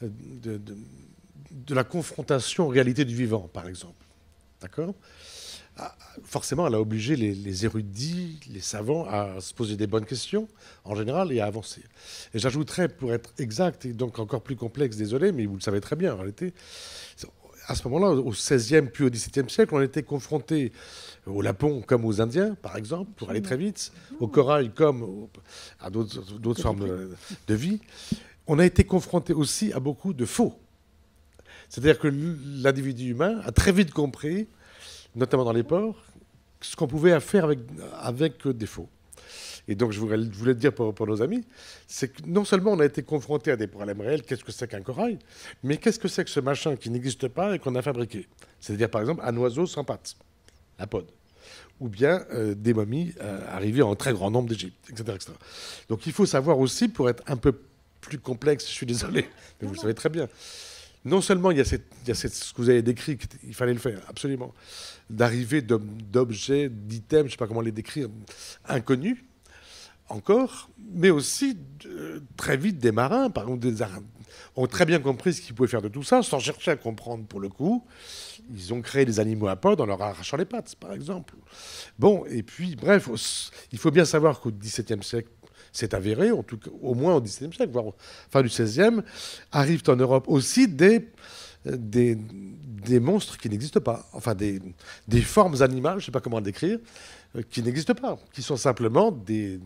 de la confrontation en réalité du vivant, par exemple, d'accord ? Forcément, elle a obligé les érudits, les savants à se poser des bonnes questions, en général, et à avancer. Et j'ajouterais, pour être exact, et donc encore plus complexe, désolé, mais vous le savez très bien, en réalité, à ce moment-là, au XVIe puis au XVIIe siècle, on était confronté au Lapon comme aux Indiens, par exemple, pour aller très vite, au corail comme à d'autres formes de vie. On a été confronté aussi à beaucoup de faux. C'est-à-dire que l'individu humain a très vite compris, notamment dans les ports, ce qu'on pouvait faire avec des faux. Et donc, je voulais dire pour nos amis, c'est que non seulement on a été confronté à des problèmes réels, qu'est-ce que c'est qu'un corail, mais qu'est-ce que c'est que ce machin qui n'existe pas et qu'on a fabriqué. C'est-à-dire, par exemple, un oiseau sans pattes, la pod, ou bien des momies arrivées en très grand nombre d'Égypte, etc., etc. Donc, il faut savoir aussi, pour être un peu plus complexe, je suis désolé, mais vous le savez très bien, non seulement il y a ce que vous avez décrit, il fallait le faire, absolument, d'arrivée d'objets, d'items, je ne sais pas comment les décrire, inconnus, encore, mais aussi très vite des marins, par exemple, ont très bien compris ce qu'ils pouvaient faire de tout ça, sans chercher à comprendre pour le coup. Ils ont créé des animaux à pod en leur arrachant les pattes, par exemple. Bon, et puis, bref, il faut bien savoir qu'au XVIIe siècle, c'est avéré, en tout cas, au moins au XVIIe siècle, voire fin du XVIe, arrivent en Europe aussi des monstres qui n'existent pas, enfin des formes animales, je ne sais pas comment le décrire, qui n'existent pas, qui sont simplement des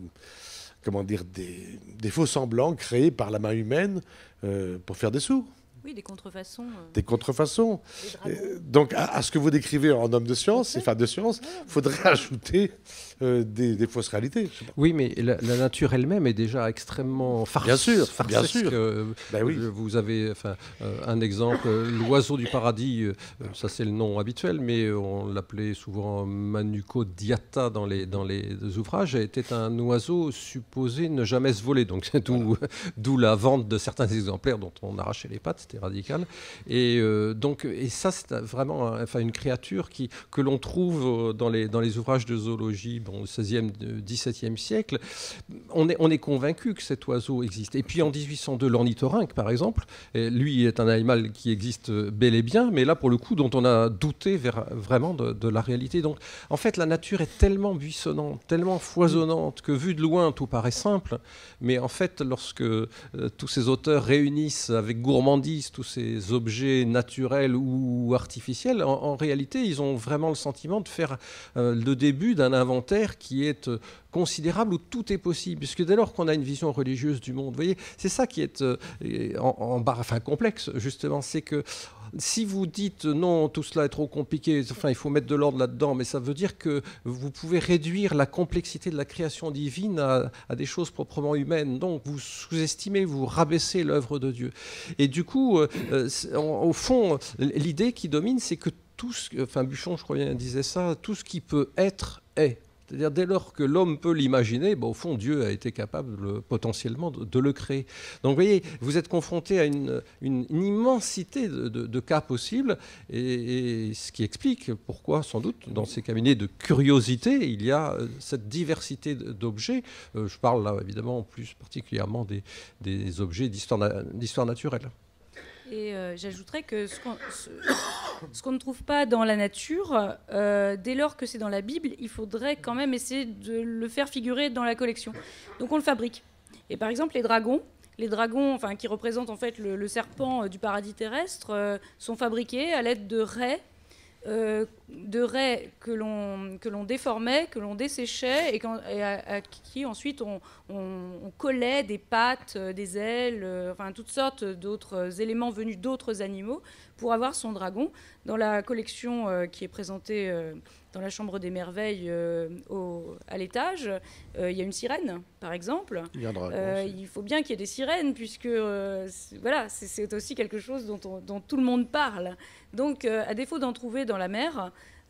faux semblants créés par la main humaine pour faire des sous. Oui, des contrefaçons. Des contrefaçons. Donc, à ce que vous décrivez en homme de science, de science, il faudrait ajouter des fausses réalités. Oui, mais la nature elle-même est déjà extrêmement farceuse. Bien sûr. Ben oui. Vous avez un exemple, l'oiseau du paradis, ça c'est le nom habituel, mais on l'appelait souvent Manuco diata dans les ouvrages, était un oiseau supposé ne jamais se voler. Donc, d'où la vente de certains exemplaires dont on arrachait les pattes, liberté radicale. Et ça, c'est vraiment une créature que l'on trouve dans les ouvrages de zoologie au XVIe, XVIIe siècle. On est convaincu que cet oiseau existe. Et puis en 1802, l'ornithorynque, par exemple, lui est un animal qui existe bel et bien, mais là, pour le coup, dont on a douté vraiment de la réalité. Donc, en fait, la nature est tellement buissonnante, tellement foisonnante, que vu de loin, tout paraît simple. Mais en fait, lorsque tous ces auteurs réunissent avec gourmandise tous ces objets naturels ou artificiels, en réalité, ils ont vraiment le sentiment de faire le début d'un inventaire qui est considérable où tout est possible. Puisque dès lors qu'on a une vision religieuse du monde, vous voyez, c'est ça qui est complexe, justement, c'est que si vous dites non, tout cela est trop compliqué, il faut mettre de l'ordre là-dedans, mais ça veut dire que vous pouvez réduire la complexité de la création divine à des choses proprement humaines. Donc vous sous-estimez, vous rabaissez l'œuvre de Dieu. Et du coup, au fond, l'idée qui domine, c'est que Buffon, je crois bien, disait ça, tout ce qui peut être est. C'est-à-dire, dès lors que l'homme peut l'imaginer, au fond, Dieu a été capable potentiellement de le créer. Donc, vous voyez, vous êtes confronté à une immensité de cas possibles, et ce qui explique pourquoi, sans doute, dans ces cabinets de curiosité, il y a cette diversité d'objets. Je parle là, évidemment, plus particulièrement des objets d'histoire naturelle. Et j'ajouterais que ce qu'on ne trouve pas dans la nature, dès lors que c'est dans la Bible, il faudrait quand même essayer de le faire figurer dans la collection. Donc on le fabrique. Et par exemple, les dragons, qui représentent en fait le serpent du paradis terrestre, sont fabriqués à l'aide de raies que l'on déformait, que l'on desséchait et à qui ensuite on collait des pattes, des ailes, toutes sortes d'autres éléments venus d'autres animaux pour avoir son dragon. Dans la collection qui est présentée dans la Chambre des Merveilles à l'étage, il y a une sirène, par exemple. Il y a un dragon. Il faut bien qu'il y ait des sirènes, puisque c'est aussi quelque chose dont tout le monde parle. Donc, à défaut d'en trouver dans la mer,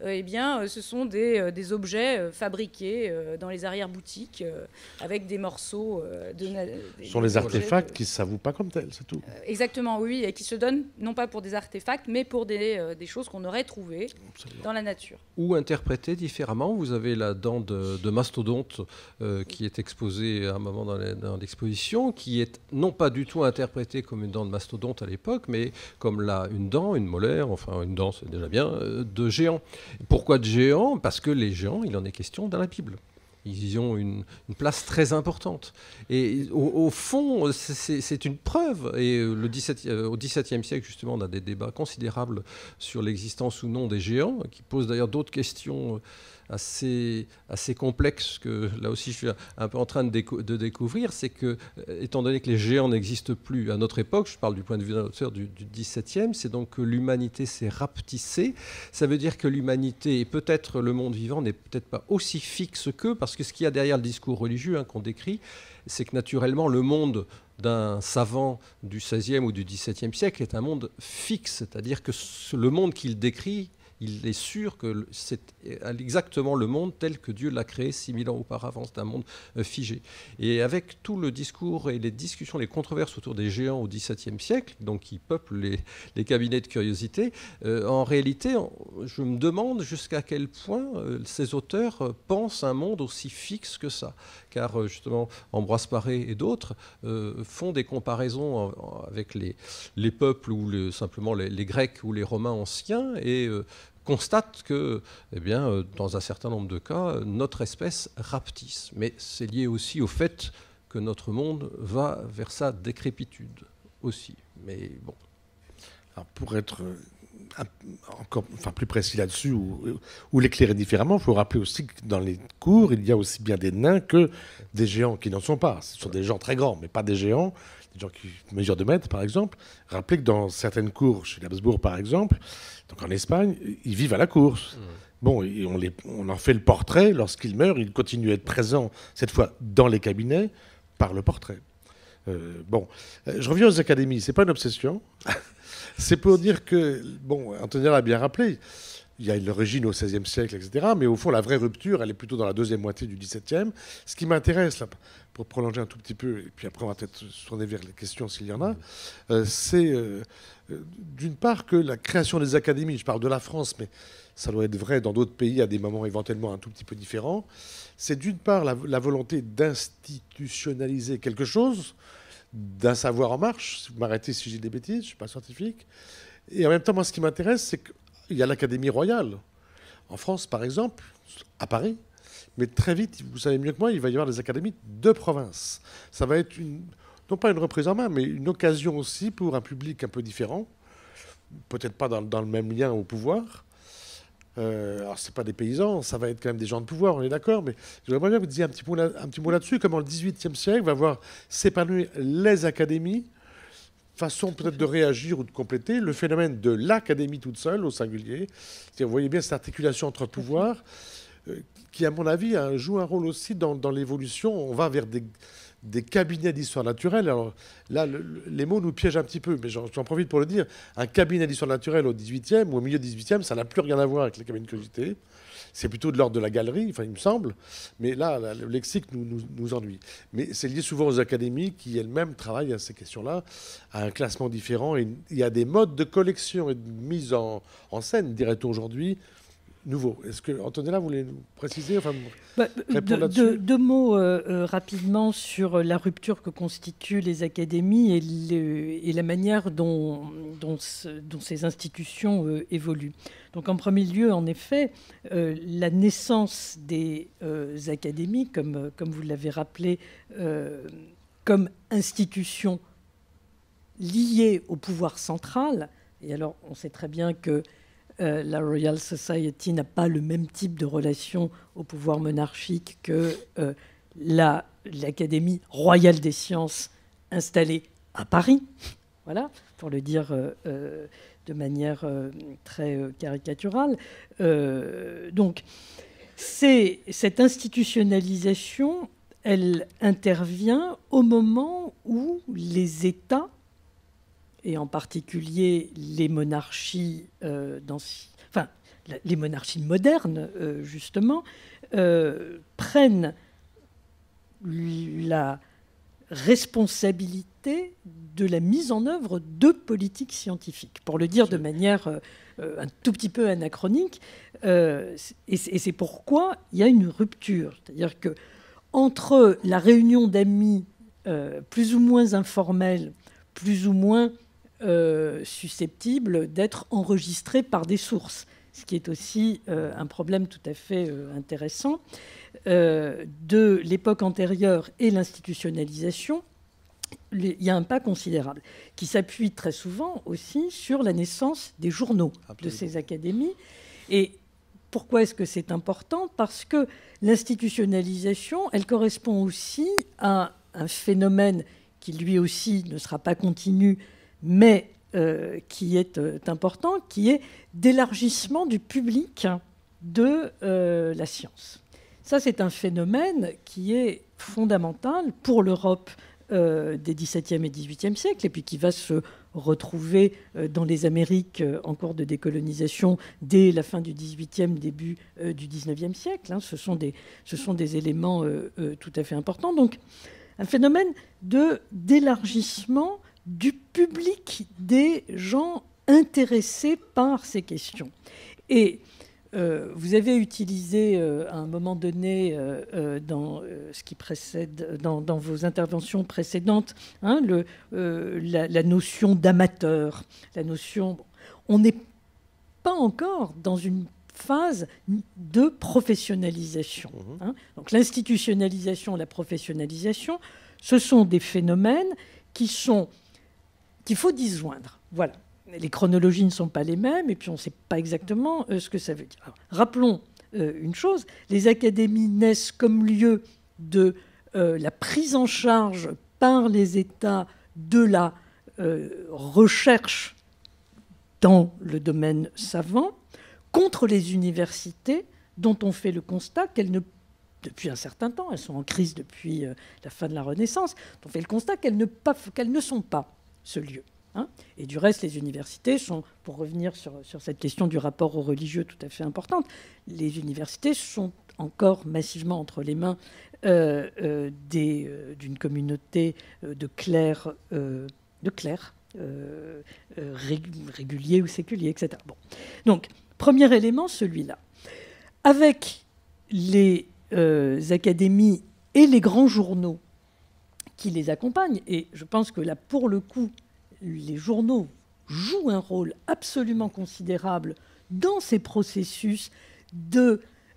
ce sont des objets fabriqués dans les arrière-boutiques avec des morceaux Ce sont les artefacts qui ne s'avouent pas comme tels, c'est tout. Exactement, oui, et qui se donnent non pas pour des artefacts, mais pour des choses qu'on aurait trouvées dans la nature. Ou interprétées différemment. Vous avez la dent de mastodonte qui est exposée à un moment dans l'exposition, qui est non pas du tout interprétée comme une dent de mastodonte à l'époque, mais comme une dent, une molaire, une dent c'est déjà bien, de géant. Pourquoi de géants ? Parce que les géants, il en est question dans la Bible. Ils ont une place très importante. Et au fond, c'est une preuve. Et au XVIIe siècle, justement, on a des débats considérables sur l'existence ou non des géants, qui posent d'ailleurs d'autres questions assez complexe que là aussi je suis un peu en train de découvrir, c'est que, étant donné que les géants n'existent plus à notre époque, je parle du point de vue d'un auteur du XVIIe, c'est donc que l'humanité s'est rapetissée. Ça veut dire que l'humanité, et peut-être le monde vivant, n'est peut-être pas aussi fixe qu'eux, parce que ce qu'il y a derrière le discours religieux qu'on décrit, c'est que naturellement le monde d'un savant du XVIe ou du XVIIe siècle est un monde fixe, c'est-à-dire que le monde qu'il décrit, il est sûr que c'est exactement le monde tel que Dieu l'a créé 6000 ans auparavant. C'est un monde figé. Et avec tout le discours et les discussions, les controverses autour des géants au XVIIe siècle, donc qui peuplent les cabinets de curiosité, en réalité, je me demande jusqu'à quel point ces auteurs pensent un monde aussi fixe que ça. Car justement, Ambroise Paré et d'autres font des comparaisons avec les peuples ou simplement les Grecs ou les Romains anciens et constate que, dans un certain nombre de cas, notre espèce rapetisse. Mais c'est lié aussi au fait que notre monde va vers sa décrépitude aussi. Mais bon. Alors pour être encore plus précis là-dessus, ou l'éclairer différemment, il faut rappeler aussi que dans les cours, il y a aussi bien des nains que des géants qui n'en sont pas. Ce sont des gens très grands, mais pas des géants. Des gens qui mesurent 2 mètres, par exemple. Rappelez que dans certaines cours, chez l'Habsbourg, par exemple, donc en Espagne, ils vivent à la course. Bon, et on en fait le portrait. Lorsqu'ils meurent, ils continuent à être présents, cette fois dans les cabinets, par le portrait. Je reviens aux académies. C'est pas une obsession. C'est pour dire que, Antonia l'a bien rappelé, il y a l'origine au XVIe siècle, etc. Mais au fond, la vraie rupture, elle est plutôt dans la deuxième moitié du XVIIe. Ce qui m'intéresse, là, pour prolonger un tout petit peu, et puis après on va peut-être se tourner vers les questions s'il y en a, c'est d'une part que la création des académies, je parle de la France, mais ça doit être vrai dans d'autres pays à des moments éventuellement un tout petit peu différents, c'est d'une part la volonté d'institutionnaliser quelque chose, d'un savoir en marche. Vous m'arrêtez si j'ai des bêtises, je ne suis pas scientifique. Et en même temps, moi, ce qui m'intéresse, c'est qu'il y a l'Académie royale. En France, par exemple, à Paris. Mais très vite, vous savez mieux que moi, il va y avoir des académies de province. Ça va être non pas une reprise en main, mais une occasion aussi pour un public un peu différent. Peut-être pas dans le même lien au pouvoir. Alors, ce n'est pas des paysans, ça va être quand même des gens de pouvoir, on est d'accord, mais j'aimerais bien que vous disiez un petit mot là-dessus, comment le XVIIIe siècle va voir s'épanouir les académies, façon peut-être de réagir ou de compléter le phénomène de l'académie toute seule, au singulier. Vous voyez bien cette articulation entre pouvoirs qui, à mon avis, joue un rôle aussi dans l'évolution. On va vers des cabinets d'histoire naturelle. Alors là, les mots nous piègent un petit peu, mais j'en profite pour le dire. Un cabinet d'histoire naturelle au XVIIIe ou au milieu du XVIIIe, ça n'a plus rien à voir avec les cabinets de curiosité. C'est plutôt de l'ordre de la galerie, enfin, il me semble. Mais là, le lexique nous ennuie. Mais c'est lié souvent aux académies qui elles-mêmes travaillent à ces questions-là, à un classement différent. Et il y a des modes de collection et de mise en scène, dirait-on aujourd'hui, nouveau. Est-ce que Antonella voulait nous préciser, répondre là-dessus ? Deux mots rapidement sur la rupture que constituent les académies et la manière dont ces institutions évoluent. Donc en premier lieu, en effet, la naissance des académies, comme vous l'avez rappelé, comme institutions liées au pouvoir central. Et alors, on sait très bien que la Royal Society n'a pas le même type de relation au pouvoir monarchique que l'Académie royale des sciences installée à Paris, voilà, pour le dire de manière très caricaturale. Donc, cette institutionnalisation, elle intervient au moment où les États, et en particulier les monarchies, les monarchies modernes, justement, prennent la responsabilité de la mise en œuvre de politiques scientifiques. Pour le dire de manière un tout petit peu anachronique, et c'est pourquoi il y a une rupture. C'est-à-dire que entre la réunion d'amis plus ou moins informelle, plus ou moins susceptible d'être enregistré par des sources, ce qui est aussi un problème tout à fait intéressant, de l'époque antérieure et l'institutionnalisation. Il y a un pas considérable qui s'appuie très souvent aussi sur la naissance des journaux. Absolument. De ces académies. Et pourquoi est-ce que c'est important ? Parce que l'institutionnalisation, elle correspond aussi à un phénomène qui lui aussi ne sera pas continu, mais qui est important, qui est d'élargissement du public de la science. Ça, c'est un phénomène qui est fondamental pour l'Europe des XVIIe et XVIIIe siècles, et puis qui va se retrouver dans les Amériques en cours de décolonisation dès la fin du XVIIIe, début du XIXe siècle. Ce sont des éléments tout à fait importants. Donc, un phénomène d'élargissement du public des gens intéressés par ces questions. Et vous avez utilisé à un moment donné dans ce qui précède, dans vos interventions précédentes, la notion d'amateur. La notion, on n'est pas encore dans une phase de professionnalisation. Donc l'institutionnalisation, la professionnalisation, ce sont des phénomènes qu'il faut disjoindre. Voilà. Les chronologies ne sont pas les mêmes, et puis on ne sait pas exactement ce que ça veut dire. Alors, rappelons une chose, les académies naissent comme lieu de la prise en charge par les États de la recherche dans le domaine savant contre les universités dont on fait le constat qu'elles depuis un certain temps, elles sont en crise depuis la fin de la Renaissance, on fait le constat qu'elles ne sont pas ce lieu. Hein. Et du reste, les universités sont, pour revenir sur cette question du rapport aux religieux tout à fait importante, les universités sont encore massivement entre les mains d'une communauté de clercs réguliers ou séculiers, etc. Bon. Donc, premier élément, celui-là. Avec les académies et les grands journaux qui les accompagnent, et je pense que là, pour le coup, les journaux jouent un rôle absolument considérable dans ces processus de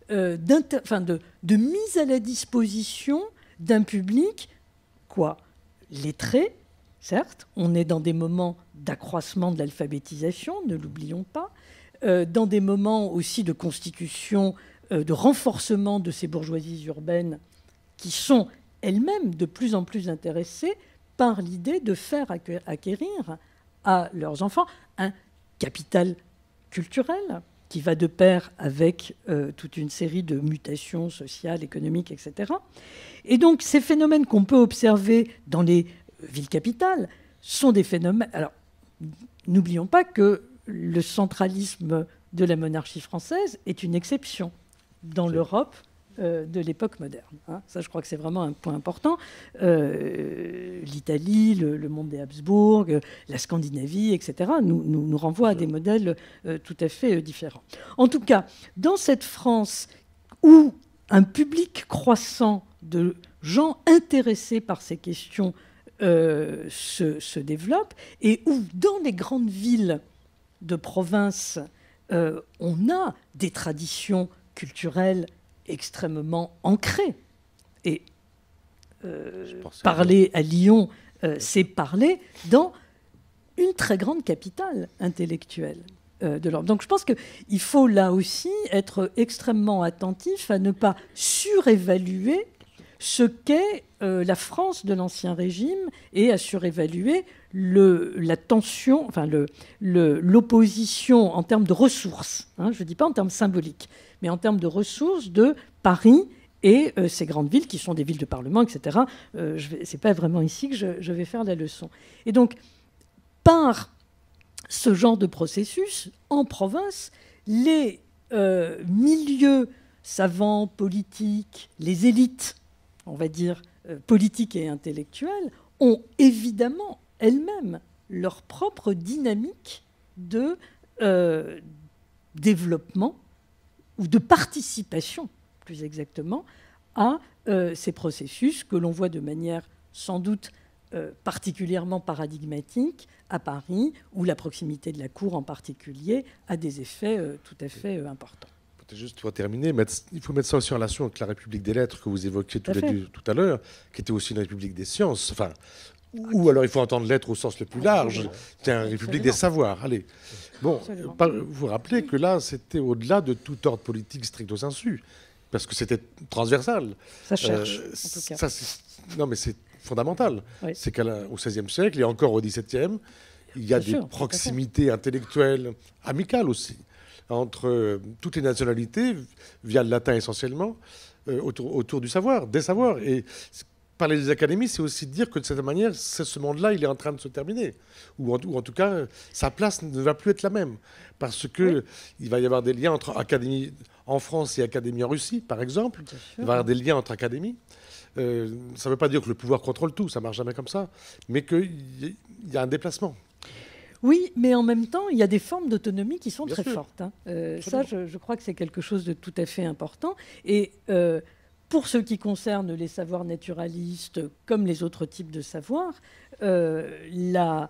mise à la disposition d'un public, lettré, certes, on est dans des moments d'accroissement de l'alphabétisation, ne l'oublions pas, dans des moments aussi de constitution, de renforcement de ces bourgeoisies urbaines qui sont elles-mêmes de plus en plus intéressées par l'idée de faire acquérir à leurs enfants un capital culturel qui va de pair avec toute une série de mutations sociales, économiques, etc. Et donc ces phénomènes qu'on peut observer dans les villes capitales sont des phénomènes... Alors, n'oublions pas que le centralisme de la monarchie française est une exception dans l'Europe de l'époque moderne. Hein. Ça, je crois que c'est vraiment un point important. L'Italie, le monde des Habsbourg, la Scandinavie, etc., nous renvoient à des modèles tout à fait différents. En tout cas, dans cette France où un public croissant de gens intéressés par ces questions se développe, et où, dans les grandes villes de province, on a des traditions culturelles extrêmement ancrées. Et parler à Lyon, c'est parler dans une très grande capitale intellectuelle de l'Europe. Donc je pense qu'il faut là aussi être extrêmement attentif à ne pas surévaluer ce qu'est la France de l'Ancien Régime et à surévaluer la tension, enfin l'opposition en termes de ressources, hein, je ne dis pas en termes symboliques, mais en termes de ressources de Paris et ces grandes villes qui sont des villes de parlement, etc. Ce n'est pas vraiment ici que je vais faire la leçon. Et donc, par ce genre de processus, en province, les milieux savants, politiques, les élites, on va dire, politiques et intellectuelles, ont évidemment elles-mêmes leur propre dynamique de développement ou de participation, plus exactement, à ces processus que l'on voit de manière sans doute particulièrement paradigmatique à Paris, où la proximité de la cour en particulier a des effets tout à fait importants. Juste pour terminer, il faut mettre ça aussi en relation avec la République des lettres que vous évoquiez tout à l'heure, qui était aussi une République des sciences. Enfin, ou alors il faut entendre lettres au sens le plus large. C'est une République des savoirs. Allez. Bon, vous vous rappelez que là, c'était au-delà de tout ordre politique stricto sensu, parce que c'était transversal. Ça cherche, en tout cas. Non, mais c'est fondamental. Oui. C'est qu'au XVIe siècle et encore au XVIIe, il y a des proximités intellectuelles, amicales aussi, entre toutes les nationalités, via le latin essentiellement, autour du savoir, des savoirs. Et parler des académies, c'est aussi dire que de cette manière, ce monde-là, il est en train de se terminer. Ou en tout cas, sa place ne va plus être la même. Parce qu'il va y avoir des liens entre académies en France et académies en Russie, par exemple. Il va y avoir des liens entre académies. Ça ne veut pas dire que le pouvoir contrôle tout, ça ne marche jamais comme ça, mais qu'il y a un déplacement. Oui, mais en même temps, il y a des formes d'autonomie qui sont très fortes. Hein. Ça, je crois que c'est quelque chose de tout à fait important. Et pour ce qui concerne les savoirs naturalistes, comme les autres types de savoirs, le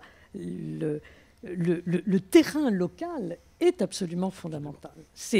terrain local est absolument fondamental.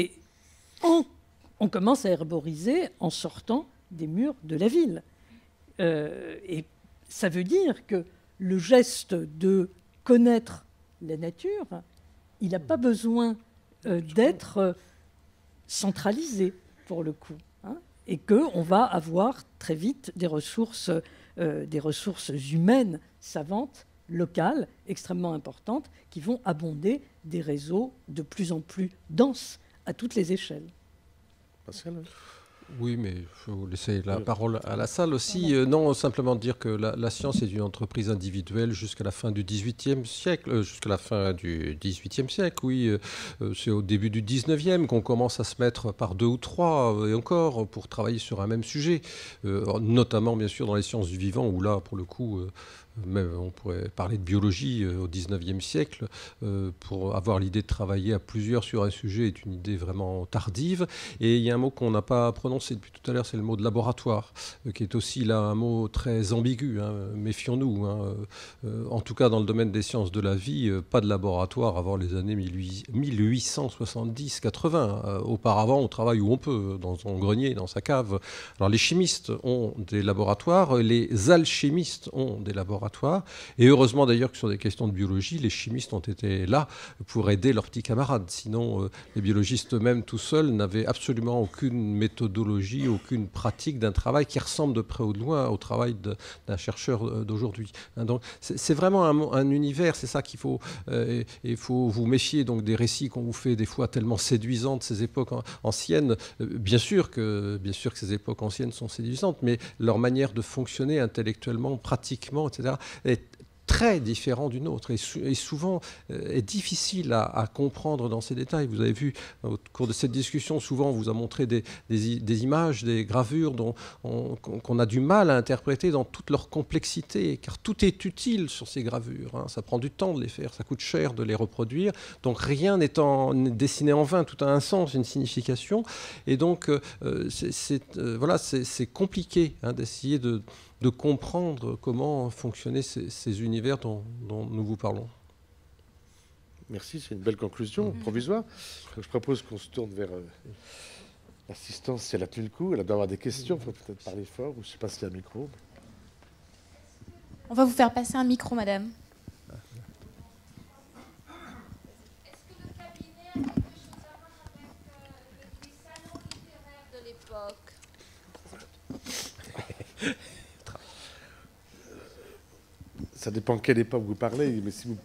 On commence à herboriser en sortant des murs de la ville. Et ça veut dire que le geste de connaître la nature, il n'a pas besoin d'être centralisé, pour le coup. Hein, et qu'on va avoir très vite des ressources humaines, savantes, locales, extrêmement importantes, qui vont abonder des réseaux de plus en plus denses à toutes les échelles. Pascal ? Oui, mais il faut laisser la parole à la salle aussi. Non, simplement dire que la science est une entreprise individuelle jusqu'à la fin du XVIIIe siècle. Jusqu'à la fin du XVIIIe siècle, oui. C'est au début du XIXe qu'on commence à se mettre par 2 ou 3, et encore, pour travailler sur un même sujet. Notamment, bien sûr, dans les sciences du vivant, où là, pour le coup... Même on pourrait parler de biologie au XIXe siècle. Pour avoir l'idée de travailler à plusieurs sur un sujet est une idée vraiment tardive. Et il y a un mot qu'on n'a pas prononcé depuis tout à l'heure, c'est le mot de laboratoire, qui est aussi là un mot très ambigu. Méfions-nous. En tout cas, dans le domaine des sciences de la vie, pas de laboratoire avant les années 1870-80. Auparavant, on travaille où on peut, dans son grenier, dans sa cave. Alors les chimistes ont des laboratoires, les alchimistes ont des laboratoires. Et heureusement d'ailleurs que sur des questions de biologie, les chimistes ont été là pour aider leurs petits camarades. Sinon, les biologistes eux-mêmes tout seuls n'avaient absolument aucune méthodologie, aucune pratique d'un travail qui ressemble de près ou de loin au travail d'un chercheur d'aujourd'hui. Donc c'est vraiment un univers, c'est ça qu'il faut... il faut vous méfier donc, des récits qu'on vous fait des fois tellement séduisants de ces époques anciennes. Bien sûr que ces époques anciennes sont séduisantes, mais leur manière de fonctionner intellectuellement, pratiquement, etc., est très différent d'une autre et souvent est difficile à comprendre dans ces détails. Vous avez vu au cours de cette discussion, souvent on vous a montré des images, des gravures qu'on a du mal à interpréter dans toute leur complexité, car tout est utile sur ces gravures. Ça prend du temps de les faire, ça coûte cher de les reproduire, donc rien n'est dessiné en vain, tout a un sens, une signification, et donc c'est compliqué d'essayer de comprendre comment fonctionnaient ces univers dont nous vous parlons. Merci, c'est une belle conclusion provisoire. Je propose qu'on se tourne vers l'assistance si elle a tenu le coup. Elle doit avoir des questions, il faut peut-être parler fort, ou je ne sais pas s'il y a un micro. On va vous faire passer un micro, madame. Est-ce que le cabinet a quelque chose à voir avec les salons littéraires de l'époque ? Ça dépend quelle époque vous parlez, mais si vous...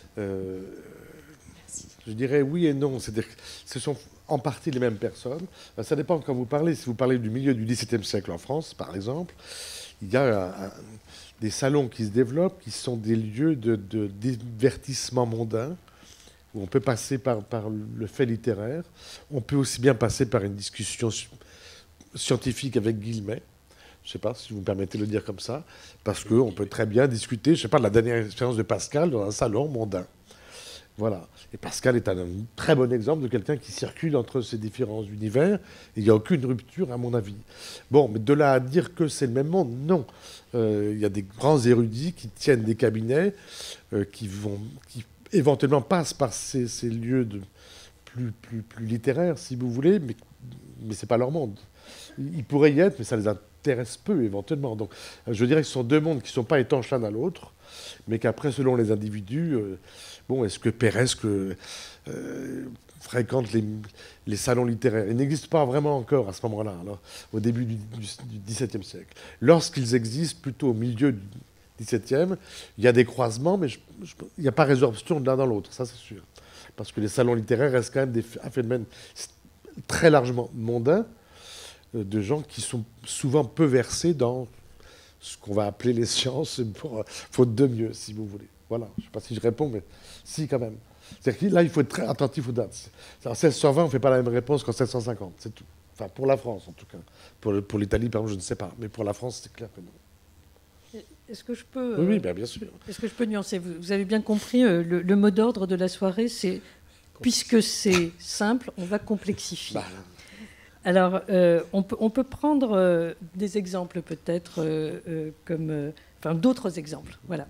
je dirais oui et non. C'est-à-dire que ce sont en partie les mêmes personnes. Ça dépend quand vous parlez. Si vous parlez du milieu du XVIIe siècle en France, par exemple, il y a des salons qui se développent, qui sont des lieux de divertissement mondain, où on peut passer par le fait littéraire. On peut aussi bien passer par une discussion scientifique avec guillemets. Je ne sais pas si vous me permettez de le dire comme ça, parce qu'on peut très bien discuter, je ne sais pas, de la dernière expérience de Pascal dans un salon mondain. Voilà. Et Pascal est un très bon exemple de quelqu'un qui circule entre ces différents univers, et il n'y a aucune rupture, à mon avis. Bon, mais de là à dire que c'est le même monde, non. Il y a des grands érudits qui tiennent des cabinets, qui éventuellement passent par ces lieux plus littéraires, si vous voulez, mais ce n'est pas leur monde. Ils pourraient y être, mais ça les intéresse peu, éventuellement. Donc, je dirais que ce sont deux mondes qui ne sont pas étanches l'un à l'autre, mais qu'après, selon les individus, est-ce que Peiresc fréquente les salons littéraires? Ils n'existent pas vraiment encore à ce moment-là, au début du XVIIe siècle. Lorsqu'ils existent, plutôt au milieu du XVIIe, il y a des croisements, mais il n'y a pas résorption de l'un dans l'autre, ça c'est sûr. Parce que les salons littéraires restent quand même un phénomène très largement mondain, de gens qui sont souvent peu versés dans ce qu'on va appeler les sciences, faute de mieux, si vous voulez. Voilà, je ne sais pas si je réponds, mais si, quand même. C'est-à-dire que là, il faut être très attentif aux dates. En 1620, on ne fait pas la même réponse qu'en 1650, c'est tout. Enfin, pour la France, en tout cas. Pour l'Italie, par exemple, je ne sais pas. Mais pour la France, c'est clair que non. Est-ce que je peux... Oui, bien sûr. Est-ce que je peux nuancer? Vous avez bien compris, le mot d'ordre de la soirée, c'est « puisque c'est simple, on va complexifier ». Alors, on peut prendre des exemples peut-être enfin d'autres exemples. Voilà.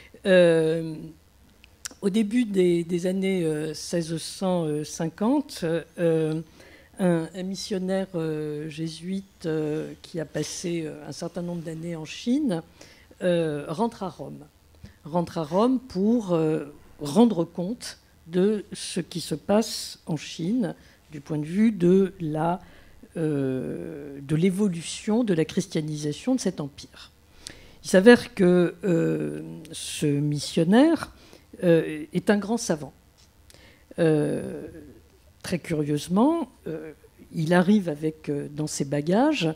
Au début des années 1650, un missionnaire jésuite qui a passé un certain nombre d'années en Chine rentre à Rome pour rendre compte de ce qui se passe en Chine du point de vue de l'évolution, de la christianisation de cet empire. Il s'avère que ce missionnaire est un grand savant. Très curieusement, il arrive avec, dans ses bagages,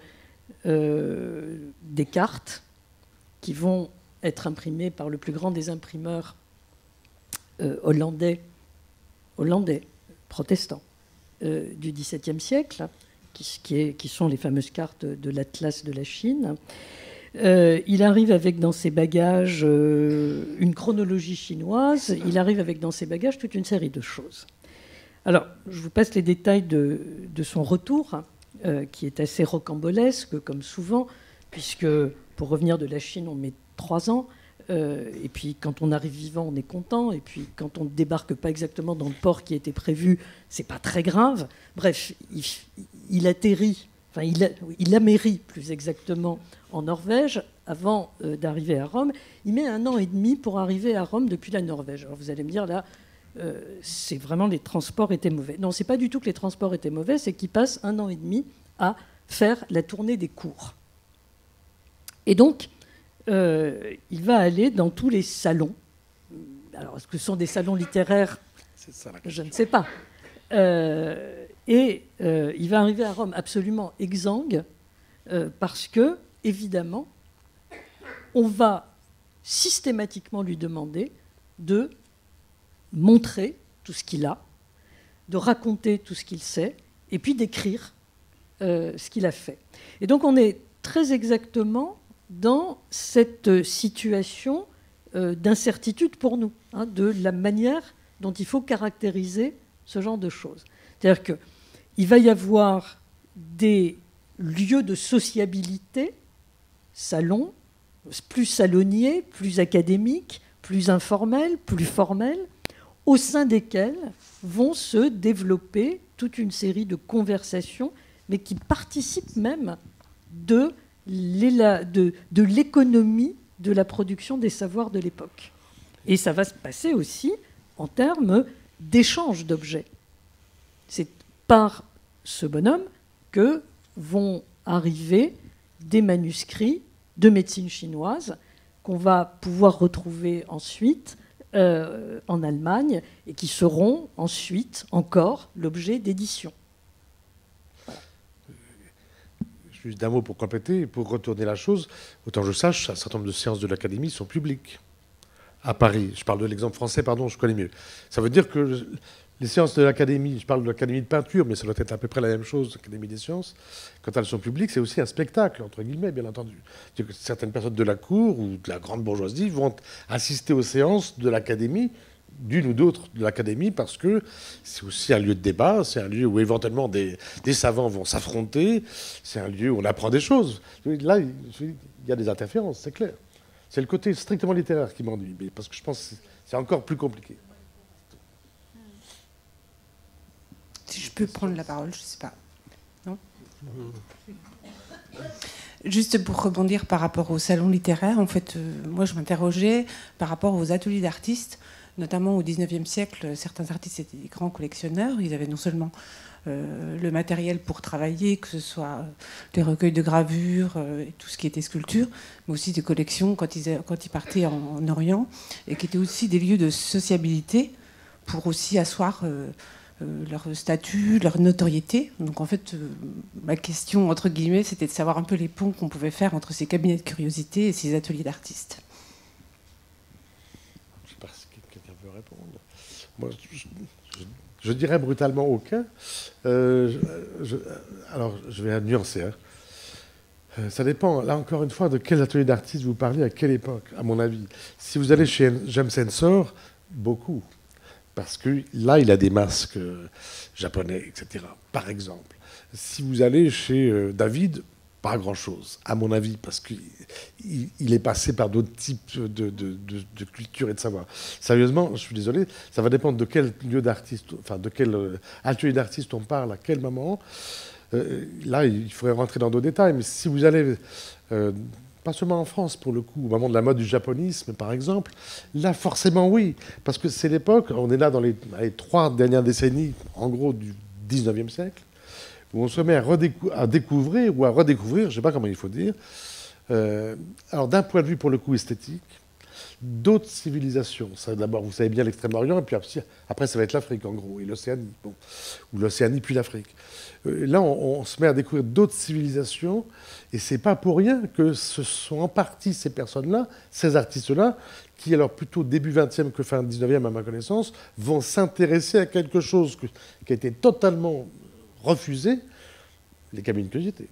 des cartes qui vont être imprimées par le plus grand des imprimeurs hollandais, protestants, du XVIIe siècle, qui sont les fameuses cartes de l'Atlas de la Chine. Il arrive avec dans ses bagages une chronologie chinoise, il arrive avec dans ses bagages toute une série de choses. Alors, je vous passe les détails de son retour, qui est assez rocambolesque, comme souvent, puisque pour revenir de la Chine, on met 3 ans, et puis quand on arrive vivant, on est content, et puis quand on ne débarque pas exactement dans le port qui était prévu, c'est pas très grave. Bref, il atterrit, enfin il amérit plus exactement en Norvège avant d'arriver à Rome. Il met 1 an et demi pour arriver à Rome depuis la Norvège. Alors vous allez me dire là, c'est vraiment les transports étaient mauvais. Non, c'est pas du tout que les transports étaient mauvais, c'est qu'il passe 1 an et demi à faire la tournée des cours. Et donc, il va aller dans tous les salons. Alors, est-ce que ce sont des salons littéraires ? C'est ça, je ne sais pas. Et il va arriver à Rome absolument exsangue, parce que, évidemment, on va systématiquement lui demander de montrer tout ce qu'il a, de raconter tout ce qu'il sait, et puis d'écrire ce qu'il a fait. Et donc on est très exactement dans cette situation d'incertitude pour nous, hein, de la manière dont il faut caractériser ce genre de choses. C'est-à-dire qu'il va y avoir des lieux de sociabilité, salons, plus salonniers, plus académiques, plus informels, plus formels, au sein desquels vont se développer toute une série de conversations, mais qui participent même de l'économie de la production des savoirs de l'époque. Et ça va se passer aussi en termes d'échange d'objets. C'est par ce bonhomme que vont arriver des manuscrits de médecine chinoise qu'on va pouvoir retrouver ensuite en Allemagne et qui seront ensuite encore l'objet d'édition. Voilà. Juste d'un mot pour compléter, pour retourner la chose, autant je sache, un certain nombre de séances de l'Académie sont publiques. À Paris, je parle de l'exemple français, pardon, je connais mieux. Ça veut dire que les séances de l'Académie, je parle de l'Académie de peinture, mais ça doit être à peu près la même chose, l'Académie des sciences, quand elles sont publiques, c'est aussi un spectacle, entre guillemets, bien entendu. C'est-à-dire que certaines personnes de la cour ou de la grande bourgeoisie vont assister aux séances de l'Académie, d'une ou d'autre de l'Académie, parce que c'est aussi un lieu de débat, c'est un lieu où éventuellement des savants vont s'affronter, c'est un lieu où on apprend des choses. Là, il y a des interférences, c'est clair. C'est le côté strictement littéraire qui m'ennuie, parce que je pense que c'est encore plus compliqué. Si je peux prendre la parole, je ne sais pas. Non ? Juste pour rebondir par rapport au salon littéraire, en fait, moi je m'interrogeais par rapport aux ateliers d'artistes, notamment au XIXe siècle, certains artistes étaient des grands collectionneurs, ils avaient non seulement le matériel pour travailler, que ce soit des recueils de gravures et tout ce qui était sculpture, mais aussi des collections quand ils partaient en Orient, et qui étaient aussi des lieux de sociabilité pour aussi asseoir leur statut, leur notoriété. Donc en fait, ma question, entre guillemets, c'était de savoir un peu les ponts qu'on pouvait faire entre ces cabinets de curiosité et ces ateliers d'artistes. Je ne sais pas si quelqu'un veut répondre. Moi, je dirais brutalement aucun. Alors, je vais nuancer. Hein. Ça dépend, là encore une fois, de quel atelier d'artiste vous parlez, à quelle époque, à mon avis. Si vous allez chez James Ensor, beaucoup. Parce que là, il a des masques japonais, etc. Par exemple. Si vous allez chez David, pas grand-chose, à mon avis, parce qu'il est passé par d'autres types de culture et de savoir. Sérieusement, je suis désolé, ça va dépendre de quel lieu d'artiste, enfin de quel atelier d'artiste on parle, à quel moment. Là, il faudrait rentrer dans d'autres détails, mais si vous allez, pas seulement en France pour le coup, au moment de la mode du japonisme par exemple, là forcément oui, parce que c'est l'époque, on est là dans les 3 dernières décennies, en gros du 19e siècle, où on se met à découvrir, ou à redécouvrir, je ne sais pas comment il faut dire. Alors d'un point de vue pour le coup esthétique, d'autres civilisations. D'abord, vous savez bien l'Extrême-Orient, et puis après, ça va être l'Afrique, en gros, et l'Océanie. Bon. Ou l'Océanie, puis l'Afrique. Là, on se met à découvrir d'autres civilisations, et c'est pas pour rien que ce sont en partie ces personnes-là, ces artistes-là, qui, alors plutôt début 20e que fin 19e, à ma connaissance, vont s'intéresser à quelque chose qui a été totalement refusé, les cabines de curiosité.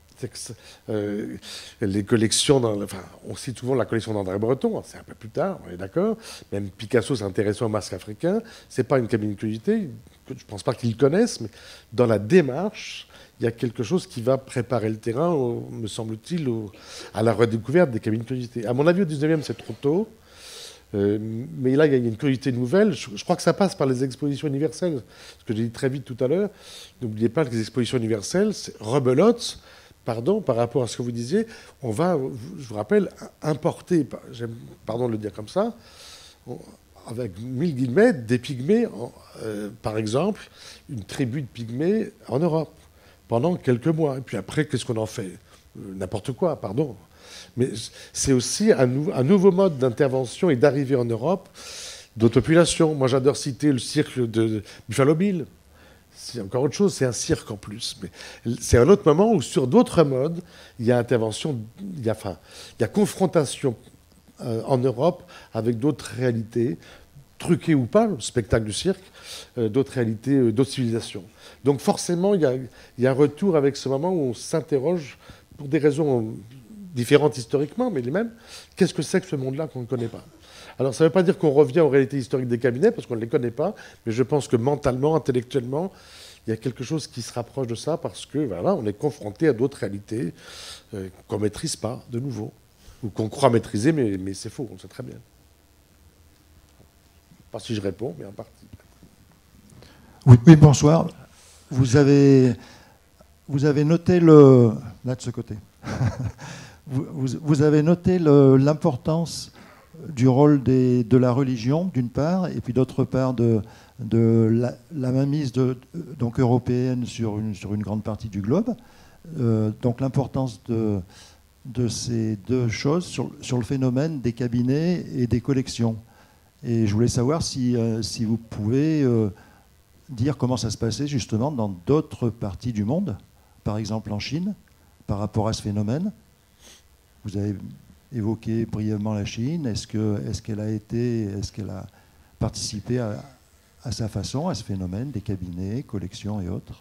Les collections, on cite souvent la collection d'André Breton, c'est un peu plus tard, on est d'accord. Même Picasso s'intéressait au masque africain. C'est pas une cabine de curiosité, je ne pense pas qu'ils le connaissent, mais dans la démarche, il y a quelque chose qui va préparer le terrain, me semble-t-il, à la redécouverte des cabines de curiosité. À mon avis, au 19e, c'est trop tôt. Mais là, il y a une curiosité nouvelle. Je crois que ça passe par les expositions universelles. Ce que j'ai dit très vite tout à l'heure. N'oubliez pas que les expositions universelles, c'est rebelote. Pardon, par rapport à ce que vous disiez, on va, je vous rappelle, importer, pardon de le dire comme ça, avec 1000 guillemets, des pygmées, par exemple, une tribu de pygmées en Europe, pendant quelques mois. Et puis après, qu'est-ce qu'on en fait? N'importe quoi, pardon. Mais c'est aussi un nouveau mode d'intervention et d'arrivée en Europe d'autres populations. Moi, j'adore citer le cirque de Buffalo Bill. C'est encore autre chose, c'est un cirque en plus. Mais c'est un autre moment où, sur d'autres modes, il y a intervention, il y a confrontation en Europe avec d'autres réalités, truquées ou pas, le spectacle du cirque, d'autres réalités, d'autres civilisations. Donc forcément, il y a un retour avec ce moment où on s'interroge, pour des raisons différentes historiquement, mais les mêmes, qu'est-ce que c'est que ce monde-là qu'on ne connaît pas? Alors, ça ne veut pas dire qu'on revient aux réalités historiques des cabinets, parce qu'on ne les connaît pas, mais je pense que mentalement, intellectuellement, il y a quelque chose qui se rapproche de ça, parce que voilà, on est confronté à d'autres réalités qu'on ne maîtrise pas, de nouveau, ou qu'on croit maîtriser, mais c'est faux, on le sait très bien. Pas si je réponds, mais en partie. Oui, bonsoir. Vous avez noté là de ce côté. Vous avez noté l'importance du rôle de la religion, d'une part, et puis d'autre part de la mainmise donc européenne sur une grande partie du globe. Donc l'importance de ces deux choses sur le phénomène des cabinets et des collections. Et je voulais savoir si vous pouvez dire comment ça se passait justement dans d'autres parties du monde, par exemple en Chine, par rapport à ce phénomène. Vous avez évoqué brièvement la Chine. Est-ce qu'elle a participé à sa façon à ce phénomène des cabinets, collections et autres?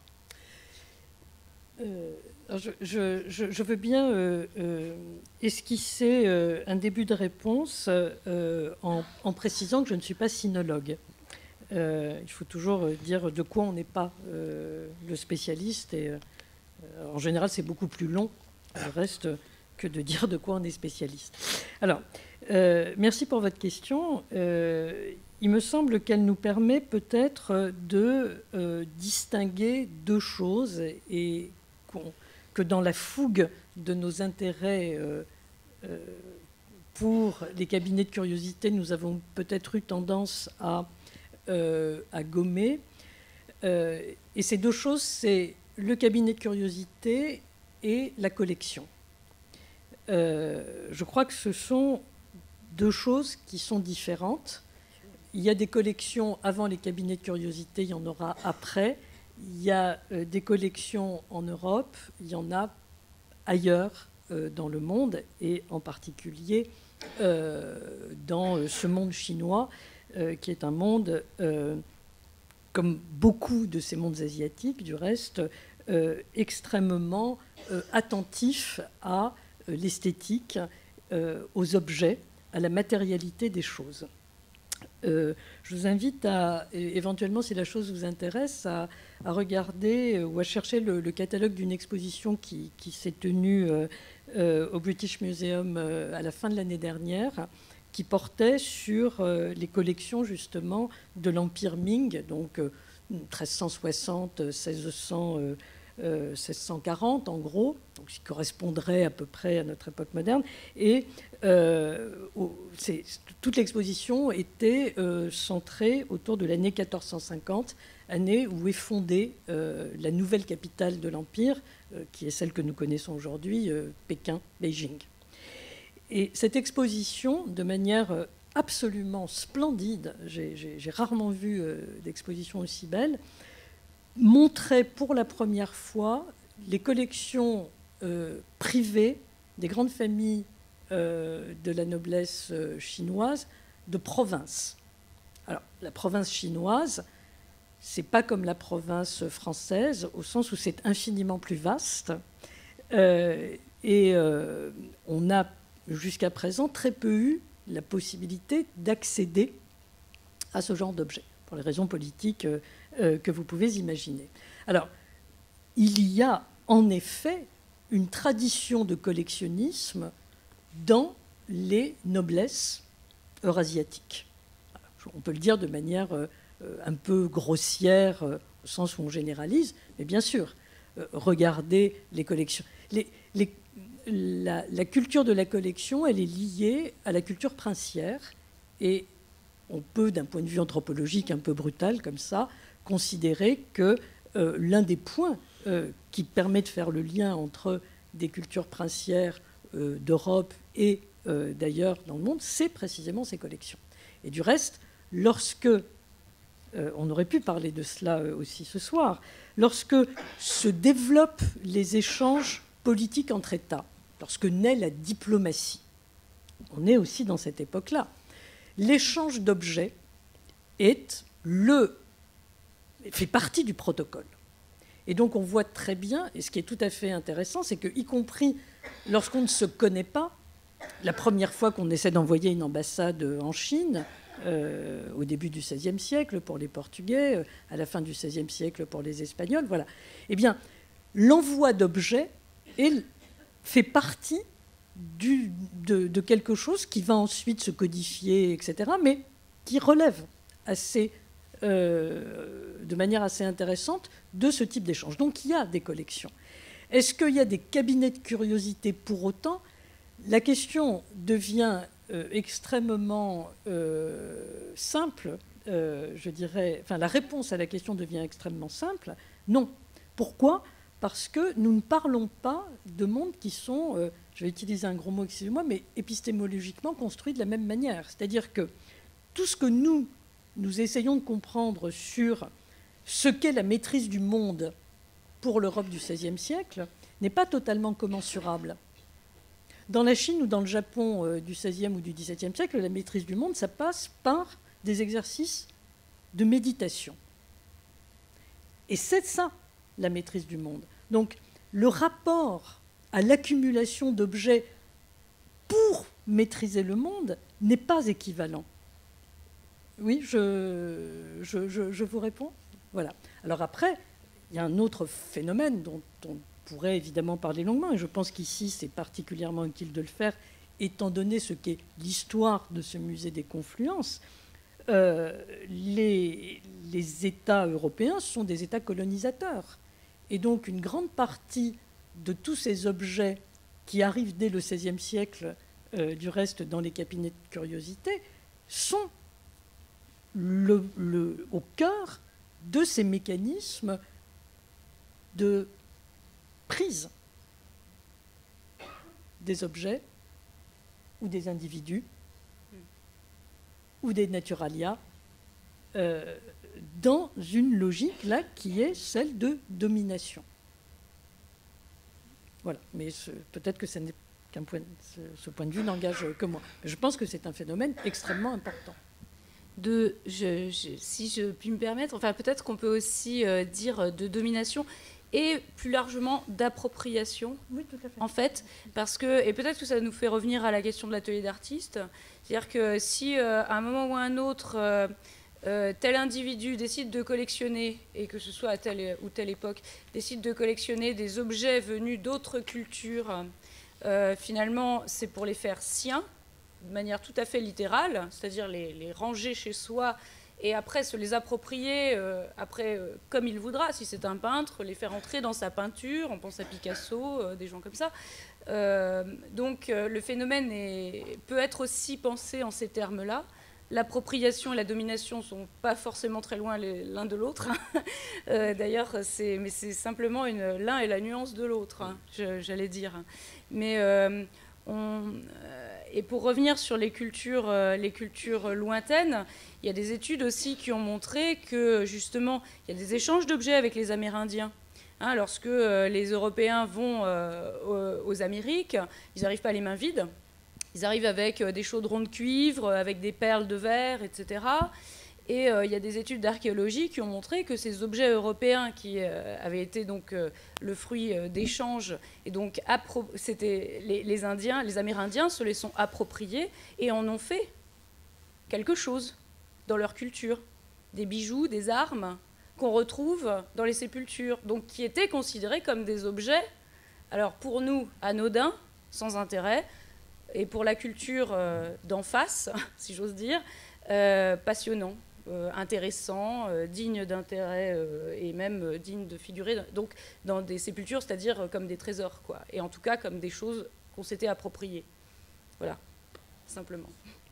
Alors je veux bien esquisser un début de réponse en précisant que je ne suis pas sinologue. Il faut toujours dire de quoi on n'est pas le spécialiste. Et en général, c'est beaucoup plus long, le reste, que de dire de quoi on est spécialiste. Alors, merci pour votre question. Il me semble qu'elle nous permet peut-être de distinguer deux choses et que dans la fougue de nos intérêts pour les cabinets de curiosité, nous avons peut-être eu tendance à gommer. Et ces deux choses, c'est le cabinet de curiosité et la collection. Je crois que ce sont deux choses qui sont différentes. Il y a des collections avant les cabinets de curiosité, il y en aura après. Il y a des collections en Europe, il y en a ailleurs dans le monde, et en particulier dans ce monde chinois, qui est un monde, comme beaucoup de ces mondes asiatiques, du reste, extrêmement attentif à l'esthétique, aux objets, à la matérialité des choses. Je vous invite à, éventuellement, si la chose vous intéresse, à regarder ou à chercher le catalogue d'une exposition qui s'est tenue au British Museum à la fin de l'année dernière, qui portait sur les collections justement de l'Empire Ming, donc 1360, 1640 en gros, donc ce qui correspondrait à peu près à notre époque moderne. Et toute l'exposition était centrée autour de l'année 1450, année où est fondée la nouvelle capitale de l'Empire, qui est celle que nous connaissons aujourd'hui, Pékin, Beijing. Et cette exposition, de manière absolument splendide, j'ai rarement vu d'exposition aussi belle, montrait pour la première fois les collections privées des grandes familles de la noblesse chinoise de province. Alors, la province chinoise, c'est pas comme la province française, au sens où c'est infiniment plus vaste. On a jusqu'à présent très peu eu la possibilité d'accéder à ce genre d'objet, pour les raisons politiques que vous pouvez imaginer. Alors, il y a en effet une tradition de collectionnisme dans les noblesses eurasiatiques. On peut le dire de manière un peu grossière, au sens où on généralise, mais bien sûr, regardez les collections. La culture de la collection, elle est liée à la culture princière, et on peut, d'un point de vue anthropologique un peu brutal comme ça, considérer que l'un des points qui permet de faire le lien entre des cultures princières d'Europe et d'ailleurs dans le monde, c'est précisément ces collections. Et du reste, lorsque, on aurait pu parler de cela aussi ce soir, lorsque se développent les échanges politiques entre États, lorsque naît la diplomatie, on est aussi dans cette époque-là, l'échange d'objets fait partie du protocole. Et donc on voit très bien, et ce qui est tout à fait intéressant, c'est que, y compris lorsqu'on ne se connaît pas, la première fois qu'on essaie d'envoyer une ambassade en Chine, au début du XVIe siècle pour les Portugais, à la fin du XVIe siècle pour les Espagnols, voilà. Eh bien, l'envoi d'objets fait partie de quelque chose qui va ensuite se codifier, etc., mais qui relève de manière assez intéressante de ce type d'échange. Donc il y a des collections. Est-ce qu'il y a des cabinets de curiosité pour autant? La question devient extrêmement simple, je dirais, enfin la réponse à la question devient extrêmement simple. Non. Pourquoi? Parce que nous ne parlons pas de mondes qui sont, je vais utiliser un gros mot, excusez-moi, mais épistémologiquement construits de la même manière. C'est-à-dire que tout ce que nous essayons de comprendre sur ce qu'est la maîtrise du monde pour l'Europe du XVIe siècle n'est pas totalement commensurable. Dans la Chine ou dans le Japon du XVIe ou du XVIIe siècle, la maîtrise du monde, ça passe par des exercices de méditation. Et c'est ça, la maîtrise du monde. Donc, le rapport à l'accumulation d'objets pour maîtriser le monde n'est pas équivalent. Oui, je vous réponds. Voilà. Alors après, il y a un autre phénomène dont on pourrait évidemment parler longuement, et je pense qu'ici c'est particulièrement utile de le faire, étant donné ce qu'est l'histoire de ce musée des confluences. Les États européens sont des États colonisateurs. Et donc une grande partie de tous ces objets qui arrivent dès le XVIe siècle, du reste dans les cabinets de curiosité, sont au cœur de ces mécanismes de prise des objets ou des individus ou des naturalia dans une logique là qui est celle de domination. Voilà, mais peut-être que ce point de vue n'engage que moi. Je pense que c'est un phénomène extrêmement important. Si je puis me permettre, enfin peut-être qu'on peut aussi dire de domination et plus largement d'appropriation, oui, tout à fait. En fait, parce que, et peut-être que ça nous fait revenir à la question de l'atelier d'artiste, c'est-à-dire que si à un moment ou à un autre, tel individu décide de collectionner, et que ce soit à telle ou telle époque, décide de collectionner des objets venus d'autres cultures, finalement c'est pour les faire siens, de manière tout à fait littérale, c'est-à-dire les ranger chez soi et après se les approprier comme il voudra. Si c'est un peintre, les faire entrer dans sa peinture, on pense à Picasso, des gens comme ça. Donc le phénomène peut être aussi pensé en ces termes-là. L'appropriation et la domination ne sont pas forcément très loin l'un de l'autre. D'ailleurs, mais c'est simplement l'un est la nuance de l'autre, j'allais dire. Mais Et pour revenir sur les cultures lointaines, il y a des études aussi qui ont montré que justement, il y a des échanges d'objets avec les Amérindiens. Hein, lorsque les Européens vont aux Amériques, ils n'arrivent pas les mains vides. Ils arrivent avec des chaudrons de cuivre, avec des perles de verre, etc. Et il y a des études d'archéologie qui ont montré que ces objets européens qui avaient été donc le fruit d'échanges, et donc c'était les Amérindiens se les sont appropriés et en ont fait quelque chose dans leur culture, des bijoux, des armes qu'on retrouve dans les sépultures, donc qui étaient considérés comme des objets, alors pour nous anodins, sans intérêt, et pour la culture d'en face, si j'ose dire, passionnants. Intéressant, digne d'intérêt et même digne de figurer donc dans des sépultures, c'est-à-dire comme des trésors, quoi. Et en tout cas comme des choses qu'on s'était appropriées. Voilà, simplement.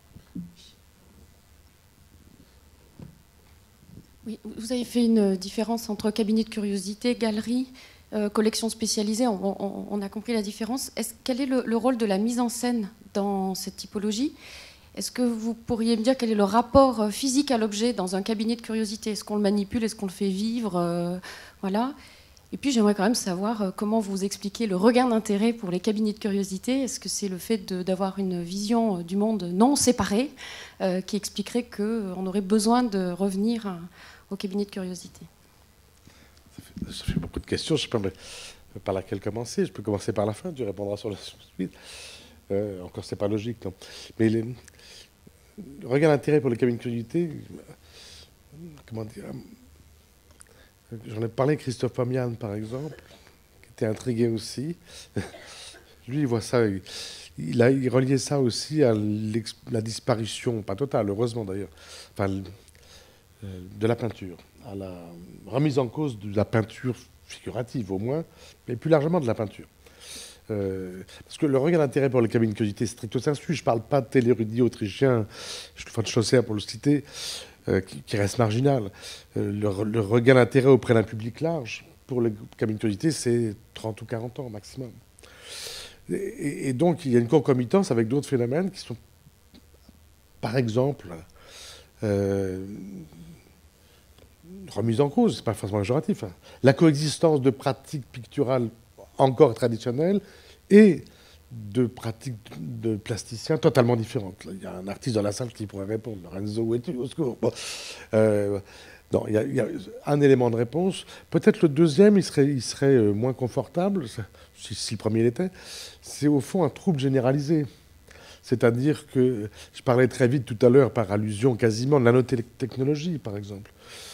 Oui, vous avez fait une différence entre cabinet de curiosité, galerie, collection spécialisée. On a compris la différence. Quel est le rôle de la mise en scène dans cette typologie ? Est-ce que vous pourriez me dire quel est le rapport physique à l'objet dans un cabinet de curiosité ? Est-ce qu'on le manipule ? Est-ce qu'on le fait vivre ? Voilà. Et puis j'aimerais quand même savoir comment vous expliquez le regain d'intérêt pour les cabinets de curiosité. Est-ce que c'est le fait d'avoir une vision du monde non séparée qui expliquerait qu'on aurait besoin de revenir au cabinet de curiosité ? Ça fait beaucoup de questions. Je ne sais pas par laquelle commencer. Je peux commencer par la fin. Tu répondras sur la suite. Encore, c'est pas logique, non. Mais le regain d'intérêt pour les cabinets de curiosité, comment dire, j'en ai parlé avec Christophe Amian, par exemple, qui était intrigué aussi. Lui, il voit ça, il reliait ça aussi à la disparition, pas totale, heureusement d'ailleurs, enfin, de la peinture, à la remise en cause de la peinture figurative au moins, mais plus largement de la peinture. Parce que le regain d'intérêt pour les cabinets de curiosité stricto sensu, je ne parle pas de tel érudit autrichien, Stefan Chaucer pour le citer, qui reste marginal. Le regain d'intérêt auprès d'un public large pour les cabinets de curiosité, c'est 30 ou 40 ans maximum. Et donc, il y a une concomitance avec d'autres phénomènes qui sont, par exemple, remise en cause, c'est pas forcément péjoratif, hein. La coexistence de pratiques picturales encore traditionnelles et de pratiques de plasticiens totalement différentes. Il y a un artiste dans la salle qui pourrait répondre. Lorenzo, où es-tu ? Au secours. Bon. Non, il y a un élément de réponse. Peut-être le deuxième, il serait moins confortable, si le premier l'était. C'est au fond un trouble généralisé. C'est-à-dire que, je parlais très vite tout à l'heure, par allusion quasiment, de nanotechnologie, par exemple.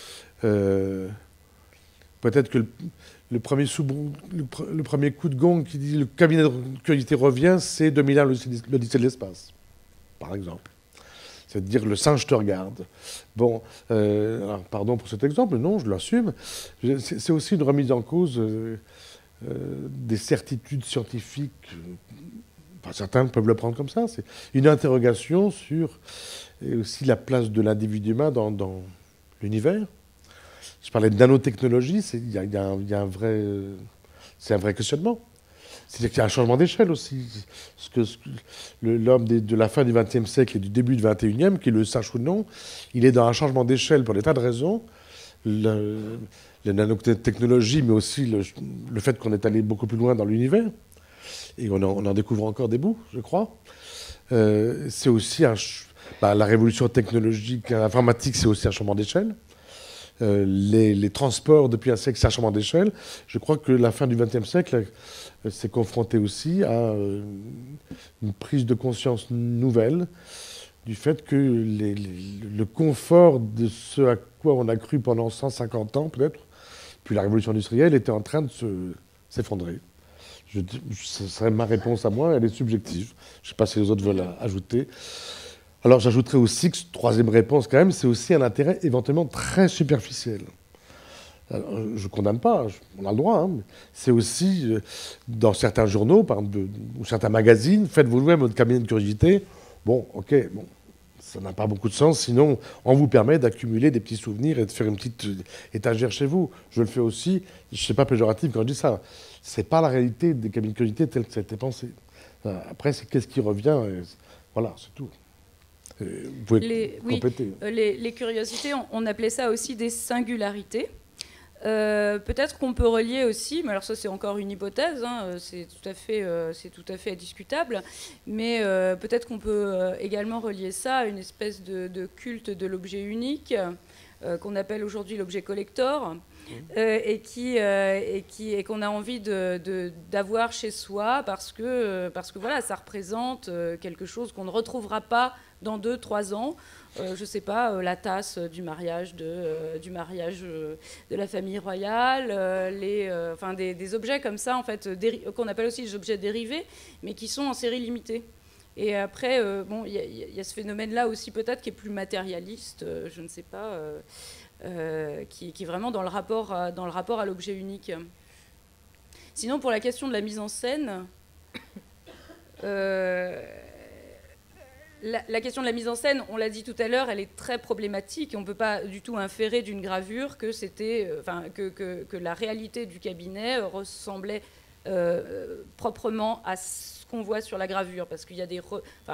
Peut-être que le premier coup de gong qui dit le cabinet de curiosité revient, c'est 2001, l'Odyssée de l'espace, par exemple. C'est-à-dire le singe te regarde. Bon, alors, pardon pour cet exemple, non, je l'assume. C'est aussi une remise en cause des certitudes scientifiques. Enfin, certains peuvent le prendre comme ça. C'est une interrogation sur aussi la place de l'individu humain dans l'univers. Je parlais de nanotechnologie, il y a un vrai, c'est un vrai questionnement. C'est-à-dire qu'il y a un changement d'échelle aussi. L'homme de la fin du XXe siècle et du début du XXIe, qu'il le sache ou non, il est dans un changement d'échelle pour des tas de raisons. La nanotechnologie, mais aussi le fait qu'on est allé beaucoup plus loin dans l'univers. Et on en découvre encore des bouts, je crois. C'est aussi la révolution technologique, informatique, c'est aussi un changement d'échelle. Les transports depuis un siècle, c'est un changement d'échelle. Je crois que la fin du XXe siècle s'est confrontée aussi à une prise de conscience nouvelle du fait que le confort de ce à quoi on a cru pendant 150 ans, peut-être, puis la révolution industrielle, était en train de s'effondrer. Ce serait ma réponse à moi, elle est subjective. Je ne sais pas si les autres veulent ajouter. Alors j'ajouterais aussi que, troisième réponse quand même, c'est aussi un intérêt éventuellement très superficiel. Alors, je ne condamne pas, on a le droit, hein, mais c'est aussi dans certains journaux, par exemple, ou certains magazines, faites-vous vous-même votre cabinet de curiosité. Bon, ok, bon, ça n'a pas beaucoup de sens, sinon on vous permet d'accumuler des petits souvenirs et de faire une petite étagère chez vous. Je le fais aussi, je ne suis pas péjoratif quand je dis ça. Ce n'est pas la réalité des cabinets de curiosité telle que ça a été pensé. Après, c'est qu'est-ce qui revient Voilà, c'est tout. Vous pouvez compléter. Les curiosités, on appelait ça aussi des singularités. Peut-être qu'on peut relier aussi, mais alors ça c'est encore une hypothèse, hein, c'est tout à fait discutable, mais peut-être qu'on peut également relier ça à une espèce de culte de l'objet unique qu'on appelle aujourd'hui l'objet collector, et qu'on a envie d'avoir chez soi parce que voilà, ça représente quelque chose qu'on ne retrouvera pas dans 2-3 ans. Je ne sais pas, la tasse du mariage de la famille royale, enfin des objets comme ça, en fait, qu'on appelle aussi des objets dérivés, mais qui sont en série limitée. Et après, bon, il y a ce phénomène-là aussi peut-être qui est plus matérialiste, je ne sais pas, qui est vraiment dans le rapport à l'objet unique. Sinon, pour la question de la mise en scène, la question de la mise en scène, on l'a dit tout à l'heure, elle est très problématique. On ne peut pas du tout inférer d'une gravure que la réalité du cabinet ressemblait proprement à ce qu'on voit sur la gravure, parce qu'il y a des...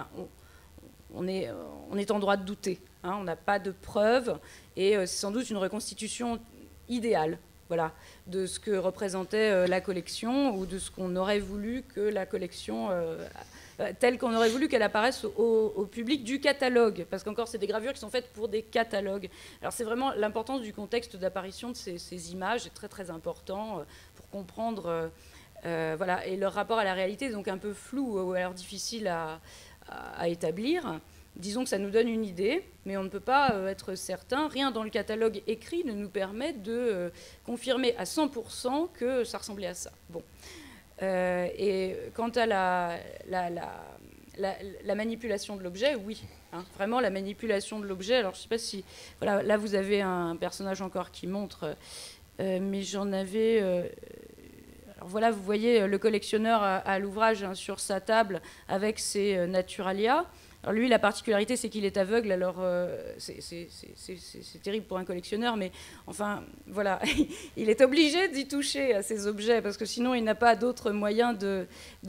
on est en droit de douter. Hein, on n'a pas de preuves, et c'est sans doute une reconstitution idéale, voilà, de ce que représentait la collection, ou de ce qu'on aurait voulu que la collection... telle qu'on aurait voulu qu'elle apparaisse au public du catalogue, parce qu'encore c'est des gravures qui sont faites pour des catalogues. Alors c'est vraiment l'importance du contexte d'apparition de ces images est très très important pour comprendre, voilà, et leur rapport à la réalité est donc un peu flou ou alors difficile à établir. Disons que ça nous donne une idée, mais on ne peut pas être certain. Rien dans le catalogue écrit ne nous permet de confirmer à 100% que ça ressemblait à ça. Bon. Et quant à la manipulation de l'objet, oui, hein, vraiment la manipulation de l'objet. Alors je ne sais pas si... Voilà, là vous avez un personnage encore qui montre, mais j'en avais... alors voilà, vous voyez le collectionneur à l'ouvrage, hein, sur sa table avec ses Naturalia. Alors lui, la particularité, c'est qu'il est aveugle, alors c'est terrible pour un collectionneur, mais enfin, voilà, il est obligé d'y toucher à ces objets, parce que sinon, il n'a pas d'autre moyen de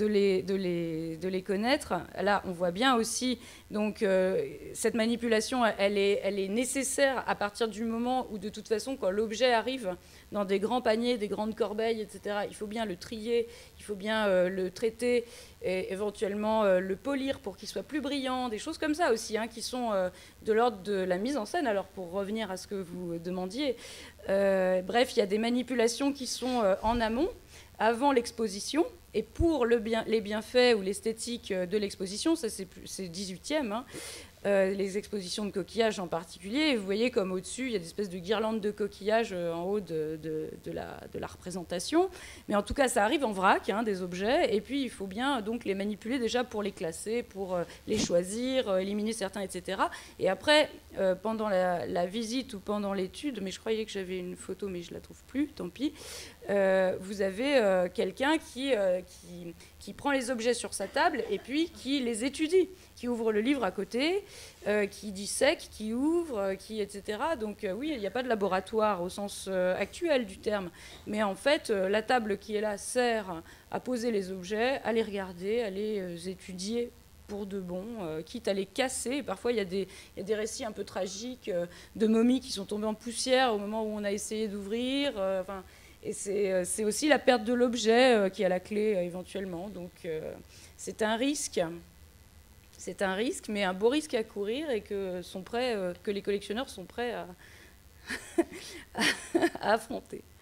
les connaître. Là, on voit bien aussi, donc, cette manipulation, elle est nécessaire à partir du moment où, de toute façon, quand l'objet arrive dans des grands paniers, des grandes corbeilles, etc., il faut bien le trier, il faut bien le traiter, et éventuellement le polir pour qu'il soit plus brillant, des choses comme ça aussi, hein, qui sont de l'ordre de la mise en scène. Alors pour revenir à ce que vous demandiez, bref, il y a des manipulations qui sont en amont, avant l'exposition, et pour les bienfaits ou l'esthétique de l'exposition, ça c'est 18e, hein, les expositions de coquillages en particulier, et vous voyez comme au-dessus, il y a des espèces de guirlandes de coquillages en haut de la représentation. Mais en tout cas, ça arrive en vrac, hein, des objets, et puis il faut bien donc les manipuler déjà pour les classer, pour les choisir, éliminer certains, etc. Et après, pendant la visite ou pendant l'étude, mais je croyais que j'avais une photo, mais je ne la trouve plus, tant pis, vous avez quelqu'un qui prend les objets sur sa table et puis qui les étudie, qui ouvre le livre à côté, qui dissèque, qui ouvre, etc. Donc oui, il n'y a pas de laboratoire au sens actuel du terme, mais en fait, la table qui est là sert à poser les objets, à les regarder, à les étudier pour de bon, quitte à les casser. Parfois, il y a des récits un peu tragiques de momies qui sont tombées en poussière au moment où on a essayé d'ouvrir. Et c'est aussi la perte de l'objet qui est à la clé éventuellement. Donc c'est un risque. C'est un risque, mais un beau risque à courir et que les collectionneurs sont prêts à affronter.